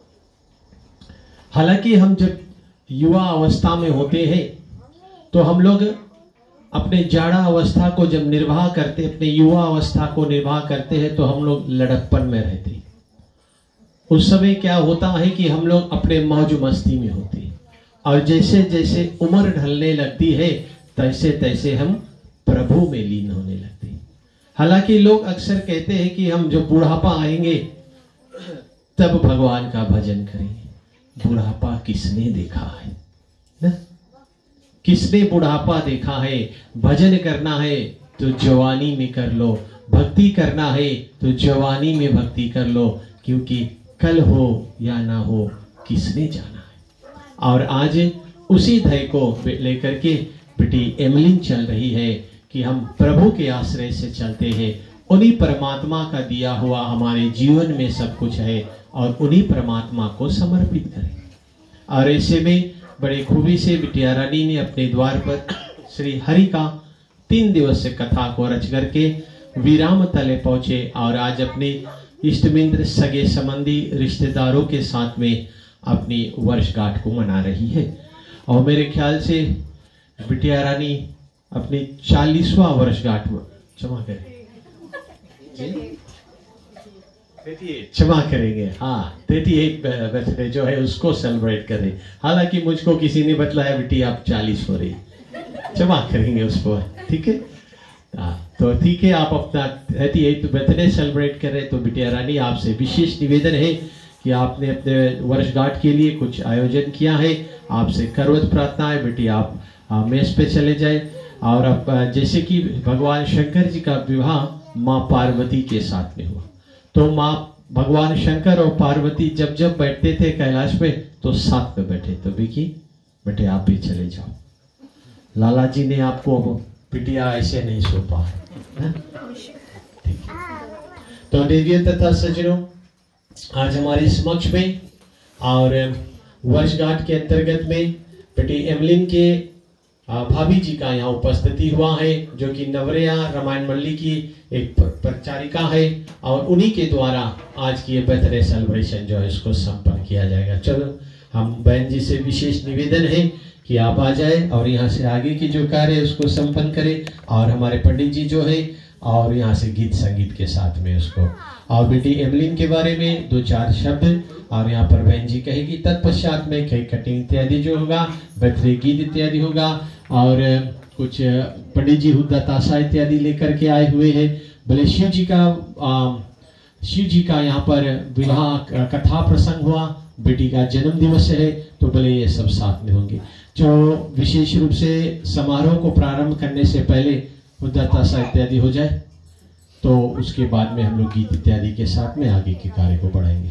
हालांकि हम जब युवा अवस्था में होते हैं तो हम लोग अपने जाड़ा अवस्था को जब निर्वाह करते, अपने युवा अवस्था को निर्वाह करते हैं, तो हम लोग लड़कपन में रहते। उस समय क्या होता है कि हम लोग अपने मौज मस्ती में होते, और जैसे जैसे उम्र ढलने लगती है तैसे तैसे हम प्रभु में लीन होने लगते हैं। हालांकि लोग अक्सर कहते हैं कि हम जब बुढ़ापा आएंगे तब भगवान का भजन करेंगे। बुढ़ापा किसने देखा है ना? किसने बुढ़ापा देखा है? भजन करना है तो जवानी में कर लो, भक्ति करना है तो जवानी में भक्ति कर लो, क्योंकि कल हो या ना हो किसने जाना है। और आज उसी ध्येय को लेकर के बेटी एमलिन चल रही है कि हम प्रभु के आश्रय से चलते हैं। उन्हीं परमात्मा का दिया हुआ हमारे जीवन में सब कुछ है और उन्हीं परमात्मा को समर्पित करें। और ऐसे में बड़े खूबी से बिटिया रानी ने अपने द्वार पर श्री हरि का तीन दिवसीय कथा को रच करके विराम तले पहुंचे और आज अपने इष्ट मित्र सगे संबंधी रिश्तेदारों के साथ में अपनी वर्षगांठ को मना रही है। और मेरे ख्याल से बिटिया रानी अपनी चालीसवां वर्षगांठ में क्षमा करें क्षमा करेंगे हाँ तेती एक बर्थडे जो है उसको सेलिब्रेट करें। हालांकि मुझको किसी ने बतलाया बेटी आप चालीस हो रही, क्षमा करेंगे उसको, ठीक है। हाँ तो ठीक है, आप अपना थर्टी एट बर्थडे सेलिब्रेट करें। तो बिटिया रानी आपसे विशेष निवेदन है कि आपने अपने वर्षगांठ के लिए कुछ आयोजन किया है, आपसे करवत प्रार्थना है बेटी आप मेज पे चले जाए। और अब जैसे कि भगवान शंकर जी का विवाह माँ पार्वती के साथ में हुआ, तो माँ भगवान शंकर और पार्वती जब जब बैठते थे कैलाश पे तो साथ में बैठे। तो बिकी बेटे आप भी चले जाओ, लाला जी ने आपको बिटिया ऐसे नहीं सौंपा है। तो देवियों तथा सज्जनों, आज हमारे समक्ष में और वर्षगांठ के अंतर्गत में बेटी एमलिन के भाभी जी का यहाँ उपस्थिति हुआ है, जो कि नवरिया रामायण मंडली की एक प्रचारिका है और उन्हीं के द्वारा आज की ये बर्थडे सेलिब्रेशन जो है इसको संपन्न किया जाएगा। चलो हम बहन जी से विशेष निवेदन है कि आप आ जाए और यहाँ से आगे की जो कार्य है उसको संपन्न करें। और हमारे पंडित जी जो है और यहाँ से गीत संगीत के साथ में उसको, और बेटी एमलिन के बारे में दो चार शब्द और यहाँ पर बहन जी कहेगी। तत्पश्चात में केक कटिंग इत्यादि जो होगा, बर्थडे गीत इत्यादि होगा और कुछ पंडित जी हुद्दाताशा इत्यादि लेकर के आए हुए हैं। बोले शिव जी का आ, शिव जी का यहाँ पर विवाह कथा प्रसंग हुआ, बेटी का जन्म दिवस है, तो बोले ये सब साथ में होंगे। जो विशेष रूप से समारोह को प्रारंभ करने से पहले हुद्दाताशा इत्यादि हो जाए तो उसके बाद में हम लोग गीत इत्यादि के साथ में आगे के कार्य को बढ़ाएंगे।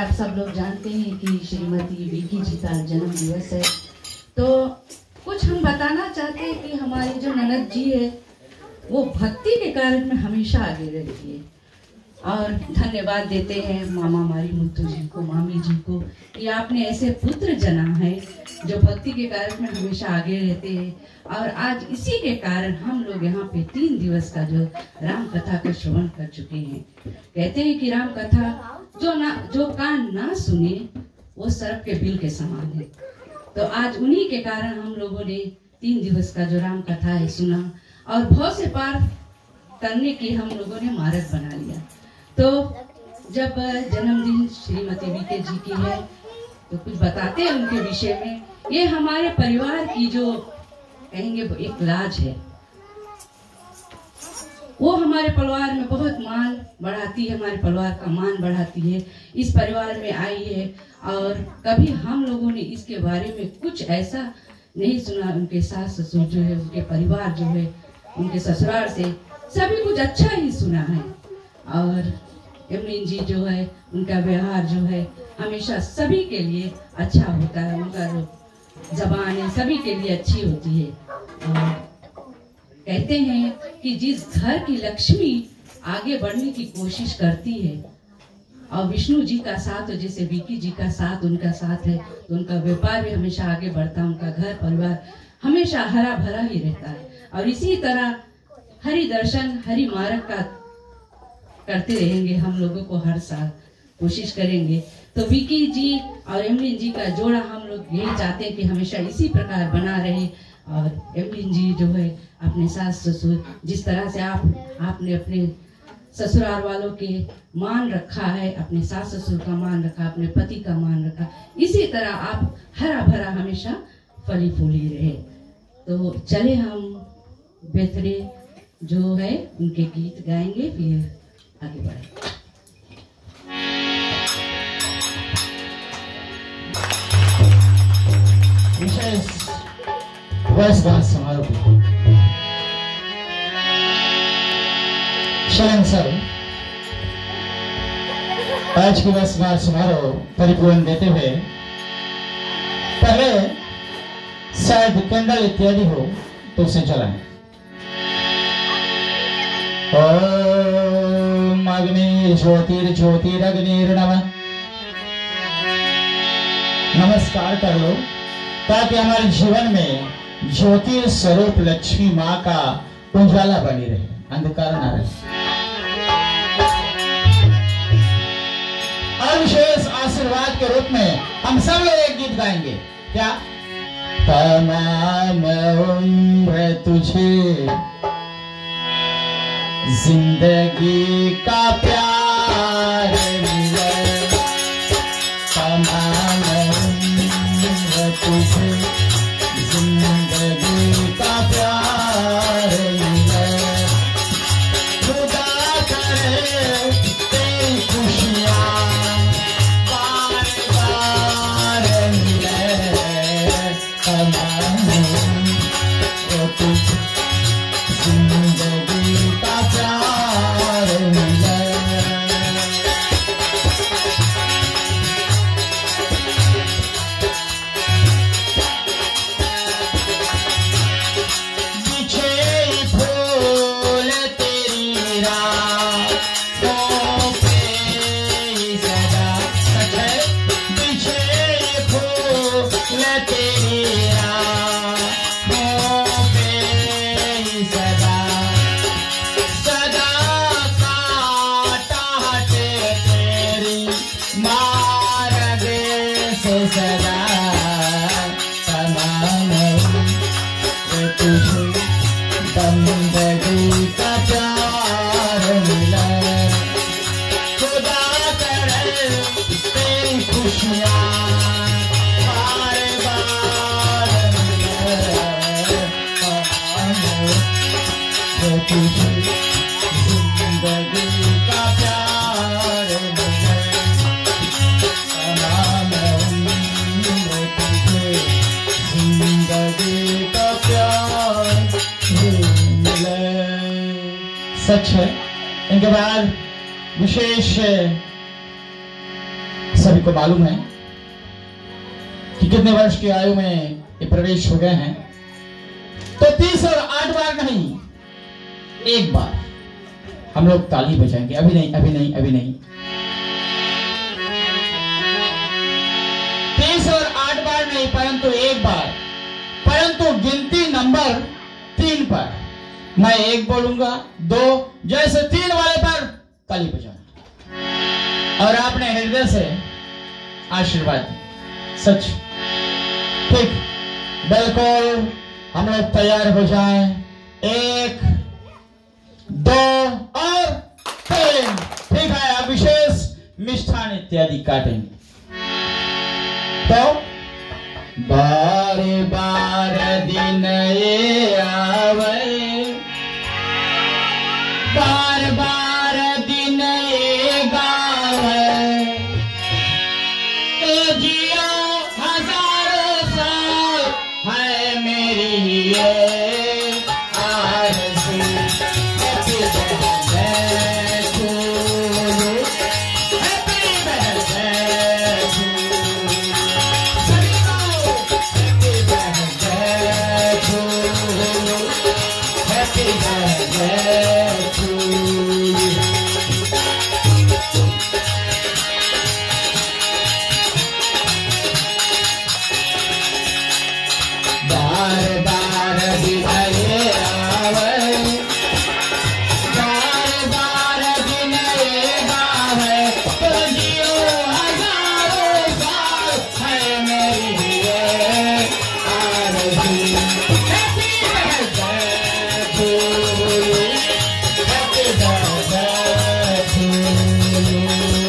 आप सब लोग जानते हैं कि श्रीमती विकी जी का जन्म दिवस है, तो कुछ हम बताना चाहते हैं कि हमारी जो ननद जी है वो भक्ति के कार्य में हमेशा आगे रहती है। और धन्यवाद देते हैं मामा मारी मुत्तू जी को, मामी जी को, कि आपने ऐसे पुत्र जना है जो भक्ति के कार्य में हमेशा आगे रहते हैं। और आज इसी के कारण हम लोग यहाँ पे तीन दिवस का जो राम कथा का श्रवण कर चुके हैं। कहते हैं कि राम कथा जो ना जो कान ना सुने वो सर्प के बिल के समान है। तो आज उन्हीं के कारण हम लोगों ने तीन दिवस का जो राम कथा है सुना और भव से पार करने की हम लोगों ने मार्ग बना लिया। तो जब जन्मदिन श्रीमती विके जी की है तो कुछ बताते हैं उनके विषय में। ये हमारे परिवार की जो कहेंगे एक लाज है, वो हमारे परिवार में बहुत मान बढ़ाती है, हमारे परिवार का मान बढ़ाती है। इस परिवार में आई है और कभी हम लोगों ने इसके बारे में कुछ ऐसा नहीं सुना। उनके सास ससुर जो है, उनके परिवार जो है, उनके ससुराल से सभी कुछ अच्छा ही सुना है। और एमलिन जी जो है, उनका व्यवहार जो है हमेशा सभी के लिए अच्छा होता है। उनका जो जबान है सभी के लिए अच्छी होती है। और कहते हैं कि जिस घर की लक्ष्मी आगे बढ़ने की कोशिश करती है और विष्णु जी का साथ हो, जैसे विकी जी का साथ उनका साथ है, तो उनका व्यापार भी हमेशा आगे बढ़ता है, उनका घर परिवार हमेशा हरा भरा ही रहता है। और इसी तरह हरि दर्शन हरि मार्ग का करते रहेंगे हम लोगों को, हर साल कोशिश करेंगे। तो विकी जी और एमलिन जी का जोड़ा हम लोग यही चाहते हैं कि हमेशा इसी प्रकार बना रहे। और एमलिन जी जो है अपने सास ससुर, जिस तरह से आप आपने अपने ससुराल वालों के मान रखा है, अपने सास ससुर का मान रखा, अपने पति का मान रखा, इसी तरह आप हरा भरा हमेशा फली फूली रहे। तो चले हम बेहतरे जो है उनके गीत गाएंगे, फिर आगे बढ़े। विशेष वर्षगांठ समारोह शरण सर आज की वर्षगांठ समारोह परिपूर्ण देते हुए पहले शायद कैंडल इत्यादि हो तो उसे जलाएं। ओम अग्नि ज्योतिर ज्योतिरग्निर्नमः। नमस्कार कर लो ताकि हमारे जीवन में ज्योति स्वरूप लक्ष्मी माँ का उजाला बनी रहे, अंधकार ना रहे। और विशेष आशीर्वाद के रूप में हम सब लोग एक गीत गाएंगे। क्या? तमाम उम्र तुझे जिंदगी का प्यार मिले, तमाम उम्र तुझे जिंदगी का प्यार मिले, खुदा करे तेरी खुशियाँ बार बार मिले, तमाम उम्र तुझे जिंदगी का प्यार मिले। सच है। इनके बाद विशेष सभी सभी को मालूम है कि कितने वर्ष की आयु में ये प्रवेश हो गए हैं। तो तीस और आठ बार नहीं, एक बार हम लोग ताली बजाएंगे। अभी नहीं, अभी नहीं, अभी नहीं। तीस और आठ बार नहीं, परंतु एक बार, परंतु गिनती नंबर तीन पर मैं एक बोलूंगा, दो, जैसे तीन वाले पर ताली बजाना और आपने हृदय से आशीर्वाद। सच, ठीक, बिल्कुल। हम लोग तैयार हो जाएं। एक, दो और तीन। ठीक है, अब विशेष मिष्ठान इत्यादि काटेंगे। तो बार बार दिन ये आवे, बार बार दिन ये गावे, तो जियो हजारों साल है मेरी ये आरज़ू। Happy birthday to you, happy birthday to you, सभी को happy birthday to you, happy birthday to you. बार बार दिन ये आवे, बार बार दिन ये गावे, तो जियो हजारों साल है मेरी ये आरज़ू। Happy birthday to you, happy birthday to you.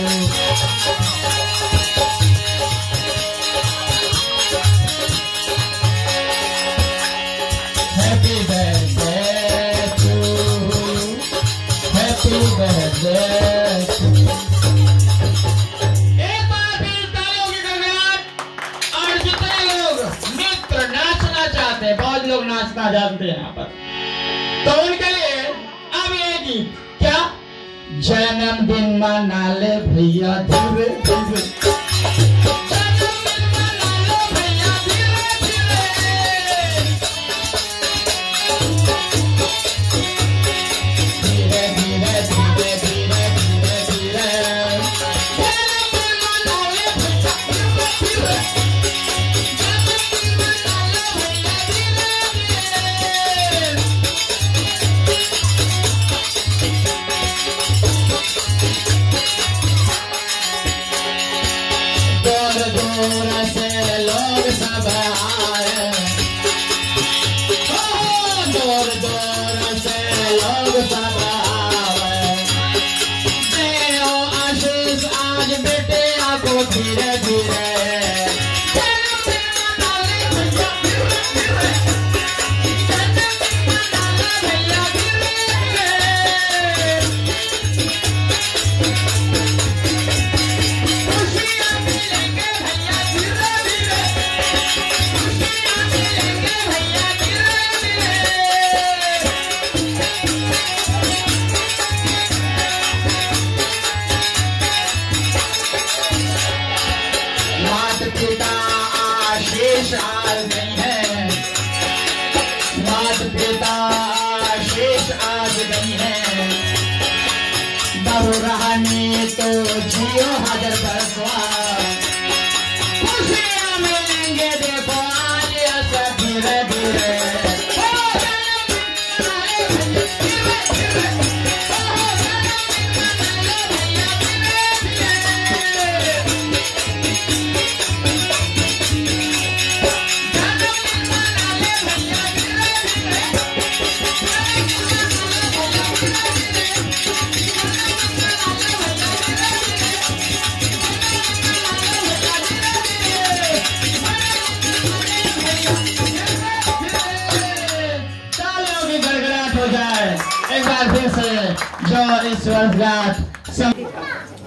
Happy birthday to you, happy birthday to you। एक बार फिर तालियों की गड़गड़ाहट। और जितने लोग मित्र नाचना चाहते हैं, बहुत लोग नाचना जानते हैं यहाँ पर, तो उनके लिए अब ये गीत क्या, जन्मदिन मना ले भैया धीरे धीरे, जन्मदिन मना लो भैया धीरे धीरे, धीरे धीरे धीरे धीरे धीरे धीरे, जन्मदिन मना ले भैया धीरे धीरे, जन्मदिन मना लो भैया धीरे धीरे। दूर दूर से लोग सब आए, ओ, दूर दूर से लोग सब आए, देओ आशीष आज बेटे आपको धीरे धीरे, जन्मदिन मना ले भैया धीरे धीरे, जन्मदिन मना ले भैया धीरे धीरे, खुशियाँ मिलेंगे भैया धीरे धीरे, खुशियाँ मिलेंगे भैया धीरे धीरे। माता पिता आशीष आज नहीं है, माता पिता आशीष आज नहीं है, दरो रहने तो जियो हजर बरसवा, खुशियाँ मिलेंगे देखो आज ऐसा धीरे धीरे। ओ जन्मदिन मना ले भैया धीरे धीरे, ओ जन्मदिन मना ले भैया धीरे धीरे, जन्मदिन मना ले भैया धीरे धीरे, तालियों की गड़गड़ाहट हो जाए एक बार फिर से, जो इस वर्षगांठ सम